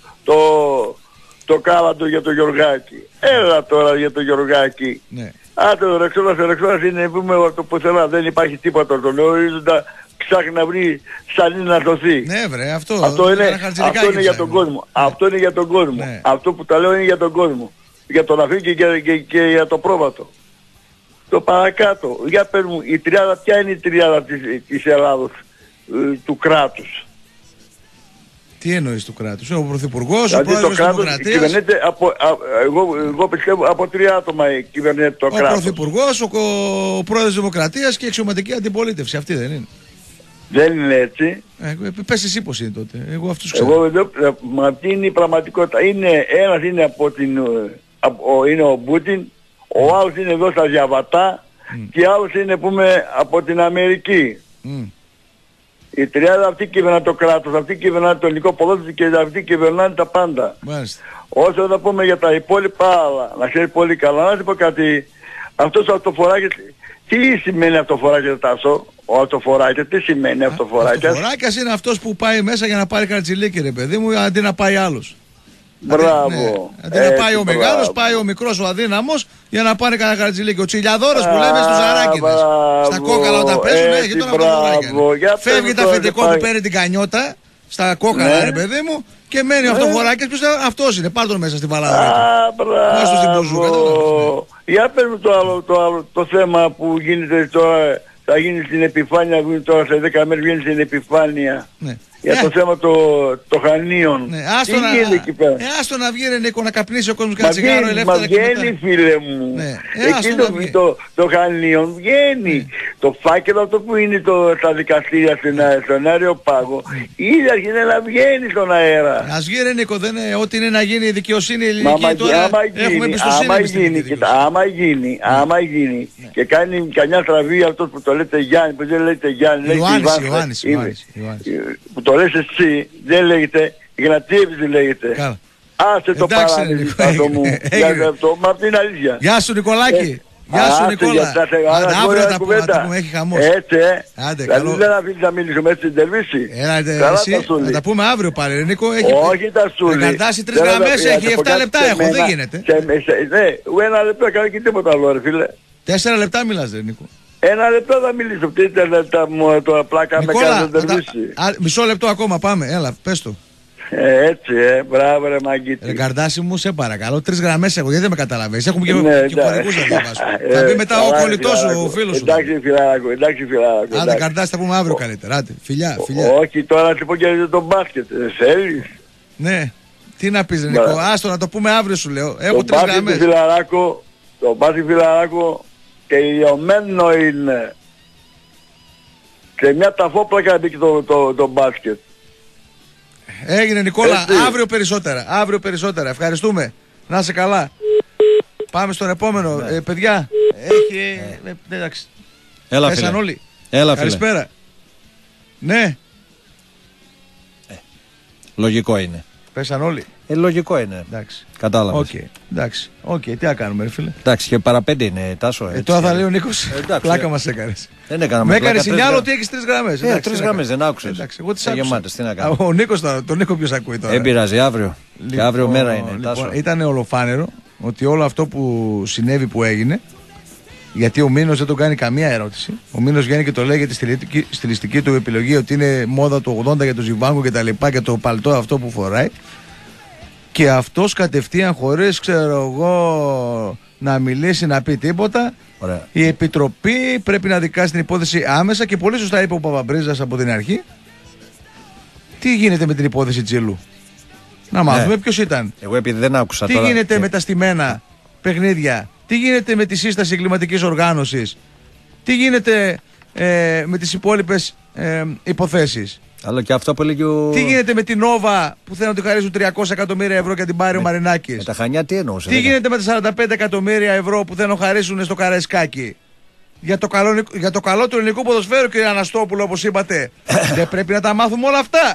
το κάλαντο για το Γιωργάκη. Έλα τώρα για το Γιωργάκη. Άντε ο Ρεξόνας είναι πούμε από το πουθενά. Δεν υπάρχει τίποτα. Τον ορίζοντα ψάχνει να βρει σανί να σωθεί. Ναι βρε, αυτό είναι για τον κόσμο. Αυτό είναι για τον κόσμο. Αυτό που τα λέω είναι για τον κόσμο. Για τον Αφρική και για το πρόβατο. Το παρακάτω. Για πες μου, η τριάδα, ποια είναι η τριάδα της Ελλάδος? Του κράτους. Τι εννοείς του κράτους? Ο Πρωθυπουργός, ο Πρόεδρος της Δημοκρατίας. Κυβερνείται εγώ πιστεύω από 3 άτομα κυβερνείται το κράτος. Ο Πρωθυπουργός, ο Πρόεδρος της Δημοκρατίας και η αξιωματική αντιπολίτευση. Αυτή δεν είναι? Δεν είναι έτσι. Πες εσύ πως είναι τότε. Εγώ αυτούς ξέρω. Μα αυτή είναι η πραγματικότητα. Ένας είναι είναι ο Πούτιν, ο άλλος είναι εδώ στα Διαβατά και άλλος είναι πούμε από την Αμερική. Η τριάδα αυτή κυβερνά το κράτος, αυτή κυβερνά το ελληνικό ποδόσφαιρο και αυτή κυβερνάνε τα πάντα. Μάλιστα. Όσο θα πούμε για τα υπόλοιπα άλλα, να ξέρει πολύ καλά, να σου πω κάτι. Αυτός ο αυτοφοράκης, τι σημαίνει αυτοφοράκης Τάσο? Ο αυτοφοράκης, τι σημαίνει αυτοφοράκης? Αυτοφοράκης είναι αυτός που πάει μέσα για να πάρει χαρτζηλίκι ρε παιδί μου, αντί να πάει άλλος. Μπράβο. Αντί να πάει ο μεγάλος, πάει ο μικρός, ο αδύναμος για να πάρει κανένα χαρτζηλίκι. Ο τσιλιαδόρος που λέμε στους αράκιδες. Στα κόκαλα όταν παίζουν έχει τον αυτοφοράκη. Φεύγει τα αφεντικό του, παίρνει την κανιώτα στα κόκαλα ρε παιδί μου Και μένει ο Αυτοφοράκης, ποιος αυτός είναι, πάρ' τον μέσα στην παλάδα. Μπράβο. Για πες μου το θέμα που γίνεται τώρα, θα γίνει στην επιφάνεια, που είναι τώρα σε 10 μέρες βγαίνει στην επιφάνεια. Ναι. Για το θέμα το Χανίων. Ναι, τι γίνεται εκεί πέρα. Άστο να βγει ρε Νίκο, να καπνίσει ο κόσμος και να τσιγάρο ελεύθερα. Μα βγαίνει φίλε μου. Ναι. Εκεί το Χανίων βγαίνει. Ναι. Το φάκελο αυτό που είναι στα δικαστήρια στον Άριο Πάγο ήδη αρχίζει να βγαίνει στον αέρα. Ας βγει ρε Νίκο, δεν είναι ό,τι είναι να γίνει η δικαιοσύνη ελληνική τώρα. Έχουμε εμπιστοσύνη. Άμα γίνει και κάνει κανιά στραβή αυτός που το λέτε Γιάννη, που δεν λέτε Γιάννη, Ιωάννης. Που το λες εσύ, δεν λέγεται, Γνατίευης λέγεται. Άσε το παράδειγμα μου, μα αυτή είναι αλήθεια. Γεια σου Νικολάκη. Γεια σου Νικόλα. Αύριο τα πούμε, έχει χαμός. Έτσι, δηλαδή δεν αφήνεις να μιλήσουμε έτσι στην τελβίση. Θα τα πούμε αύριο πάλι, Νίκο. Όχι τα σούλη. Καρτάσει 3 γραμμές, έχει 7 λεπτά έχω, δεν γίνεται. Ναι, 1 λεπτό έκανε και τίποτα άλλο ρε φίλε. 4 λεπτά μιλάς ρε Νίκο. 1 λεπτό θα μιλήσω, 4 λεπτά μου τώρα πλάκα με κάνει την τελβίση. Μισό λεπτό ακόμα πάμε, έλα πες το. Έτσι, μπράβο ρε Μαγκίτη. Καρτάση μου, σε παρακαλώ, 3 γραμμές έχω, γιατί δεν με καταλαβαίνεις. Έχουμε και χωρικούς να διαβάσω. Θα πει μετά ο κολλητός σου, ο φίλος σου. Εντάξει φιλάρακο. Άντε Καρτάση, θα πούμε αύριο καλύτερα. Άντε, φιλιά. Όχι, τώρα να πω και για τον μπάσκετ, θέλεις. Ναι, τι να πεις Νίκο, άστο να το πούμε αύριο σου λέω. Έχω 3 γραμμές. Το μπάσκετ φιλαράκο τελειωμένο είναι. Και μια ταφόπλακα μπήκε το μπάσκετ. Έγινε Νικόλα, αύριο περισσότερα, ευχαριστούμε, να είσαι καλά. Πάμε στον επόμενο, παιδιά, έχει, εντάξει, πέσαν όλοι. Καλησπέρα. Ναι. Λογικό είναι. Πέσαν όλοι. Λογικό είναι. Εντάξει. Κατάλαβες. Εντάξει. Τι να κάνουμε ρε φίλε. Εντάξει, και παραπέντε είναι Τάσο. Τώρα θα λέει ο Νίκος, πλάκα μας έκανες. Δεν έκανα με έκανες σινιάλο ότι έχεις 3 γραμμές. 3 γραμμές δεν άκουσες. Εντάξει, εγώ τις άκουσα. Τι να κάνω. Ο Νίκος τώρα, τον Νίκο ποιος ακούει τώρα. Δεν πειράζει, αύριο. Και αύριο μέρα είναι. Τάσο. Ήταν ολοφάνερο ότι όλο αυτό που συνέβη, που έγινε, γιατί ο Μήνος δεν τον κάνει καμία ερώτηση. Ο Μήνος βγαίνει και το λέει για τη στιλιστική του επιλογή ότι είναι μόδα του 80 για το Ζιβάγκο και τα λοιπά και το παλτό αυτό που φοράει. Και αυτός κατευθείαν χωρίς ξέρω εγώ να μιλήσει, να πει τίποτα. Ωραία. Η Επιτροπή πρέπει να δικάσει την υπόθεση άμεσα και πολύ σωστά είπε ο Παπαμπρίζας από την αρχή. Τι γίνεται με την υπόθεση Τζίλου. Να μάθουμε ποιος ήταν. Εγώ επειδή δεν άκουσα τι τώρα. Τι γίνεται με τα στημένα παιχνίδια. Τι γίνεται με τη σύσταση εγκληματικής οργάνωσης. Τι γίνεται με τις υπόλοιπες υποθέσεις. Αλλά και αυτό που έλεγε ο... Τι γίνεται με την Νόβα που θέλουν να του χαρίσουν 300 εκατομμύρια ευρώ και την πάρει ο Μαρινάκης. Με τα Χανιά τι εννοούσε. Τι γίνεται με τα 45 εκατομμύρια ευρώ που θέλουν να χαρίσουν στο Καραϊσκάκι. Για το καλό του ελληνικού ποδοσφαίρου, κύριε Αναστόπουλο, όπως είπατε. Δεν πρέπει να τα μάθουμε όλα αυτά.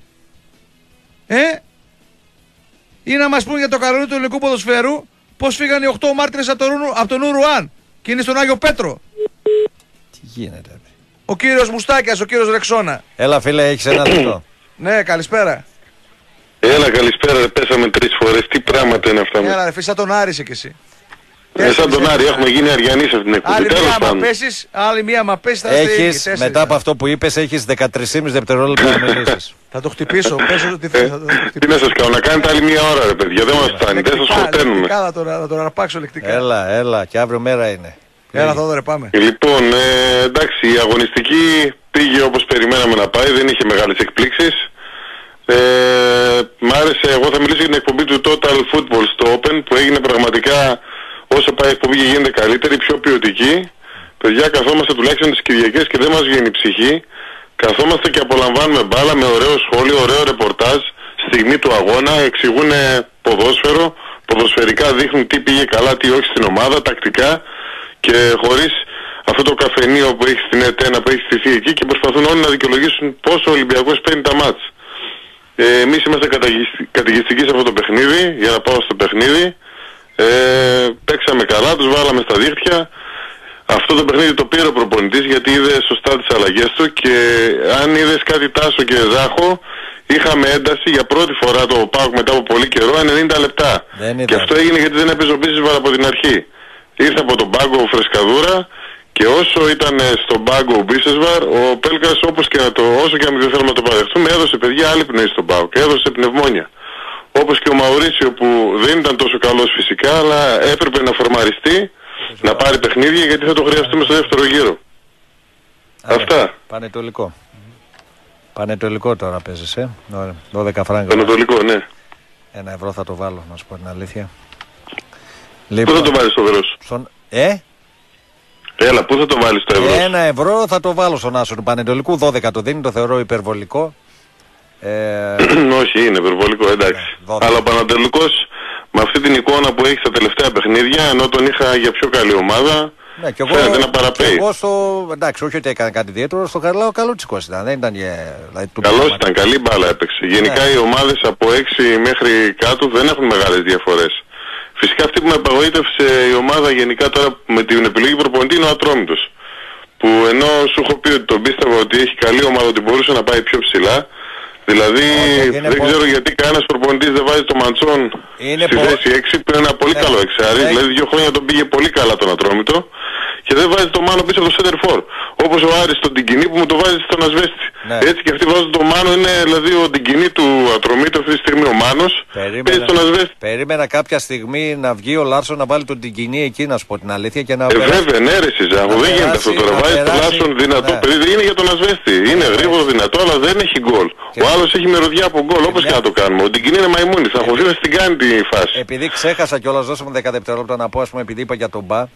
Ή να μας πούν για το καλό του ελληνικού ποδοσφαίρου πώς φύγαν οι 8 μάρτυρες από τον Ουρουάν και είναι στον Άγιο Πέτρο. Τι γίνεται. Ο κύριος Μουστάκιας, ο κύριος Ρεξώνα. Έλα φίλε, έχεις ένα λεπτό. Ναι, καλησπέρα. Έλα, καλησπέρα, πέσαμε 3 φορές. Τι πράγματα είναι αυτά. Έλα, ρε φίλε, σαν τον Άρισε κι εσύ. Σαν τον Άρη, έχουμε γίνει αριανοί σε αυτήν την εκπομπή. Άλλη μία μα πέσεις, θα έχεις, μετά από αυτό που είπες, έχεις 13,5 δευτερόλεπτα να μιλήσεις. Θα το χτυπήσω, πες ότι θες. Τι να σας κάνω, να κάνετε άλλη μία ώρα ρε παιδιά, δεν μας φτάνει, δεν σας χορταίνουμε. Να τον αρπάξω λεκτικά. Έλα, και αύριο μέρα είναι. Έλα Θόδωρε, πάμε. Λοιπόν, εντάξει, η αγωνιστική πήγε όπως περιμέναμε να πάει, δεν είχε μεγάλες εκπλήξεις. Μ' άρεσε, εγώ θα μιλήσω για την εκπομπή του Total Football στο Open που έγινε πραγματικά όσο πάει η εκπομπή και γίνεται καλύτερη, πιο ποιοτική. Παιδιά, καθόμαστε τουλάχιστον τις Κυριακές και δεν μας βγαίνει η ψυχή. Καθόμαστε και απολαμβάνουμε μπάλα με ωραίο σχόλιο, ωραίο ρεπορτάζ, στιγμή του αγώνα, εξηγούν ποδόσφαιρο, ποδοσφαιρικά δείχνουν τι πήγε καλά, τι όχι στην ομάδα, τακτικά και χωρίς αυτό το καφενείο που έχει στην ΕΤΕΝΑ που έχει στηθεί εκεί και προσπαθούν όλοι να δικαιολογήσουν πόσο ο Ολυμπιακός παίρνει τα μάτς. Εμείς είμαστε καταιγιστικοί σε αυτό το παιχνίδι, για να πάω στο παιχνίδι. Παίξαμε καλά, τους βάλαμε στα δίχτυα. Αυτό το παιχνίδι το πήρε ο προπονητής γιατί είδε σωστά τις αλλαγές του και αν είδες κάτι Τάσο και Ζάχο, είχαμε ένταση για πρώτη φορά το ΠΑΟΚ μετά από πολύ καιρό, 90 λεπτά. Και αυτό έγινε γιατί δεν έπαιζε ο Μπίσεσβαρ από την αρχή. Ήρθε από τον πάγκο φρεσκαδούρα Και όσο ήταν στον πάγκο ο Μπίσεσβαρ, ο Πέλκας όσο και αν δεν θέλουμε να το παραδεχτούμε, έδωσε παιδιά άλλη πνοή στον πάγκο και έδωσε πνευμόνια. Όπως και ο Μαουρίσιο που δεν ήταν τόσο καλός φυσικά, αλλά έπρεπε να φορμαριστεί, να πάρει παιχνίδια γιατί θα το χρειαστούμε στο δεύτερο γύρο. Αυτά. Πανετολικό. Πανετολικό τώρα παίζεις, 12 φράγκα. Πανετολικό, ναι. 1 ευρώ θα το βάλω, να σου πω την αλήθεια. Πού θα το βάλεις το ευρώ? Έλα, πού θα το βάλεις το ευρώ? 1 ευρώ θα το βάλω στον άσο του Πανετολικού, 12 το δίνει, το θεωρώ υπερβολικό. Όχι, είναι υπερβολικό, εντάξει. Αλλά ο Πανατολικός με αυτή την εικόνα που έχει στα τελευταία παιχνίδια, ενώ τον είχα για πιο καλή ομάδα, ναι, και φαίνεται να παραπέει. Εγώ εντάξει, όχι ότι έκανε κάτι ιδιαίτερο, στο Χαρλάο καλούτσικος ήταν, δεν ήταν δηλαδή, καλός ήταν, καλή μπάλα έπαιξε. Γενικά οι ομάδες από 6 μέχρι κάτω δεν έχουν μεγάλες διαφορές. Φυσικά αυτή που με απαγοήτευσε η ομάδα γενικά τώρα με την επιλογή προπονητή είναι ο Ατρόμητος. Που ενώ σου έχω πει ότι τον πίστευα ότι έχει καλή ομάδα, ότι μπορούσε να πάει πιο ψηλά. Δηλαδή δεν ξέρω γιατί κανένας προπονητής δεν βάζει το Μαντσόν στη θέση 6 που είναι ένα πολύ καλό εξάρι. Δηλαδή 2 χρόνια τον πήγε πολύ καλά τον Ατρόμητο και δεν βάζει το Μάνο πίσω από το center for. Όπως ο Άρης τον Τιγκινή που μου το βάζει στον Ασβέστη. Ναι. Έτσι και αυτοί βάζουν το Μάνο, είναι δηλαδή ο Τιγκινή του Ατρομήτου αυτή τη στιγμή ο Μάνος. Περίμενα κάποια στιγμή να βγει ο Λάρσον να βάλει τον Τιγκινή εκεί, να σου πω την αλήθεια. Και να βέβαια, ναι ρε Σιζάχο, δεν γίνεται αυτό τώρα. Βάζει τον Λάρσον δυνατό παιδί, είναι για τον Ασβέστη. Είναι γρήγορο δυνατό αλλά δεν έχει γκολ. Ο άλλος έχει μυρωδιά από γκολ, όπως και να το κάνουμε. Ο Τιγκινή είναι μαϊμούνι, θα χωθεί να την κάνει τη φάση. Επειδή ξέχασα κιόλας, δώσαμε 10 δευτερόλεπτα να πω, ας πούμε, επειδή είπα για τον Μπα.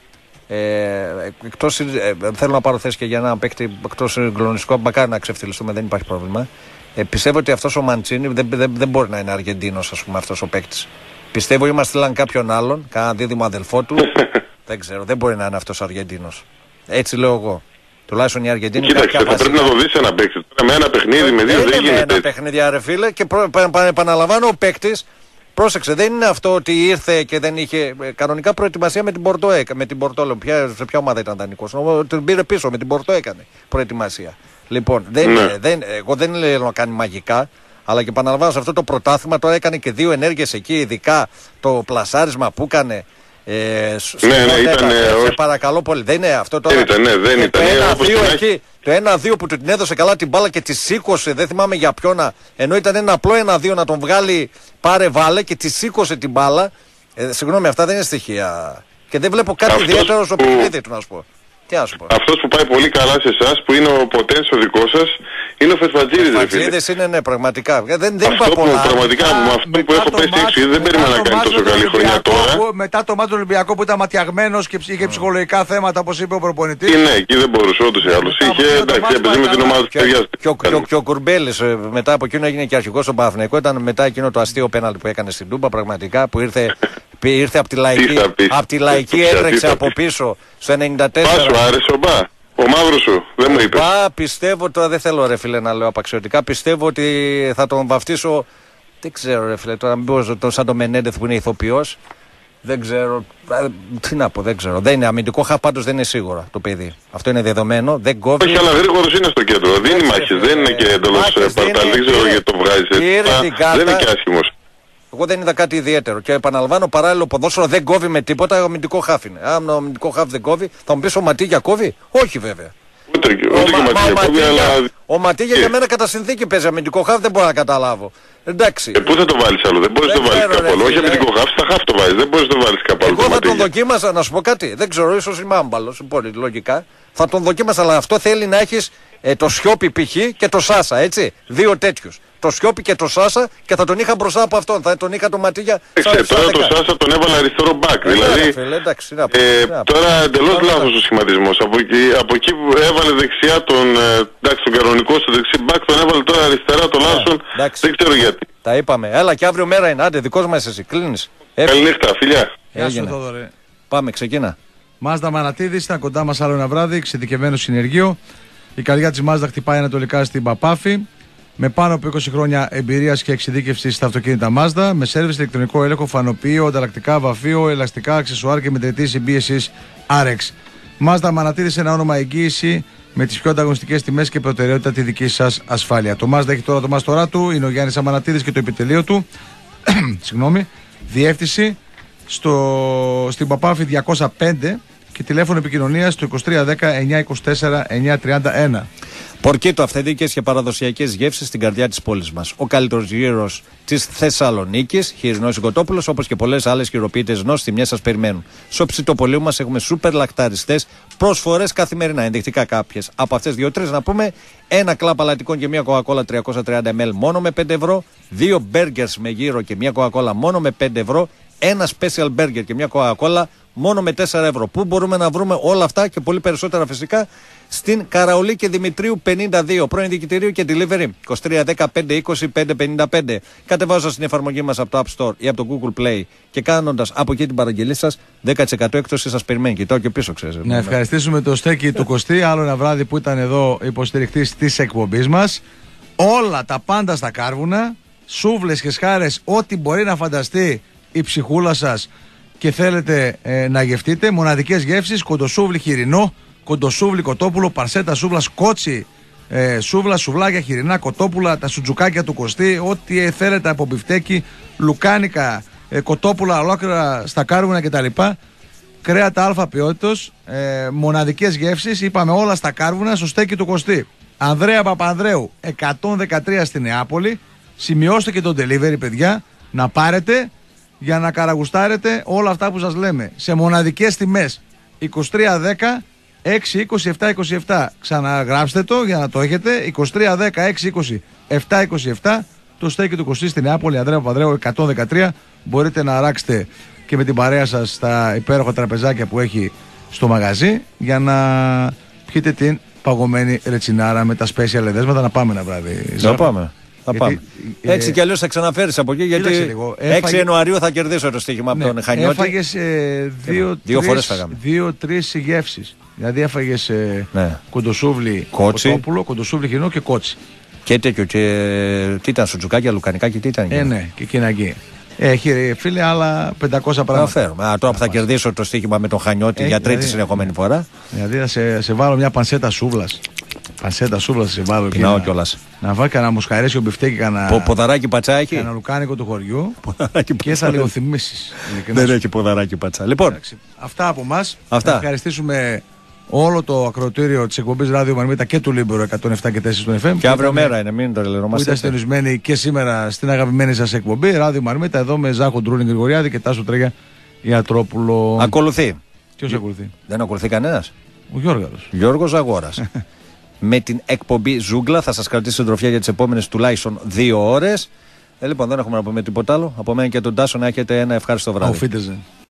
Θέλω να πάρω θέση και για ένα παίκτη εκτός συγκλονιστικό, μακάρι να ξεφτυλιστούμε, δεν υπάρχει πρόβλημα. Πιστεύω ότι αυτός ο Μαντσίνι δεν μπορεί να είναι Αργεντίνος, ας πούμε, αυτός ο παίκτης. Πιστεύω ή μας στείλαν κάποιον άλλον, κανένα δίδυμο αδελφό του. Δεν ξέρω, δεν μπορεί να είναι αυτός ο Αργεντίνος. Έτσι λέω εγώ. Τουλάχιστον η Αργεντίνη. Κοίταξε, θα πρέπει να το δεις ένα παίκτη. Με ένα παιχνίδι, με δύο δεν γίνεται. Ένα παιχνίδι, ρε φίλε, και επαναλαμβάνω, ο παίκτης. Πρόσεξε, δεν είναι αυτό ότι ήρθε και δεν είχε κανονικά προετοιμασία με την Πορτό. Με την Πορτό, σε ποια ομάδα ήταν δανεικός? Τον πήρε πίσω, με την Πορτό έκανε προετοιμασία. Λοιπόν, εγώ δεν λέω να κάνει μαγικά, αλλά και επαναλαμβάνω, σε αυτό το πρωτάθλημα τώρα έκανε και 2 ενέργειες εκεί, ειδικά το πλασάρισμα που έκανε. Ήταν. Σε παρακαλώ πολύ. Δεν είναι αυτό τώρα. Δεν ήταν. Το 1-2 που του την έδωσε καλά την μπάλα και τη σήκωσε, δεν θυμάμαι για ποιον. Ενώ ήταν ένα απλό 1-2 να τον βγάλει πάρε βάλε και τη σήκωσε την μπάλα. Συγγνώμη, αυτά δεν είναι στοιχεία. Και δεν βλέπω κάτι ιδιαίτερο στο παιχνίδι του, να σου πω. Τι να σου πω. Αυτός που πάει πολύ καλά σε εσάς, που είναι ο Ποτένς ο δικός σας, είναι ο Φετφατζίδης. Ο Φετφατζίδης είναι, ναι, πραγματικά. Δεν αυτό που πραγματικά αυτό που έχω πέσει έξω, δεν περίμενα να κάνει τόσο καλή χρονιά τώρα. Μετά το μάτι του Ολυμπιακού που ήταν ματιαγμένος και είχε ψυχολογικά θέματα, όπως είπε ο προπονητής. Ναι, εκεί δεν μπορούσε όντως ή άλλως. Είχε, εντάξει, έπαιζε με την ομάδα του παιδιάς. Και ο Κουρμπέλης μετά από εκείνο έγινε και αρχηγός στον Παναθηναϊκό. Ήταν μετά εκείνο το αστείο πέναλτι που έκανε στην Τούμπα, πραγματικά, που ήρθε από τη Λαϊκή, έτρεξε από πίσω στο 94. Πάσου άρεσε ο Μπα, ο μαύρος σου, δεν μου είπες. Μπα, πιστεύω, τώρα δεν θέλω ρε φίλε να λέω απαξιωτικά, πιστεύω ότι θα τον βαφτίσω, δεν ξέρω ρε φίλε, τώρα μήπως σαν το Μενέντεθ που είναι ηθοποιός, δεν ξέρω, τι να πω, δεν ξέρω. Δεν είναι αμυντικό χαφ, πάντως δεν είναι σίγουρα το παιδί. Αυτό είναι δεδομένο, δεν κόβει. Όχι, αλλά γρήγορος είναι στο κέντρο, δίνει μάχες, δεν είναι και εντελώς παρταλ, δεν ξέρω γιατί το βγάζει έτσι, δεν είναι και άσχημος. Εγώ δεν είδα κάτι ιδιαίτερο. Και επαναλαμβάνω, παράλληλο ποδόσφαιρο δεν κόβει με τίποτα. Ο αμυντικό χάφ είναι. Αν ο αμυντικό χάφ δεν κόβει, θα μου πει ο Ματίγια κόβει. Όχι βέβαια. Ούτε και ο Ματίγια, αλλά. Ο Ματίγια για μένα κατά συνθήκη παίζει αμυντικό χάφ, δεν μπορώ να καταλάβω. Εντάξει. Πού θα το βάλει άλλο, δεν μπορεί να το βάλει κάπου άλλο. Όχι αμυντικό χάφ, στα χάφ το βάζει, δεν μπορεί να το βάλει κάπου άλλο. Εγώ θα τον δοκίμασα, να σου πω κάτι. Δεν ξέρω, ίσω είμαι άμπαλο, πολύ λογικά. Θα τον δοκίμασα, αλλά αυτό θέλει να έχει το Σιόπι π.χ. και το Σάσα, έτσι. 2 τέτοιους. Το Σιόπι και το Σάσα και θα τον είχα μπροστά από αυτόν. Θα τον είχα το Ματίγια. Τώρα το Σάσα τον έβαλε αριστερό μπακ. Δηλαδή. Τώρα εντελώς λάθος ο σχηματισμός. Από εκεί που έβαλε δεξιά τον κανονικό στο δεξί μπακ, τον έβαλε τώρα αριστερά τον Λάρσον. Δεν ξέρω γιατί. Τα είπαμε. Έλα και αύριο μέρα είναι. Άντε, δικός μας εσύ. Κλείνεις. Καληνύχτα, φιλιά. Πάμε, ξεκίνα. Μάζδα Μανατίδης, ήταν κοντά μας άλλο ένα βράδυ, εξειδικευμένο συνεργείο. Η καρδιά της Μάζδα χτυπάει ανατολικά στην Παπάφη. Με πάνω από 20 χρόνια εμπειρίας και εξειδίκευσης στα αυτοκίνητα Μάζδα, με σέρβις, ηλεκτρονικό έλεγχο, φανοποιείο, ανταλλακτικά, βαφείο, ελαστικά, αξεσουάρ και μετρητή συμπίεσης RX. Μάζδα Μανατίδης, ένα όνομα εγγύηση με τις πιο ανταγωνιστικές τιμές και προτεραιότητα τη δική σας ασφάλεια. Το Μάζδα έχει τώρα το μάστορά του, είναι ο Γιάννης Αμανατίδης και το επιτελείο του. Συγγνώμη. Διεύθυνση στην Παπάφη 205 και τηλέφωνο επικοινωνίας στο 2310-924-931. Πορκίτο, αυθεντικές και παραδοσιακές γεύσεις στην καρδιά της πόλης μας. Ο καλύτερος γύρος της Θεσσαλονίκης, χοιρινός οικοτόπουλος, όπως και πολλές άλλες χειροποίητες νόστιμιές σας περιμένουν. Στο ψητοπολείο μας έχουμε σούπερ λακταριστές προσφορές καθημερινά. Ενδεικτικά κάποιες από αυτές 2-3 να πούμε: ένα κλαπ αλατικών και μια κοκακόλα 330 ml μόνο με 5 ευρώ, 2 μπέργκερς με γύρο και μια κοκακόλα μόνο με 5 ευρώ, ένα special burger και μια κοκακόλα μόνο με 4 ευρώ. Πού μπορούμε να βρούμε όλα αυτά και πολύ περισσότερα φυσικά? Στην Καραολή και Δημητρίου 52, πρώην διοικητηρίου και delivery 2310-520-555. Κατεβάζοντας την εφαρμογή μας από το App Store ή από το Google Play και κάνοντας από εκεί την παραγγελία σας, 10% έκπτωση σας περιμένει. Κοιτάω και πίσω, ξέρεις. Να ευχαριστήσουμε το Στέκη του Κωστή, άλλο ένα βράδυ που ήταν εδώ υποστηρικτής της εκπομπής μας. Όλα τα πάντα στα κάρβουνα, σούβλες και σχάρες, ό,τι μπορεί να φανταστεί η ψυχούλα σας και θέλετε να γευτείτε. Μοναδικές γεύσεις, κοντοσούβλι χοιρινό, κοντοσούβλι κοτόπουλο, παρσέτα σούβλα, σκότσι σούβλα, σουβλάκια χοιρινά, κοτόπουλα, τα σουτζουκάκια του Κωστή, ό,τι θέλετε από μπιφτέκι, λουκάνικα, κοτόπουλα ολόκληρα στα κάρβουνα κτλ. Κρέατα αλφα ποιότητος, μοναδικές γεύσεις, είπαμε όλα στα κάρβουνα στο Στέκι του Κωστή. Ανδρέα Παπανδρέου 113 στη Νεάπολη. Σημειώστε και το delivery, παιδιά, να πάρετε για να καραγουστάρετε όλα αυτά που σας λέμε σε μοναδικές τιμές. 2310 620 727. Ξαναγράψτε το για να το έχετε. 2310 620 727. Το Στέκι του Κωστή στη Νεάπολη, Ανδρέα Παπανδρέου 113. Μπορείτε να αράξετε και με την παρέα σας στα υπέροχα τραπεζάκια που έχει στο μαγαζί για να πιείτε την παγωμένη ρετσινάρα με τα special εδέσματα. Να πάμε ένα βράδυ. Να πάμε. Έτσι κι αλλιώς θα ξαναφέρεις από εκεί, γιατί 6 Ιανουαρίου θα κερδίσω το στοίχημα από τον Χανιώτη. Έφαγες 2-3 γεύσεις. Δηλαδή έφαγες κοντοσούβλι κοτόπουλο, κοντοσούβλι χοιρινό και κότσι. Και τέτοιο, και τι ήταν, σουτζουκάκια, λουκανικά και τι ήταν? Ναι, και κοινακή. Έχει φίλε άλλα 500 πράγματα. Τώρα που θα κερδίσω το στοίχημα με τον Χανιώτη για τρίτη συνεχόμενη φορά. Δηλαδή θα σε βάλω μια πανσέτα σούβλας. Πανσέτα σούβλα θα σε βάλω εκεί. Να βάλει κανένα μοσχαρέσιο μπιφτέκι, κανένα. Ποδαράκι πατσά έχει. Κανένα λουκάνικο του χωριού. Και θα λιγοθυμίσεις. Δεν έχει ποδαράκι πατσά. Λοιπόν, αυτά από εμάς. Να ευχαριστήσουμε όλο το ακροατήριο της εκπομπής Ράδιο Μαρμίτα και του Λίμπερο 107 και 4 στον FM. Και αύριο μέρα είναι, μην το λερομαστε. Που ήταν στενισμένοι και σήμερα στην αγαπημένη σας εκπομπή Ράδιο Μαρμίτα, εδώ με Ζάχο Ντρούλιν Γρηγοριάδη και Τάσο Τρέγια Ιατρόπουλο. Ακολουθεί. Ποιος ακολουθεί? Δεν ακολουθεί κανένας. Ο Γιώργος. Γιώργος Αγόρας. Με την εκπομπή Ζούγκλα θα σας κρατήσει συντροφιά για τις επόμενες τουλάχιστον 2 ώρες. Λοιπόν, δεν έχουμε να πούμε τίποτα άλλο. Από μένα και τον Τάσο να έχετε ένα ευχάριστο βράδυ.